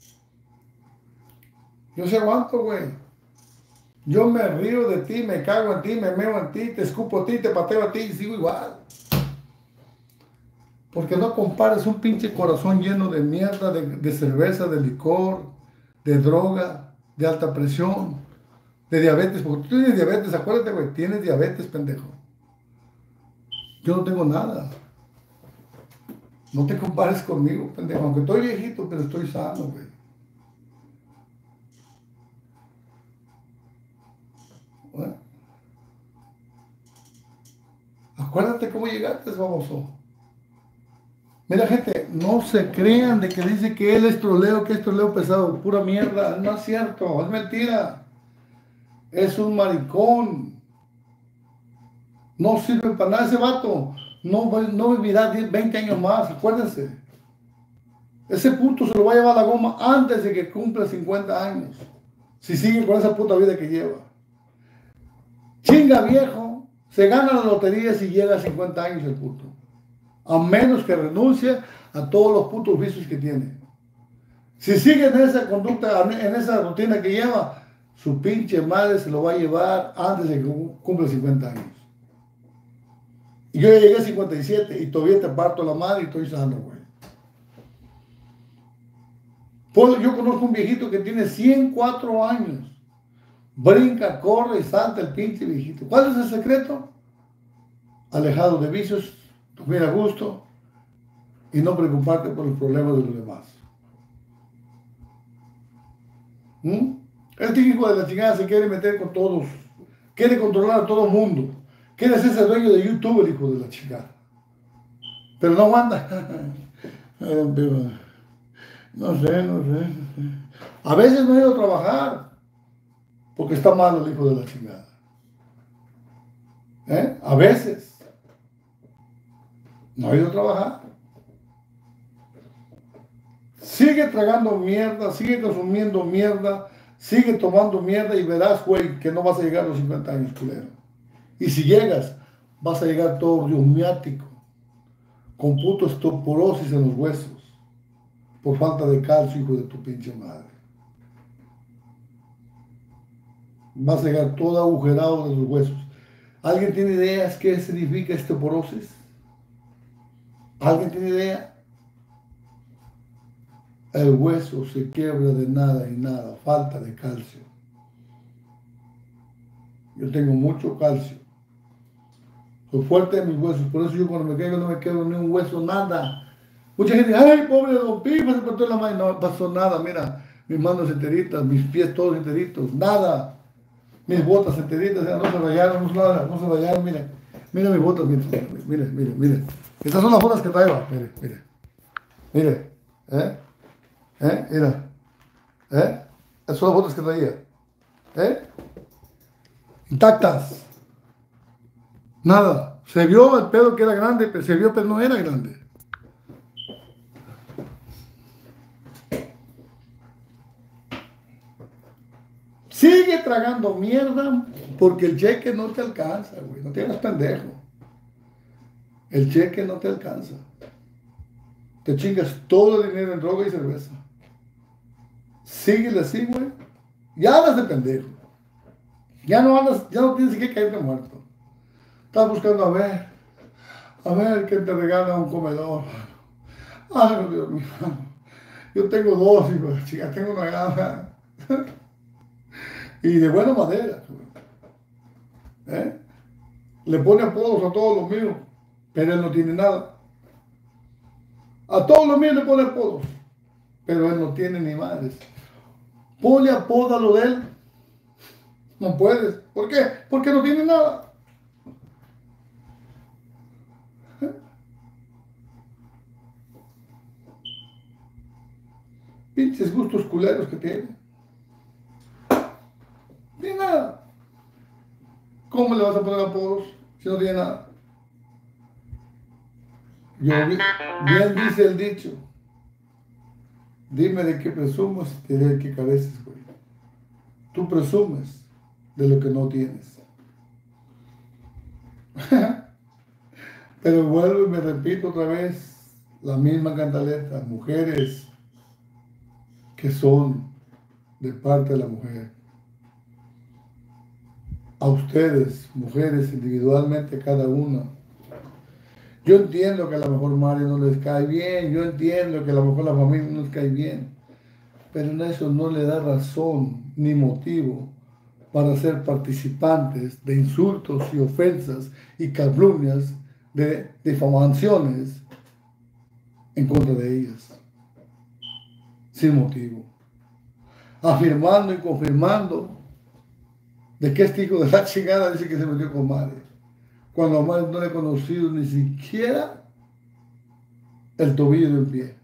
Yo se aguanto, güey. Yo me río de ti, me cago en ti, me meo en ti, te escupo a ti, te pateo a ti y sigo igual. Porque no compares un pinche corazón lleno de mierda, de, de cerveza, de licor, de droga, de alta presión, de diabetes. Porque tú tienes diabetes, acuérdate, güey, tienes diabetes, pendejo. Yo no tengo nada. No te compares conmigo, pendejo. Aunque estoy viejito, pero estoy sano, güey. Bueno. Acuérdate cómo llegaste, baboso. Mira, gente, no se crean de que dice que él es troleo, que es troleo pesado. Pura mierda. No es cierto, es mentira. Es un maricón. No sirve para nada ese vato. No, no vivirá diez, veinte años más, acuérdense. Ese puto se lo va a llevar a la goma antes de que cumpla cincuenta años. Si sigue con esa puta vida que lleva. Chinga viejo, se gana la lotería si llega a cincuenta años el puto. A menos que renuncie a todos los putos vicios que tiene. Si sigue en esa conducta, en esa rutina que lleva, su pinche madre se lo va a llevar antes de que cumpla cincuenta años. Y yo ya llegué a cincuenta y siete y todavía te parto la madre y estoy sano, güey. Yo conozco un viejito que tiene ciento cuatro años. Brinca, corre y salta el pinche viejito. ¿Cuál es el secreto? Alejado de vicios, dormir a gusto y no preocuparte por los problemas de los demás. ¿Mm? Este hijo de la chingada se quiere meter con todos. Quiere controlar a todo el mundo. Quiere hacerse dueño de YouTube, el hijo de la chingada. Pero no aguanta. No sé, no sé, no sé. A veces no he ido a trabajar porque está malo el hijo de la chingada. ¿Eh? A veces. No ha ido a trabajar. Sigue tragando mierda, sigue consumiendo mierda, sigue tomando mierda y verás, güey, que no vas a llegar a los cincuenta años, culero. Y si llegas, vas a llegar todo reumático, con puto osteoporosis en los huesos, por falta de calcio, hijo de tu pinche madre. Vas a llegar todo agujerado de los huesos. ¿Alguien tiene ideas qué significa osteoporosis? ¿Alguien tiene idea? El hueso se quiebra de nada y nada, falta de calcio. Yo tengo mucho calcio. Soy fuerte en mis huesos, por eso yo cuando me caigo no me quedo ni un hueso, nada. Mucha gente dice, ay, pobre Don Pipa, se cortó la mano. No pasó nada, mira, mis manos enteritas, mis pies todos enteritos, nada. Mis botas enteritas, no se rayaron, no se rayaron, no se rayaron, mire. Mire mis botas, mire, mire, mire, mire. Estas son las botas que traigo, mire, mire. Mire, ¿eh? ¿Eh? Mira, ¿eh? Esas son las botas que traía, ¿eh? Intactas. Nada. Se vio el pedo que era grande, pero se vio, pero no era grande. Sigue tragando mierda porque el cheque no te alcanza, güey. No te hagas pendejo. El cheque no te alcanza. Te chingas todo el dinero en droga y cerveza. Síguele así, güey. Ya andas de pendejo. Ya no andas, ya no tienes que caerte muerto. Estás buscando a ver, a ver qué te regala un comedor. Ay, Dios mío. Yo tengo dos, hijos, chica, tengo una gama. Y de buena madera. ¿Eh? Le pone apodos a todos los míos, pero él no tiene nada. A todos los míos le pone apodos, pero él no tiene ni madres. Ponle apodo a lo de él. No puedes. ¿Por qué? Porque no tiene nada. ¿Eh? Pinches gustos culeros que tiene. Ni nada. ¿Cómo le vas a poner apodos si no tiene nada? Yo, bien dice el dicho. Dime de qué presumes y te diré de qué careces, güey. Tú presumes de lo que no tienes. Pero vuelvo y me repito otra vez la misma cantaleta. Mujeres que son de parte de la mujer. A ustedes, mujeres, individualmente cada una. Yo entiendo que a lo mejor Mario no les cae bien, yo entiendo que a lo mejor la familia no les cae bien, pero en eso no le da razón ni motivo para ser participantes de insultos y ofensas y calumnias, de difamaciones en contra de ellas, sin motivo, afirmando y confirmando de que este hijo de la chingada dice que se metió con Mario, cuando a Mario no le he conocido ni siquiera el tobillo del pie.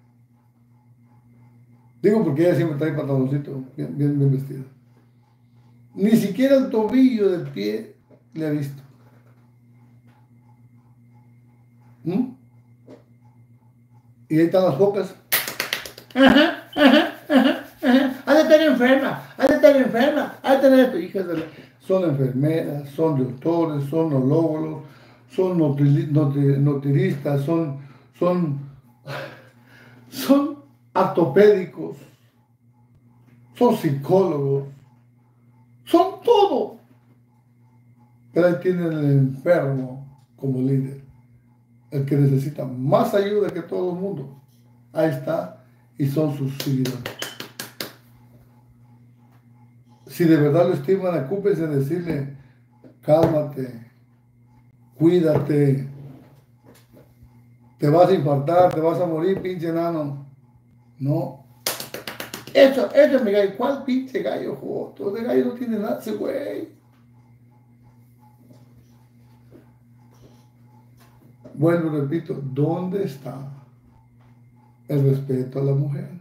Digo porque ella siempre trae pantaloncito bien, bien, bien vestido. Ni siquiera el tobillo del pie le he visto. ¿Mm? Y ahí están las bocas. Ajá, ajá, ajá, ajá. Ha de estar enferma, ha de estar enferma, ha de tener esto. Hijas de la... Son enfermeras, son doctores, son ológicos, son nutriristas, son, son, son ortopédicos, son psicólogos, son todo. Pero ahí tienen el enfermo como líder, el que necesita más ayuda que todo el mundo. Ahí está, y son sus seguidores. Si de verdad lo estiman, ocúpense de decirle, cálmate, cuídate, te vas a infartar, te vas a morir, pinche enano. No. Eso, eso es mi gallo. ¿Cuál pinche gallo, joto? Ese gallo no tiene nada, ese güey. Vuelvo y repito, ¿dónde está el respeto a la mujer?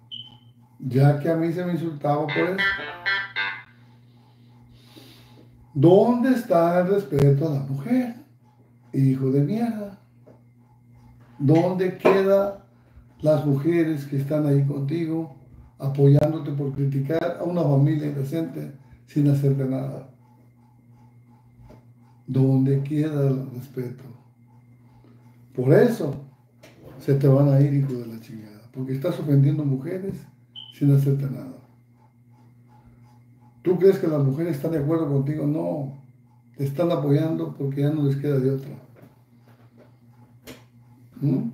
Ya que a mí se me insultaba por eso. ¿Dónde está el respeto a la mujer? Hijo de mierda. ¿Dónde quedan las mujeres que están ahí contigo, apoyándote por criticar a una familia indecente sin hacerte nada? ¿Dónde queda el respeto? Por eso se te van a ir, hijo de la chingada, porque estás ofendiendo mujeres sin hacerte nada. ¿Tú crees que las mujeres están de acuerdo contigo? No, te están apoyando porque ya no les queda de otra. ¿Mm?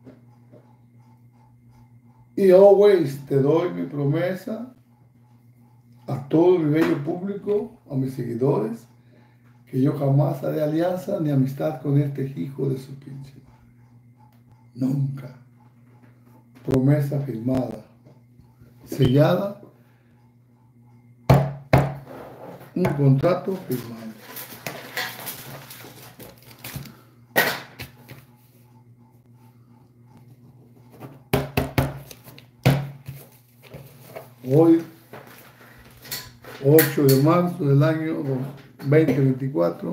Y always te doy mi promesa a todo mi bello público, a mis seguidores, que yo jamás haré alianza ni amistad con este hijo de su pinche madre. Nunca. Promesa firmada, sellada, un contrato firmado. Hoy, ocho de marzo del año veinte veinticuatro,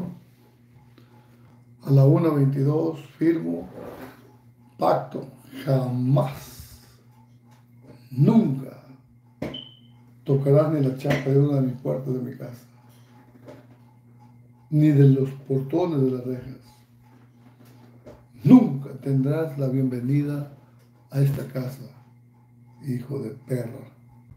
a la una veintidós, firmo pacto. Jamás, nunca tocarás ni la chapa de una de mis puertas de mi casa, ni de los portones de las rejas. Nunca tendrás la bienvenida a esta casa, hijo de perra.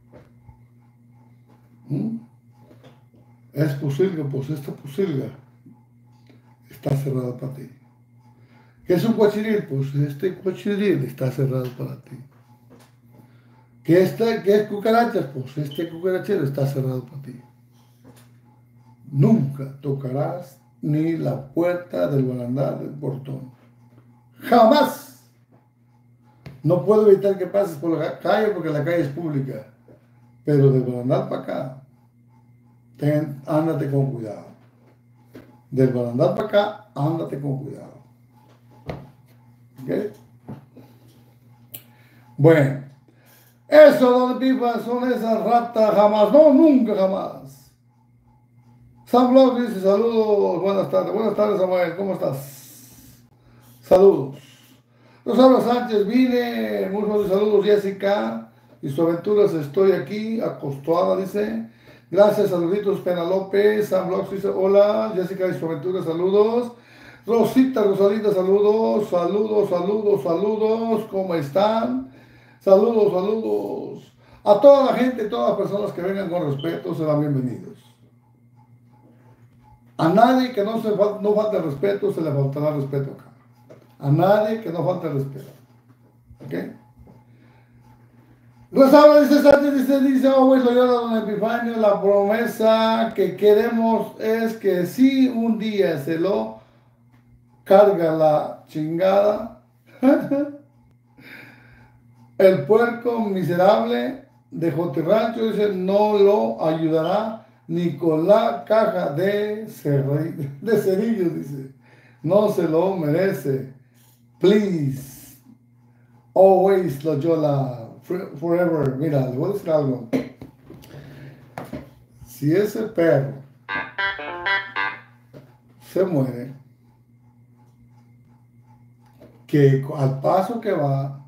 ¿Mm? Es posilga, pues esta posilga está cerrada para ti. ¿Qué es un guachiril? Pues este guachiril está cerrado para ti. ¿Qué, está, ¿Qué es cucarachas? Pues este cucarachero está cerrado para ti. Nunca tocarás ni la puerta del barandal del portón. ¡Jamás! No puedo evitar que pases por la calle porque la calle es pública. Pero del barandal para acá, ten, ándate con cuidado. Del barandal para acá, ándate con cuidado. ¿Ok? Bueno, eso, don Pipa, son esas ratas jamás, no, nunca jamás. Sam Blog dice saludos, buenas tardes, buenas tardes Samuel, ¿cómo estás? Saludos. Rosario Sánchez, vine, muchos saludos Jessica y sus aventuras, estoy aquí, acostada, dice. Gracias, saluditos, Pena López. Sam Blog dice hola, Jessica y sus aventuras, saludos. Rosita, Rosalita, saludos, saludos, saludos, saludos, ¿cómo están? Saludos, saludos. A toda la gente, todas las personas que vengan con respeto, serán bienvenidos. A nadie que no, se, no falte respeto, se le faltará respeto acá. A nadie que no falte respeto. ¿Ok? Rosario dice, Sánchez dice, dice, oh, lo llora don Epifanio, la promesa que queremos es que si un día se lo carga la chingada, el puerco miserable de Jotirrancho, dice, no lo ayudará ni con la caja de, de cerillos, dice, no se lo merece. Please, always Loyola, forever. Mira, le voy a decir algo. Si ese perro se muere, que al paso que va,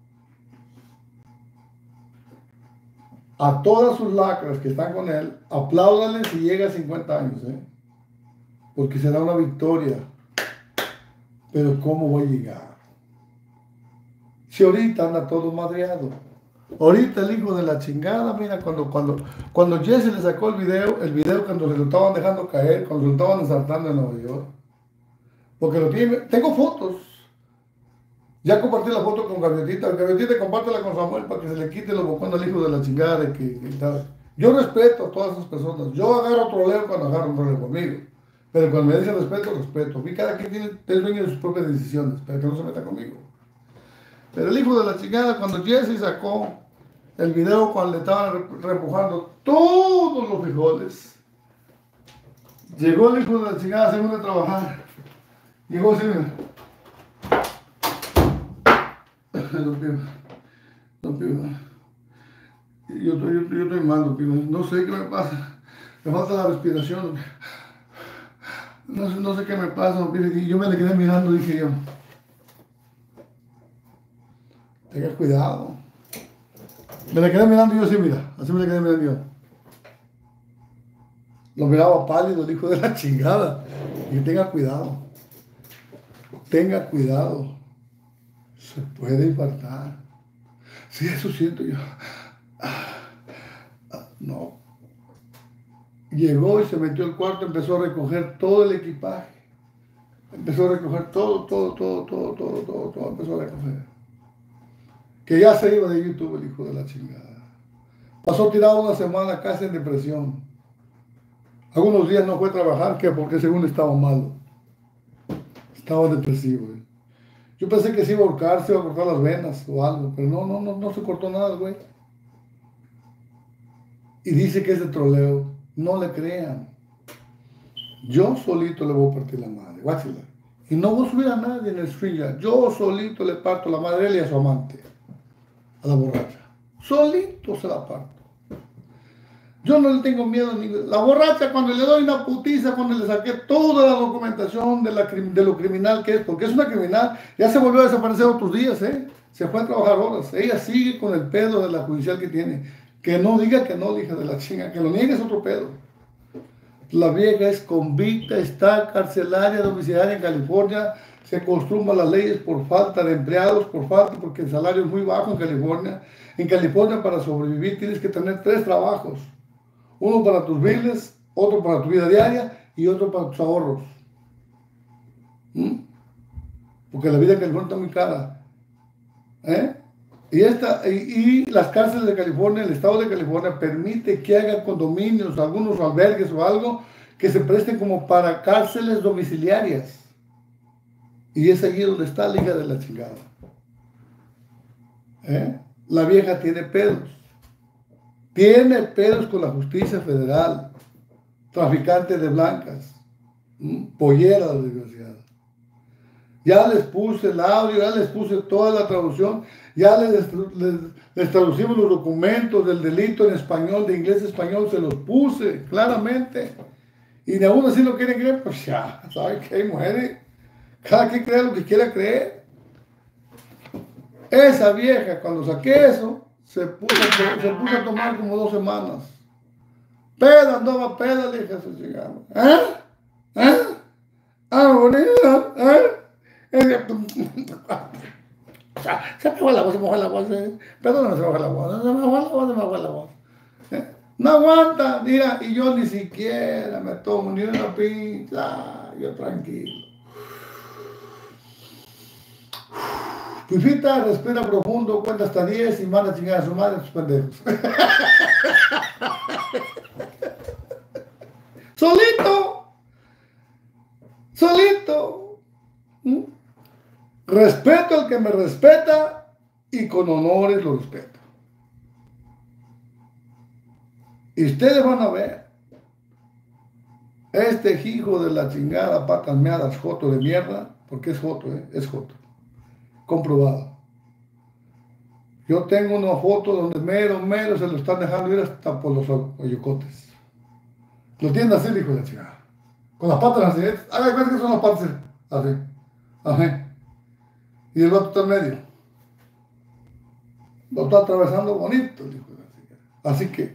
a todas sus lacras que están con él, apláudale si llega a cincuenta años, ¿eh? Porque será una victoria. Pero ¿cómo va a llegar? Si ahorita anda todo madreado. Ahorita el hijo de la chingada, mira, cuando, cuando, cuando Jesse le sacó el video, el video cuando se lo estaban dejando caer, cuando se lo estaban ensartando en Nueva York. Porque lo tiene, tengo fotos. Ya compartí la foto con Gaviotita. Gaviotita, compártela con Samuel para que se le quite los bocones al hijo de la chingada de que, que tal. Yo respeto a todas esas personas. Yo agarro otro leo cuando agarro un troleo conmigo. Pero cuando me dicen respeto, respeto. Y cada quien tiene, es dueño de sus propias decisiones, para que no se meta conmigo. Pero el hijo de la chingada, cuando Jesse sacó el video cuando le estaban repujando todos los frijoles, llegó el hijo de la chingada según de trabajar. Llegó así, mira. Don Pío, Don Pío, yo, yo, yo estoy mal, Don Pío, no sé qué me pasa, me falta la respiración, No sé, no sé qué me pasa, mire, yo me le quedé mirando, dije yo. Tenga cuidado. Me le quedé mirando yo así, mira, así me le quedé mirando yo. Lo miraba pálido, el hijo de la chingada. Y tenga cuidado. Tenga cuidado. Se puede infartar. Sí, eso siento yo. Ah, ah, no. Llegó y se metió al cuarto, empezó a recoger todo el equipaje. Empezó a recoger todo, todo, todo, todo, todo, todo, todo, empezó a recoger. Que ya se iba de YouTube el hijo de la chingada. Pasó tirado una semana casi en depresión. Algunos días no fue a trabajar, que porque según estaba malo. Estaba depresivo. ¿eh? Yo pensé que se iba a ahorcar, se iba a cortar las venas o algo, pero no, no, no, no se cortó nada, güey. Y dice que es de troleo. No le crean. Yo solito le voy a partir la madre. Guáchela. Y no voy a subir a nadie en el StreamYard. Yo solito le parto la madre a él y a su amante. A la borracha. Solito se la parto. Yo no le tengo miedo ni... La borracha, cuando le doy una putiza, cuando le saqué toda la documentación de, la, de lo criminal que es, porque es una criminal, ya se volvió a desaparecer otros días, ¿eh? Se fue a trabajar horas. Ella sigue con el pedo de la judicial que tiene. Que no diga que no, hija de la chinga, que lo niegue es otro pedo. La vieja es convicta, está carcelaria domiciliaria en California, se construman las leyes por falta de empleados, por falta, porque el salario es muy bajo en California. En California, para sobrevivir tienes que tener tres trabajos. Uno para tus biles, otro para tu vida diaria y otro para tus ahorros. ¿Mm? Porque la vida en California está muy cara. ¿Eh? Y, esta, y, y las cárceles de California, el estado de California permite que hagan condominios, algunos albergues o algo que se presten como para cárceles domiciliarias. Y es allí donde está la hija de la chingada. ¿Eh? La vieja tiene pedos. Tiene pedos con la justicia federal. Traficante de blancas. ¿Mm? Pollera, desgraciada. Ya les puse el audio, ya les puse toda la traducción, ya les, les, les traducimos los documentos del delito en español, de inglés a español, se los puse claramente. Y de aún así lo quieren creer, pues ya, ¿saben qué, mujeres? Cada quien cree lo que quiera creer. Esa vieja, cuando saqué eso, se puso, se puso a tomar como dos semanas. Peda, andaba peda, le dije a su chingada. ¿Eh? ¿Eh? Ah, bonita, ¿eh? Se me fue la voz, se me fue la voz. ¿eh? Perdóname, se me fue la voz. Se me fue la voz, se me fue la voz. ¿eh? No aguanta, mira, y yo ni siquiera me tomo ni una pinta. Yo tranquilo. Pifita, respira profundo, cuenta hasta diez y manda a chingar a su madre a sus pendejos. Solito. Solito. ¿Mm? Respeto al que me respeta y con honores lo respeto. Y ustedes van a ver. Este hijo de la chingada, patas meadas, joto de mierda, porque es joto, ¿eh? Es joto. Comprobado. Yo tengo una foto donde mero, mero se lo están dejando ir hasta por los hoyocotes. Lo tienen así, hijo de la chingada. Con las patas así, ¿eh? Haga cuenta que son las patas así. Así. Y el vato está en medio. Lo está atravesando bonito, hijo de la chingada. Así que,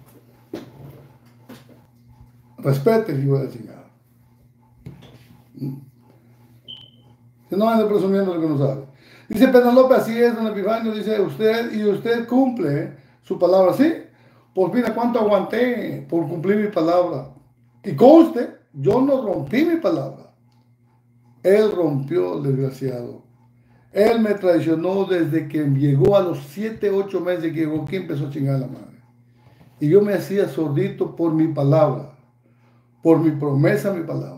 respete, hijo de la chingada. Que no ande presumiendo lo que no sabe. Dice Penelope, así es, don Epifanio, dice usted, y usted cumple su palabra, ¿sí? Pues mira cuánto aguanté por cumplir mi palabra. Y conste, yo no rompí mi palabra. Él rompió, el desgraciado. Él me traicionó desde que llegó a los siete, ocho meses que llegó aquí, empezó a chingar a la madre. Y yo me hacía sordito por mi palabra, por mi promesa, mi palabra.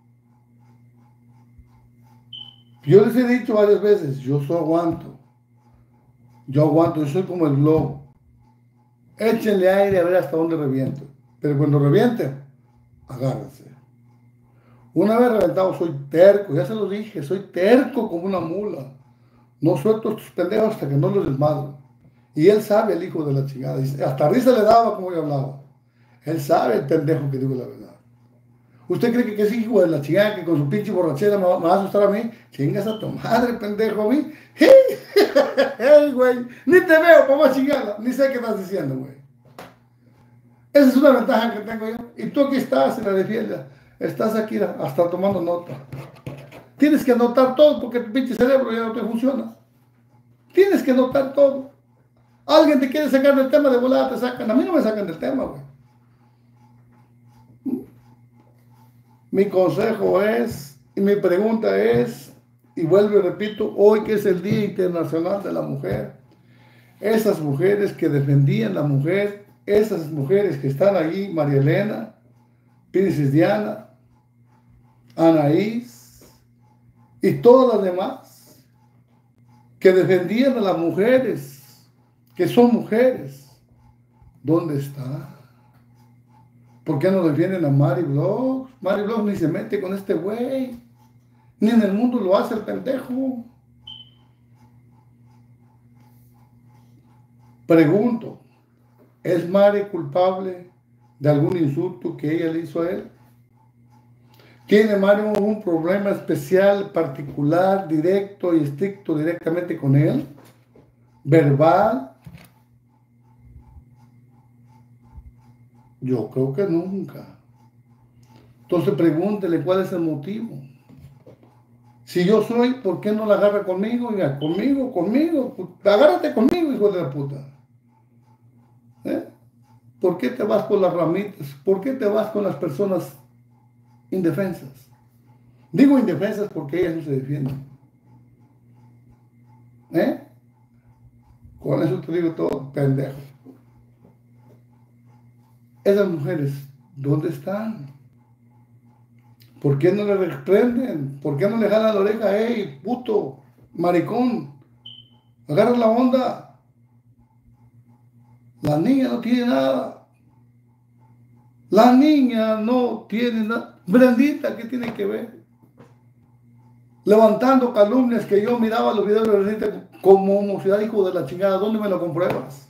Yo les he dicho varias veces, yo soy aguanto. Yo aguanto, yo soy como el globo. Échenle aire a ver hasta dónde reviento. Pero cuando reviente, agárrense. Una vez reventado, soy terco, ya se lo dije, soy terco como una mula. No suelto a estos pendejos hasta que no los desmadro. Y él sabe, el hijo de la chingada. Hasta risa le daba como yo hablaba. Él sabe, el pendejo, que digo la verdad. ¿Usted cree que, que es hijo de la chingada que con su pinche borrachera me va, me va a asustar a mí? Chingas a tu madre, pendejo, a mí. ¡Hey, güey! Ni te veo, papá chingada. Ni sé qué estás diciendo, güey. Esa es una ventaja que tengo yo. Y tú aquí estás en la defienda. Estás aquí hasta tomando nota. Tienes que anotar todo porque tu pinche cerebro ya no te funciona. Tienes que anotar todo. Alguien te quiere sacar del tema, de volada te sacan. A mí no me sacan del tema, güey. Mi consejo es, y mi pregunta es, y vuelvo y repito, hoy que es el Día Internacional de la Mujer, esas mujeres que defendían la mujer, esas mujeres que están ahí, María Elena, Princess Diana, Anaís, y todas las demás, que defendían a las mujeres, que son mujeres, ¿dónde está? ¿Por qué no defienden a Mary Bloch? Mary Bloch ni se mete con este güey. Ni en el mundo lo hace el pendejo. Pregunto, ¿es Mary culpable de algún insulto que ella le hizo a él? ¿Tiene Mary un problema especial, particular, directo y estricto directamente con él? ¿Verbal? Yo creo que nunca. Entonces pregúntele cuál es el motivo. Si yo soy, ¿por qué no la agarra conmigo? Mira, conmigo, conmigo. Agárrate conmigo, hijo de la puta. ¿Eh? ¿Por qué te vas con las ramitas? ¿Por qué te vas con las personas indefensas? Digo indefensas porque ellas no se defienden. ¿Eh? Con eso te digo todo, pendejo. Esas mujeres, ¿dónde están? ¿Por qué no le reprenden? ¿Por qué no le jalan la oreja? ¡Ey, puto, maricón! Agarra la onda. La niña no tiene nada. La niña no tiene nada. Brandita, ¿qué tiene que ver? Levantando calumnias que yo miraba los videos de Brandita como homocidad, hijo de la chingada. ¿Dónde me lo compruebas?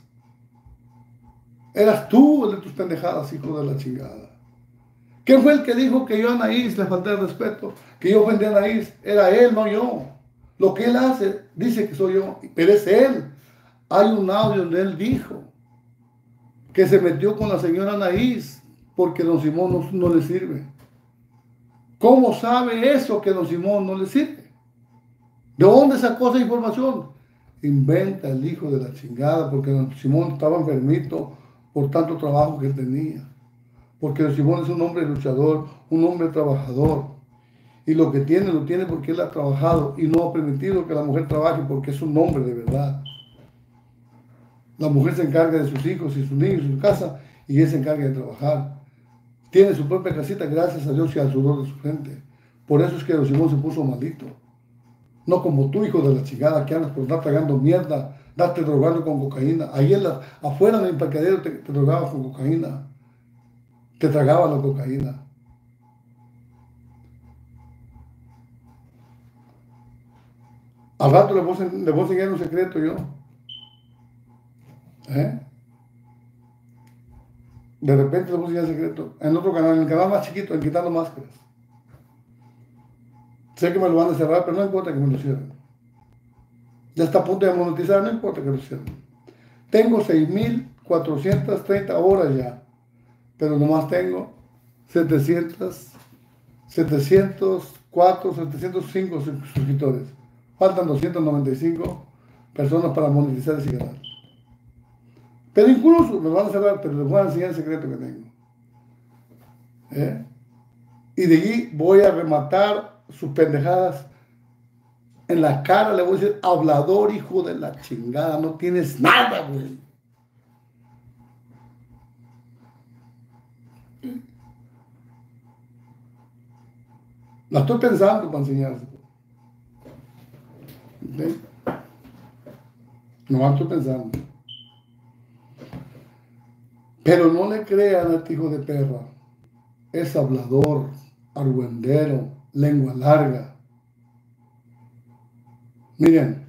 Eras tú el de tus pendejadas, hijo de la chingada. ¿Quién fue el que dijo que yo a Anaís le falté el respeto? Que yo ofendí a Anaís. Era él, no yo. Lo que él hace, dice que soy yo, pero es él. Hay un audio donde él dijo que se metió con la señora Anaís porque don Simón no, no le sirve. ¿Cómo sabe eso que don Simón no le sirve? ¿De dónde sacó esa información? Inventa el hijo de la chingada porque don Simón estaba enfermito por tanto trabajo que él tenía. Porque don Simón es un hombre luchador, un hombre trabajador. Y lo que tiene, lo tiene porque él ha trabajado y no ha permitido que la mujer trabaje porque es un hombre de verdad. La mujer se encarga de sus hijos y sus niños y su casa y él se encarga de trabajar. Tiene su propia casita gracias a Dios y al sudor de su frente. Por eso es que don Simón se puso maldito. No como tú, hijo de la chingada, que andas por estar tragando mierda, darte drogando con cocaína. Ahí en la, afuera en el embarcadero te, te drogabas con cocaína. Te tragaba la cocaína. Al rato le voy, a, le voy a enseñar un secreto yo. ¿Eh? De repente le voy a enseñar un secreto. En otro canal, en el canal más chiquito, en Quitando Máscaras. Sé que me lo van a cerrar, pero no importa que me lo cierren. Ya está a punto de monetizar, no importa que lo cierren. Tengo seis mil cuatrocientas treinta horas ya, pero nomás tengo setecientos, setecientos cuatro, setecientos cinco suscriptores. Faltan doscientas noventa y cinco personas para monetizar ese canal. Pero incluso me van a cerrar, pero les voy a enseñar el secreto que tengo. ¿Eh? Y de allí voy a rematar sus pendejadas en la cara. Le voy a decir, hablador, hijo de la chingada, no tienes nada, güey. La estoy pensando para enseñarse. ¿Okay? No la estoy pensando. Pero no le crean a este hijo de perra. Es hablador, argüendero, lengua larga. Miren,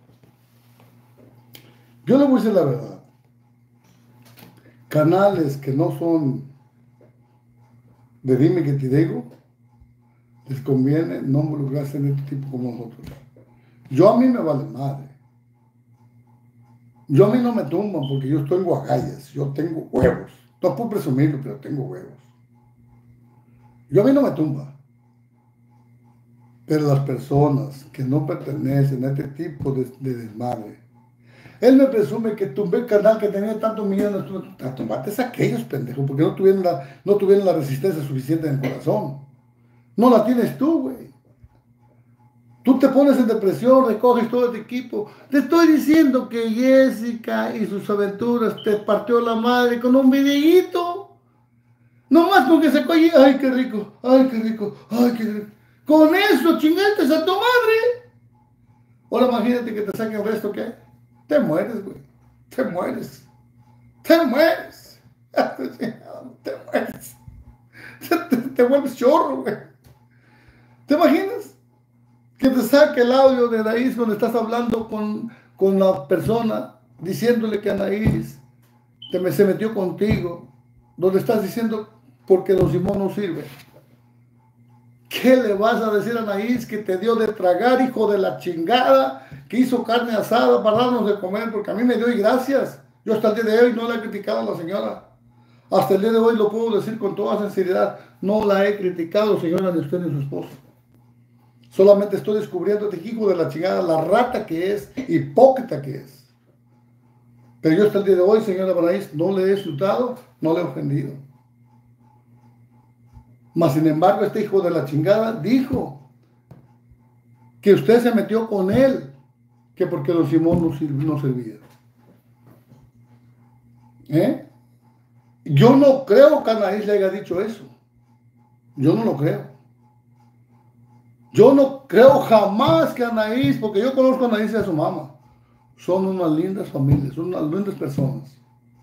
yo le voy a decir la verdad. Canales que no son de dime que te digo, les conviene no involucrarse en este tipo como nosotros. Yo a mí me vale madre. Yo a mí no me tumban porque yo tengo agallas, yo tengo huevos. No puedo presumirlo, pero tengo huevos. Yo a mí no me tumba. Pero las personas que no pertenecen a este tipo de, de desmadre, él me presume que tumbé el canal que tenía tantos millones. A tumbaste a aquellos pendejos, porque no tuvieron, la, no tuvieron la resistencia suficiente en el corazón. No la tienes tú, güey. Tú te pones en depresión, recoges todo este equipo. Te estoy diciendo que Jessica y sus aventuras te partió la madre con un videíto. Nomás con que se coge, ay, qué rico, ay, qué rico, ay, qué rico. Con eso chingaste a tu madre. Ahora imagínate que te saquen el resto, ¿qué? Te mueres, güey. Te mueres. Te mueres. Te mueres. Te, te, te vuelves chorro, güey. ¿Te imaginas? Que te saque el audio de Anaís cuando estás hablando con, con la persona, diciéndole que Anaís te me, se metió contigo, donde estás diciendo porque don Simón no sirve. ¿Qué le vas a decir a Anaís que te dio de tragar, hijo de la chingada, que hizo carne asada para darnos de comer? Porque a mí me dio y gracias. Yo hasta el día de hoy no la he criticado a la señora. Hasta el día de hoy lo puedo decir con toda sinceridad. No la he criticado, señora, ni usted ni su esposo. Solamente estoy descubriendo este hijo de la chingada, la rata que es, hipócrita que es. Pero yo hasta el día de hoy, señora Anaís, no le he insultado, no le he ofendido. Mas sin embargo, este hijo de la chingada dijo que usted se metió con él, que porque don Simón no, no servía. ¿Eh? Yo no creo que Anaís le haya dicho eso. Yo no lo creo. Yo no creo jamás que Anaís, porque yo conozco a Anaís y a su mamá, son unas lindas familias, son unas lindas personas.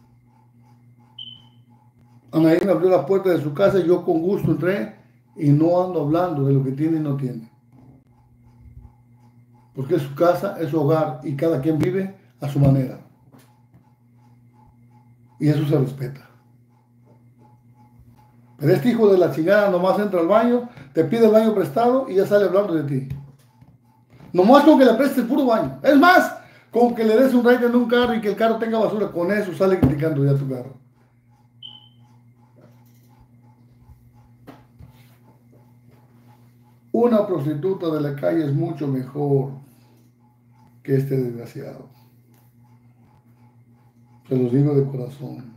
Anaís me abrió la puerta de su casa y yo con gusto entré y no ando hablando de lo que tiene y no tiene. Porque es su casa, es su hogar y cada quien vive a su manera. Y eso se respeta. Pero este hijo de la chingada nomás entra al baño, te pide el baño prestado y ya sale hablando de ti. Nomás con que le prestes el puro baño. Es más, con que le des un ride en un carro y que el carro tenga basura, con eso sale criticando ya tu carro. Una prostituta de la calle es mucho mejor que este desgraciado. Se los digo de corazón.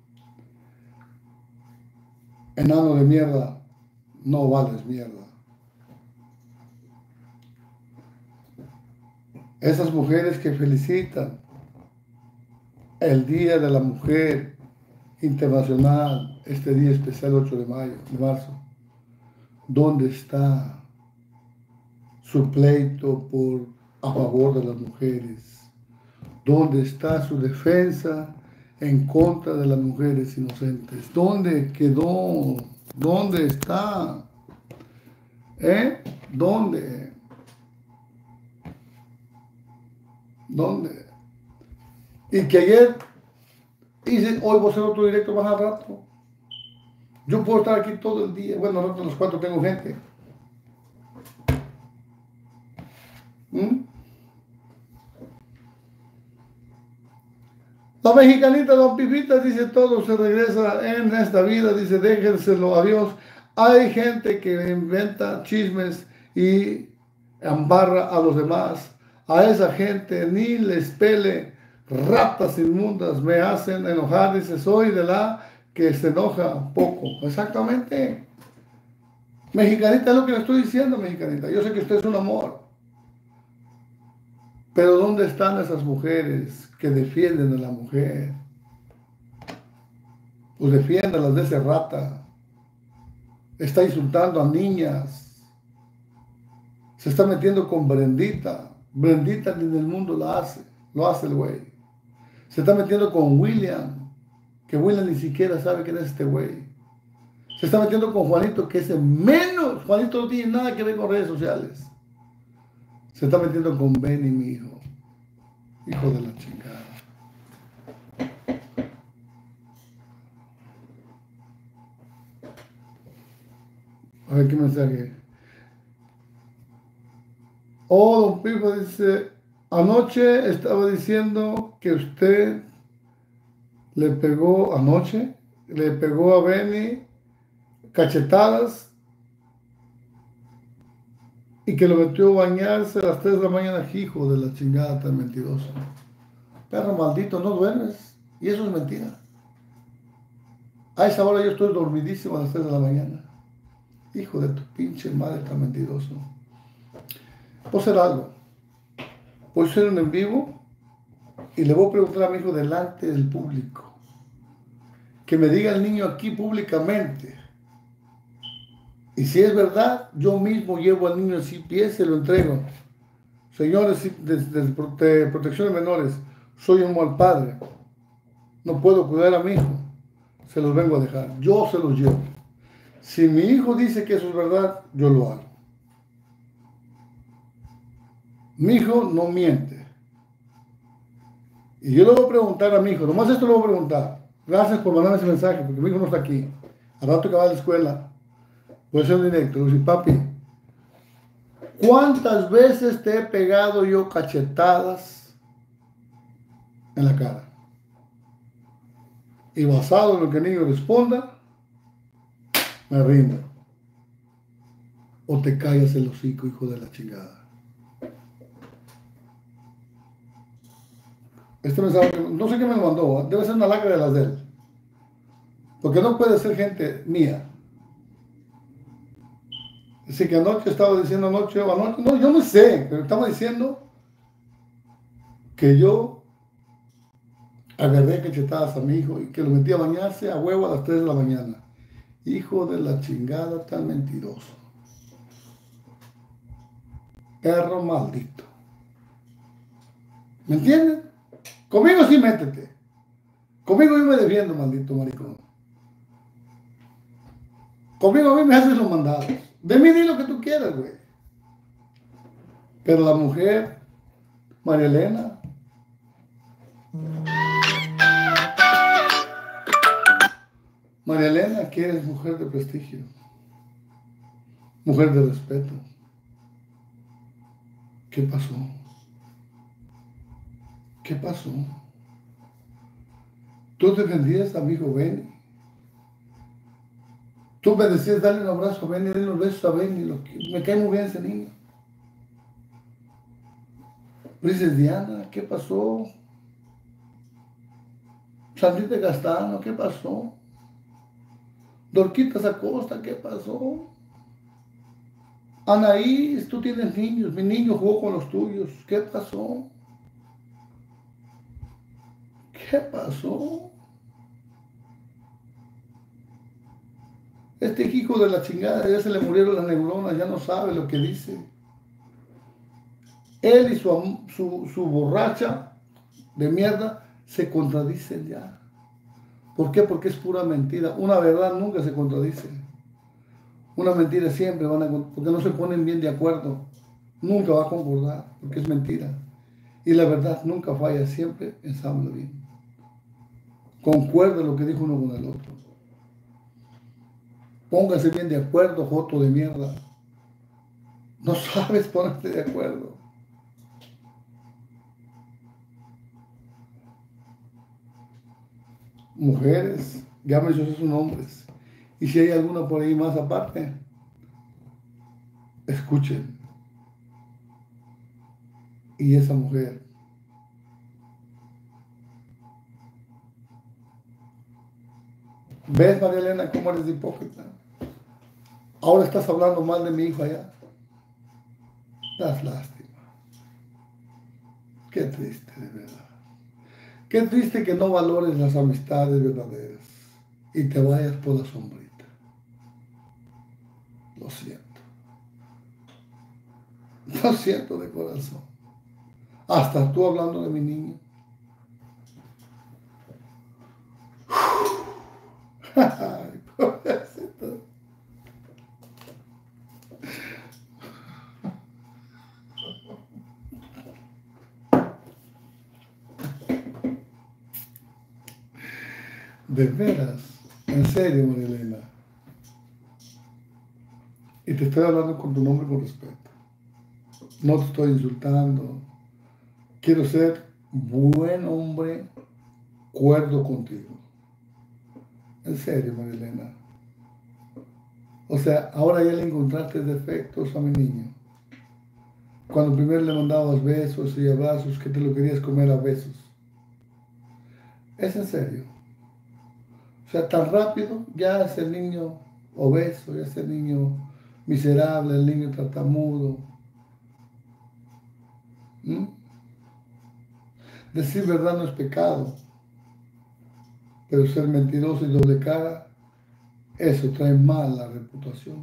Enano de mierda, no vales mierda. Esas mujeres que felicitan el Día de la Mujer Internacional, este día especial ocho de mayo, de marzo, ¿dónde está su pleito por a favor de las mujeres? ¿Dónde está su defensa en contra de las mujeres inocentes? ¿Dónde quedó? ¿Dónde está? ¿Eh? ¿Dónde? ¿Dónde? Y que ayer hice, hoy voy a hacer otro directo más al rato. Yo puedo estar aquí todo el día. Bueno, nosotros los cuatro tengo gente. ¿Mm? La mexicanita Don Pipita dice: todo se regresa en esta vida, dice, déjenselo a Dios. Hay gente que inventa chismes y embarra a los demás. A esa gente ni les pele, ratas inmundas me hacen enojar. Dice, soy de la que se enoja poco. Exactamente. Mexicanita, es lo que le estoy diciendo, mexicanita. Yo sé que usted es un amor. Pero ¿dónde están esas mujeres que defienden a la mujer? Pues defiéndalas de ese rata. Está insultando a niñas. Se está metiendo con Brendita. Brendita ni en el mundo la hace. Lo hace el güey. Se está metiendo con William. Que William ni siquiera sabe quién es este güey. Se está metiendo con Juanito, que es el menos. Juanito no tiene nada que ver con redes sociales. Se está metiendo con Benny, mi hijo. Hijo de la chingada. A ver qué mensaje. Oh, don Pipo dice, anoche estaba diciendo que usted le pegó, anoche, le pegó a Benny cachetadas y que lo metió a bañarse a las tres de la mañana. Hijo de la chingada, tan mentiroso. Perro maldito, no duermes. Y eso es mentira. A esa hora yo estoy dormidísimo a las tres de la mañana. Hijo de tu pinche madre, tan mentiroso. Voy a hacer algo. Voy a hacer un en vivo y le voy a preguntar a mi hijo delante del público. Que me diga el niño aquí públicamente. Y si es verdad, yo mismo llevo al niño al C P S y se lo entrego. Señores de, de, de protección de menores, soy un mal padre. No puedo cuidar a mi hijo. Se los vengo a dejar. Yo se los llevo. Si mi hijo dice que eso es verdad, yo lo hago. Mi hijo no miente. Y yo le voy a preguntar a mi hijo, nomás esto le voy a preguntar. Gracias por mandarme ese mensaje, porque mi hijo no está aquí. Al rato que va a la escuela, voy a hacer un directo. Le voy a decir, papi, ¿cuántas veces te he pegado yo cachetadas en la cara? Y basado en lo que el niño responda, me rindo. O te callas el hocico, hijo de la chingada. Este mensaje, no sé qué me lo mandó, debe ser una lacra de las de él. Porque no puede ser gente mía. Dice que anoche estaba diciendo anoche o anoche, no, yo no sé, pero estaba diciendo que yo agarré cachetadas a mi hijo y que lo metí a bañarse a huevo a las tres de la mañana. Hijo de la chingada, tan mentiroso. Perro maldito. ¿Me entienden? Conmigo sí métete. Conmigo yo me defiendo, maldito maricón. Conmigo a mí me haces los mandados. De mí di lo que tú quieras, güey. Pero la mujer, María Elena, María Elena, que eres mujer de prestigio, mujer de respeto. ¿Qué pasó? ¿Qué pasó? Tú defendías a mi hijo Benny. Tú me decías darle un abrazo a Benny, darle unos besos a Benny. Lo que, me cae muy bien ese niño. Dices, Diana, ¿qué pasó? Sandrita Castano, ¿qué pasó? Dorquitas Acosta, ¿qué pasó? Anaís, tú tienes niños, mi niño jugó con los tuyos, ¿qué pasó? ¿Qué pasó? Este hijo de la chingada, ya se le murieron las neuronas, ya no sabe lo que dice. Él y su, su, su borracha de mierda se contradicen ya. ¿Por qué? Porque es pura mentira. Una verdad nunca se contradice. Una mentira siempre van a... porque no se ponen bien de acuerdo. Nunca va a concordar, porque es mentira. Y la verdad nunca falla, siempre ensambla bien. Concuerda lo que dijo uno con el otro. Póngase bien de acuerdo, joto de mierda. No sabes ponerte de acuerdo. Mujeres, llámense a sus nombres. Y si hay alguna por ahí más aparte, escuchen. Y esa mujer, ¿ves, María Elena, cómo eres hipócrita? Ahora estás hablando mal de mi hijo allá. Das lástima. Qué triste, de verdad. Qué triste que no valores las amistades verdaderas y te vayas por la sombrita. Lo siento. Lo siento de corazón. Hasta tú hablando de mi niño. Ay, pobrecito. De veras, en serio, María Elena. Y te estoy hablando con tu nombre con respeto. No te estoy insultando. Quiero ser buen hombre, cuerdo contigo. En serio, Marilena. O sea, ahora ya le encontraste defectos a mi niño. Cuando primero le mandabas besos y abrazos, que te lo querías comer a besos. Es en serio. O sea, tan rápido ya es el niño obeso, ya es el niño miserable, el niño tartamudo. ¿Mm? Decir verdad no es pecado, pero ser mentiroso y doble cara, eso trae mala reputación.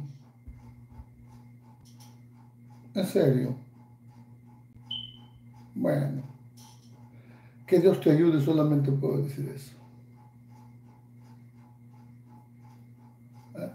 En serio. Bueno, que Dios te ayude, solamente puedo decir eso. ¿Eh?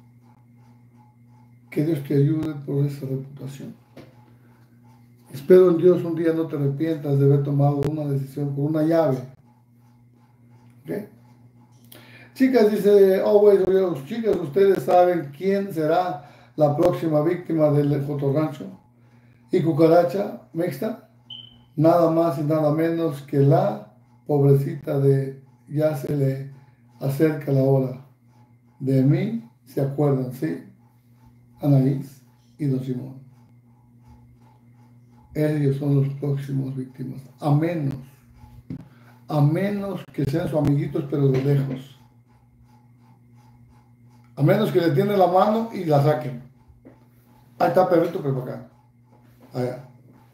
Que Dios te ayude por esa reputación. Espero en Dios un día no te arrepientas de haber tomado una decisión por una llave. ¿Ok? Chicas, dice, oh, bueno, chicas, ustedes saben quién será la próxima víctima del fotorrancho y cucaracha mixta. Nada más y nada menos que la pobrecita de ya se le acerca la hora. De mí, ¿se acuerdan? Sí. Anaís y Don Simón. Ellos son los próximos víctimas. A menos, a menos que sean sus amiguitos, pero de lejos. A menos que le tienen la mano y la saquen. Ahí está perrito, pero para acá. Allá.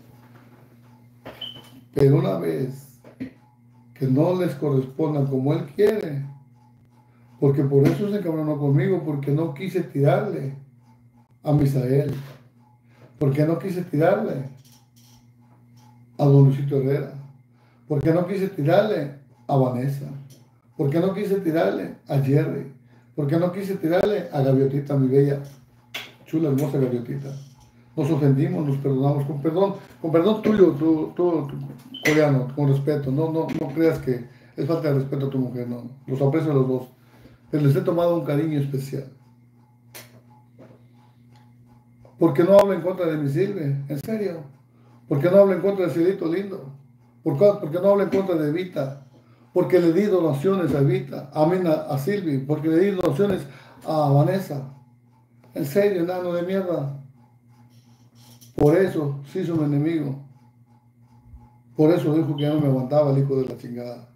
Pero una vez que no les corresponda como él quiere, porque por eso se encabronó conmigo, porque no quise tirarle a Misael, porque no quise tirarle a Don Luisito Herrera, porque no quise tirarle a Vanessa, porque no quise tirarle a Jerry, porque no quise tirarle a Gaviotita, mi bella, chula, hermosa Gaviotita. Nos ofendimos, nos perdonamos, con perdón, con perdón tuyo, tú, tú, tú, coreano, con respeto. No, no, no creas que es falta de respeto a tu mujer, no. Los aprecio a los dos. Pero les he tomado un cariño especial. Porque no hablo en contra de mi Silve, en serio. Porque no hablo en contra de Cielito Lindo. Porque no hablo en contra de Evita. Porque le di donaciones a Evita, a, a, a Silvi. Porque le di donaciones a Vanessa. En serio, enano de mierda. Por eso se hizo mi enemigo. Por eso dijo que ya no me aguantaba el hijo de la chingada.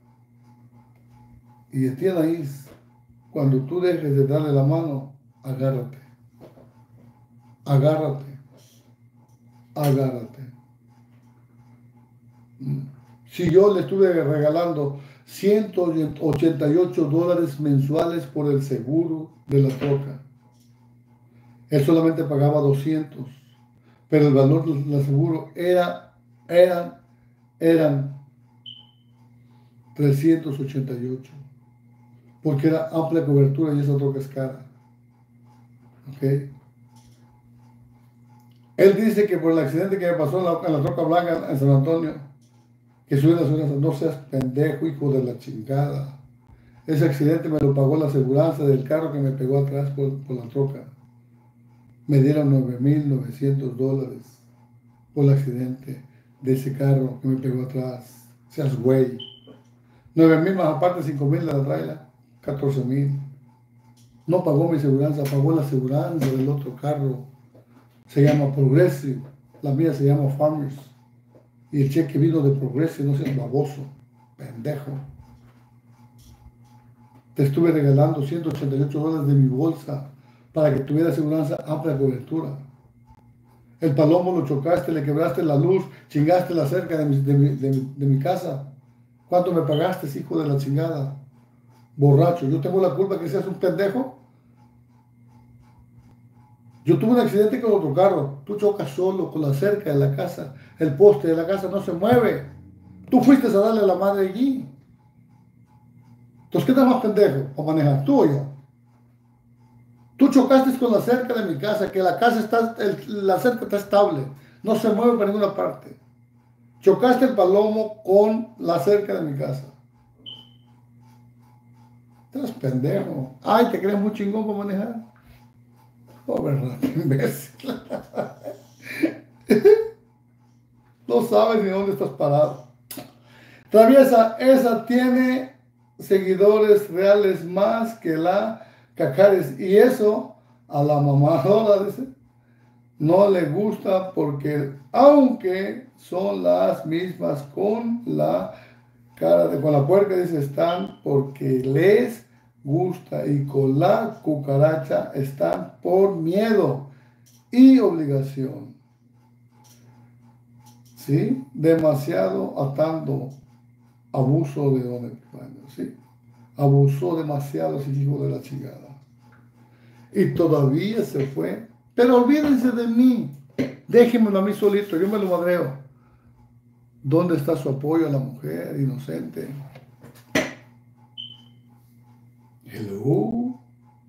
Y de ti, Anaís, cuando tú dejes de darle la mano, agárrate. Agárrate. Agárrate. Si yo le estuve regalando ciento ochenta y ocho dólares mensuales por el seguro de la troca, él solamente pagaba doscientos. Pero el valor del seguro era, eran, eran trescientos ochenta y ocho. Porque era amplia cobertura y esa troca es cara. ¿Ok? Él dice que por el accidente que me pasó en la, en la troca blanca en San Antonio, que subió la aseguranza, no seas pendejo, hijo de la chingada. Ese accidente me lo pagó la aseguranza del carro que me pegó atrás por, por la troca. Me dieron nueve mil novecientos dólares por el accidente de ese carro que me pegó atrás. Seas güey. nueve mil más aparte cinco mil de la traila, catorce mil. No pagó mi aseguranza, pagó la aseguranza del otro carro. Se llama Progressive. La mía se llama Farmers. Y el cheque vino de Progressive, no seas baboso, pendejo. Te estuve regalando ciento ochenta y ocho dólares de mi bolsa para que tuviera aseguranza amplia cobertura. El palomo lo chocaste, le quebraste la luz, chingaste la cerca de mi, de mi, de mi, de mi casa. ¿Cuánto me pagaste, hijo de la chingada? Borracho, ¿yo tengo la culpa que seas un pendejo? Yo tuve un accidente con otro carro. Tú chocas solo con la cerca de la casa. El poste de la casa no se mueve. Tú fuiste a darle a la madre allí. Entonces, ¿qué estás más pendejo para manejar? ¿Tú o yo? Tú chocaste con la cerca de mi casa, que la casa está, el, la cerca está estable, no se mueve para ninguna parte. Chocaste el palomo con la cerca de mi casa. Estás pendejo. Ay, te crees muy chingón para manejar. Pobre rato, imbécil. No sabes ni dónde estás parado. Traviesa, esa tiene seguidores reales más que la Cacares. Y eso a la mamadora, dice, no le gusta porque, aunque son las mismas con la cara de, con la puerca, dice, están porque les gusta, y con la cucaracha están por miedo y obligación. ¿Sí? Demasiado atando, abuso de don Epifanio, ¿sí? Abusó demasiado ese hijo de la chingada. Y todavía se fue. Pero olvídense de mí. Déjenmelo a mí solito, yo me lo madreo. ¿Dónde está su apoyo a la mujer inocente? Hello.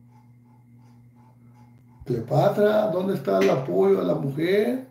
Cleopatra, ¿dónde está el apoyo a la mujer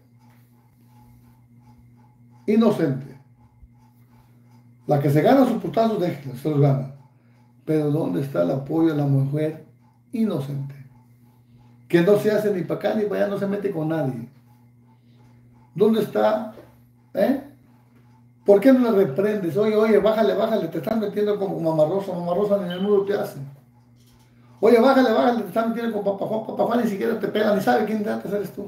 inocente? La que se gana sus putazos, déjenla, se los gana. Pero ¿dónde está el apoyo a la mujer inocente? Que no se hace ni para acá ni para allá, no se mete con nadie. ¿Dónde está? ¿Eh? ¿Por qué no le reprendes? Oye, oye, bájale, bájale, te están metiendo como mamarrosa, mamarrosa ni en el mundo te hace. Oye, bájale, bájale, te están metiendo con papá Juan, papá Juan ni siquiera te pega, ni sabe quién te eres tú.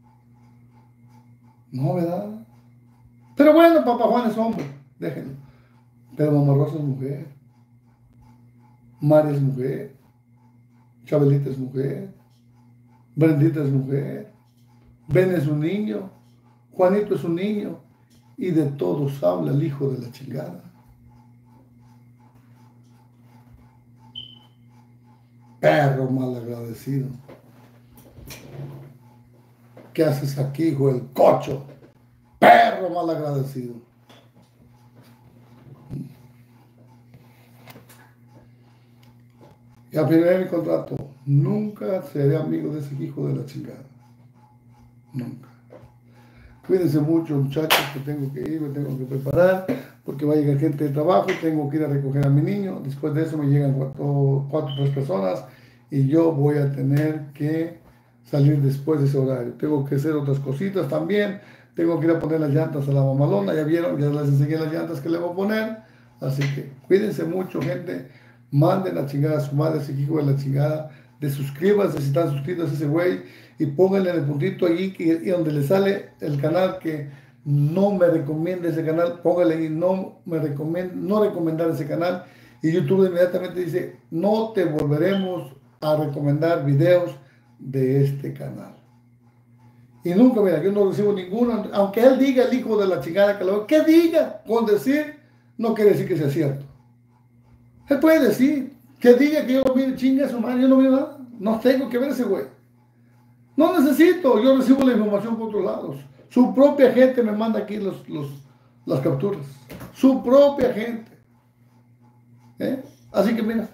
No, ¿verdad? Pero bueno, papá Juan es hombre, déjenlo. Pero mamarrosa es mujer. María es mujer. Chabelita es mujer. Brendita es mujer. Ben es un niño. Juanito es un niño. Y de todos habla el hijo de la chingada. Perro malagradecido. ¿Qué haces aquí, hijo del cocho? Perro malagradecido. Y a firmar mi contrato. Nunca seré amigo de ese hijo de la chingada. Nunca. Cuídense mucho, muchachos, que tengo que ir, me tengo que preparar, porque va a llegar gente de trabajo, tengo que ir a recoger a mi niño. Después de eso me llegan cuatro, cuatro o tres personas y yo voy a tener que salir después de ese horario. Tengo que hacer otras cositas también. Tengo que ir a poner las llantas a la mamalona. Ya vieron, ya les enseñé las llantas que le voy a poner. Así que cuídense mucho, gente. Manden a chingar a su madre, ese hijo de la chingada. De suscríbanse si están suscritos a ese güey. Y pónganle en el puntito allí que, y donde le sale el canal que no me recomiende ese canal. Póngale ahí no me recomienda, no recomendar ese canal. Y YouTube inmediatamente dice, no te volveremos a recomendar videos de este canal. Y nunca, mira, yo no recibo ninguno, aunque él diga, el hijo de la chingada que lo que diga, con decir, no quiere decir que sea cierto. Él puede decir, que diga que yo lo mire, chinga su madre, yo no miro nada, no tengo que ver ese güey. No necesito, yo recibo la información por otros lados. Su propia gente me manda aquí los, los, las capturas. Su propia gente. ¿Eh? Así que mira,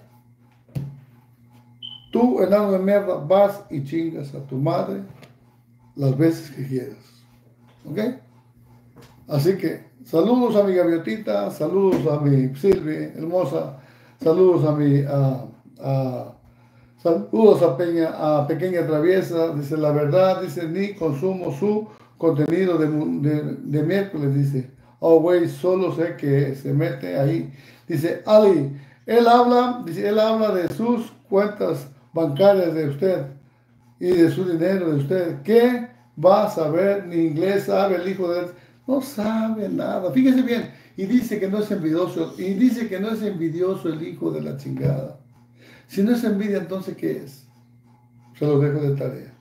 tú, enano de mierda, vas y chingas a tu madre las veces que quieras. ¿Ok? Así que saludos a mi gaviotita, saludos a mi Silvi hermosa, saludos a mi a, a, saludos a Peña, a Pequeña Traviesa. Dice la verdad, dice, ni consumo su contenido de, de, de miércoles, dice. Oh güey, solo sé que se mete ahí. Dice Ali, él habla, dice, él habla de sus cuentas bancarias de usted y de su dinero de usted. ¿Qué va a saber? Ni inglés sabe el hijo de él. No sabe nada. Fíjese bien. Y dice que no es envidioso. Y dice que no es envidioso el hijo de la chingada. Si no es envidia, entonces ¿qué es? Se lo dejo de tarea.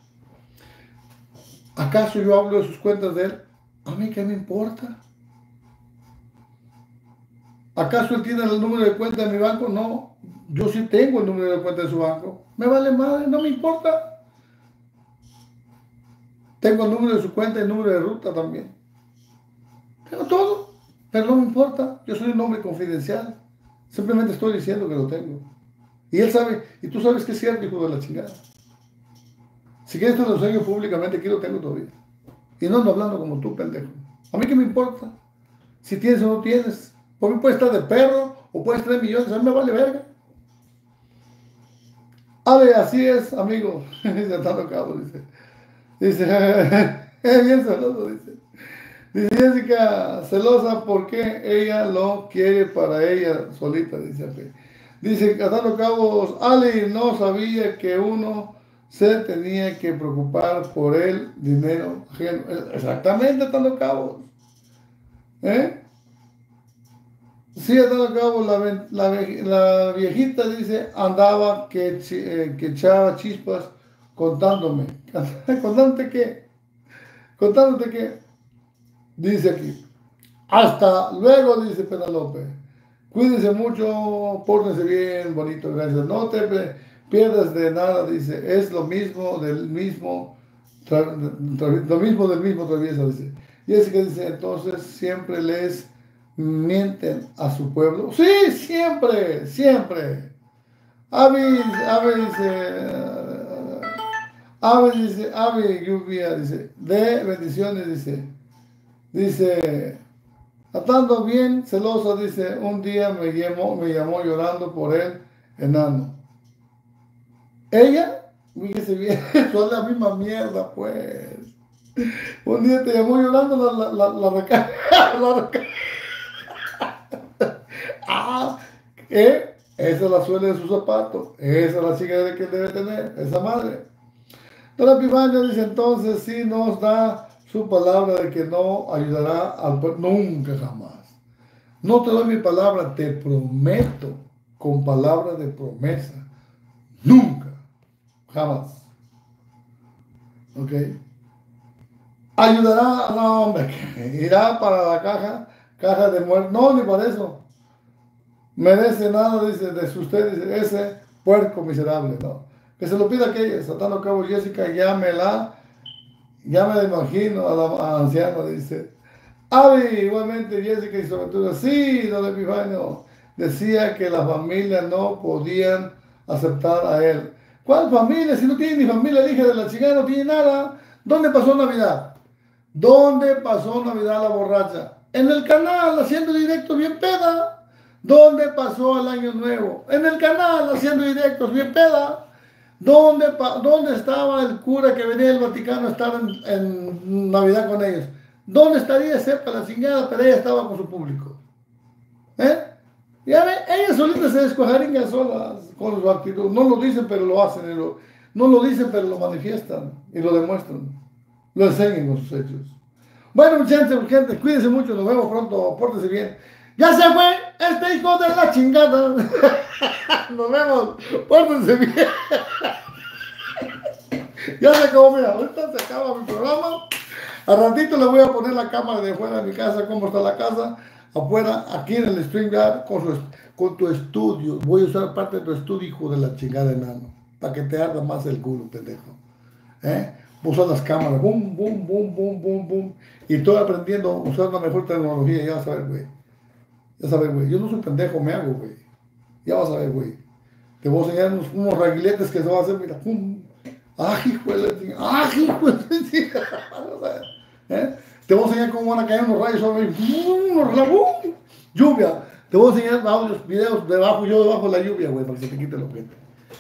¿Acaso yo hablo de sus cuentas de él? ¿A mí qué me importa? ¿Acaso él tiene el número de cuenta de mi banco? No. Yo sí tengo el número de cuenta de su banco. Me vale madre, no me importa. Tengo el número de su cuenta y el número de ruta también. Tengo todo, pero no me importa. Yo soy un hombre confidencial. Simplemente estoy diciendo que lo tengo. Y él sabe, y tú sabes que es cierto, hijo de la chingada. Si quieres te lo enseño públicamente, aquí lo tengo todavía. Y no ando hablando como tú, pendejo. A mí qué me importa. Si tienes o no tienes. Por mí puede estar de perro o puedes tener millones. A mí me vale verga. Ale, así es, amigo. Dice Tano Cabo, dice. Dice, es bien celoso, dice. Dice Jessica, celosa porque ella lo quiere para ella solita, dice. Dice Catano Cabos, Ali no sabía que uno se tenía que preocupar por el dinero ajeno. Exactamente, Catano Cabos. ¿Eh? Sí, Catano Cabos, la, la, la viejita dice, andaba que, eh, que echaba chispas contándome. ¿Contándote qué? ¿Contándote qué? Dice aquí. Hasta luego, dice Penelope. Cuídense mucho, pórtense bien, bonito, gracias. No te pierdas de nada, dice. Es lo mismo del mismo, tra, tra, lo mismo del mismo traviesa, dice. Y es que dice, entonces siempre les mienten a su pueblo. Sí, siempre, siempre. Avi, Avi dice, Avi dice, Avi lluvia, dice, de bendiciones, dice. Dice, atando bien celosa, dice, un día me llamó, me llamó llorando por el enano. Ella, fíjese bien, son la misma mierda, pues. Un día te llamó llorando la, la, la, la reca... la reca... Ah, ¿eh? Esa es la suela de su zapato. Esa es la chica que debe tener, esa madre. Don Epifanio dice, entonces sí nos da su palabra de que no ayudará al pueblo. Nunca, jamás. No te doy mi palabra, te prometo, con palabra de promesa. Nunca, jamás. ¿Ok? Ayudará, no, hombre, irá para la caja, caja de muerte. No, ni para eso. Merece nada, dice, de usted, dice, ese puerco miserable, ¿no? Que se lo pida a aquella, Satano Cabo Jessica, ya me la, ya me la imagino a la, a la anciana, dice. Avi, igualmente Jessica y su aventura. Sí, don Epifanio decía que las familias no podían aceptar a él. ¿Cuál familia? Si no tiene ni familia, la hija de la chica no tiene nada. ¿Dónde pasó Navidad? ¿Dónde pasó Navidad la borracha? En el canal, haciendo directos bien peda. ¿Dónde pasó el Año Nuevo? En el canal, haciendo directos bien peda. ¿Dónde, dónde estaba el cura que venía del Vaticano a estar en, en Navidad con ellos? ¿Dónde estaría sepa la chingada? Pero ella estaba con su público. ¿Eh? Ya ve, ellas solitas se descuajaringan solas con su actitud. No lo dicen, pero lo hacen. Y lo, no lo dicen, pero lo manifiestan y lo demuestran. Lo enseñan con sus hechos. Bueno, muchachos, gente, cuídense mucho. Nos vemos pronto. Pórtense bien. Ya se fue este hijo de la chingada. Nos vemos. Pórtense bien. Ya se acabó, mira. Ahorita se acaba mi programa. Al ratito le voy a poner la cámara de fuera de mi casa, cómo está la casa, afuera, aquí en el StreamYard, con, su, con tu estudio. Voy a usar parte de tu estudio, hijo de la chingada enano, para que te arda más el culo, pendejo. ¿Eh? Usar las cámaras, boom, boom, boom, boom, boom, boom. Y estoy aprendiendo a usar la mejor tecnología, ya vas a ver, güey. Ya sabes, güey. Yo no soy pendejo, me hago, güey. Ya vas a ver, güey. Te voy a enseñar unos, unos raguiletes que se van a hacer, mira, pum. ¡Ah, hijo de la chingada! ¡Ah, hijo de la chingada! ¿Eh? Te voy a enseñar cómo van a caer unos rayos sobre ¡uh! Lluvia. Te voy a enseñar audios, videos debajo, yo debajo de la lluvia, güey, para que se te quite el objeto.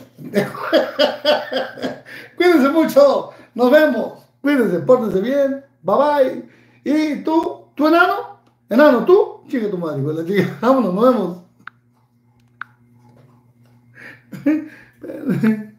Cuídense mucho. Nos vemos. Cuídense, pórtense bien. Bye bye. ¿Y tú? ¿Tú enano? Enano, ¿tú? Chica tu madre, güey, la chica. Vámonos, nos vemos.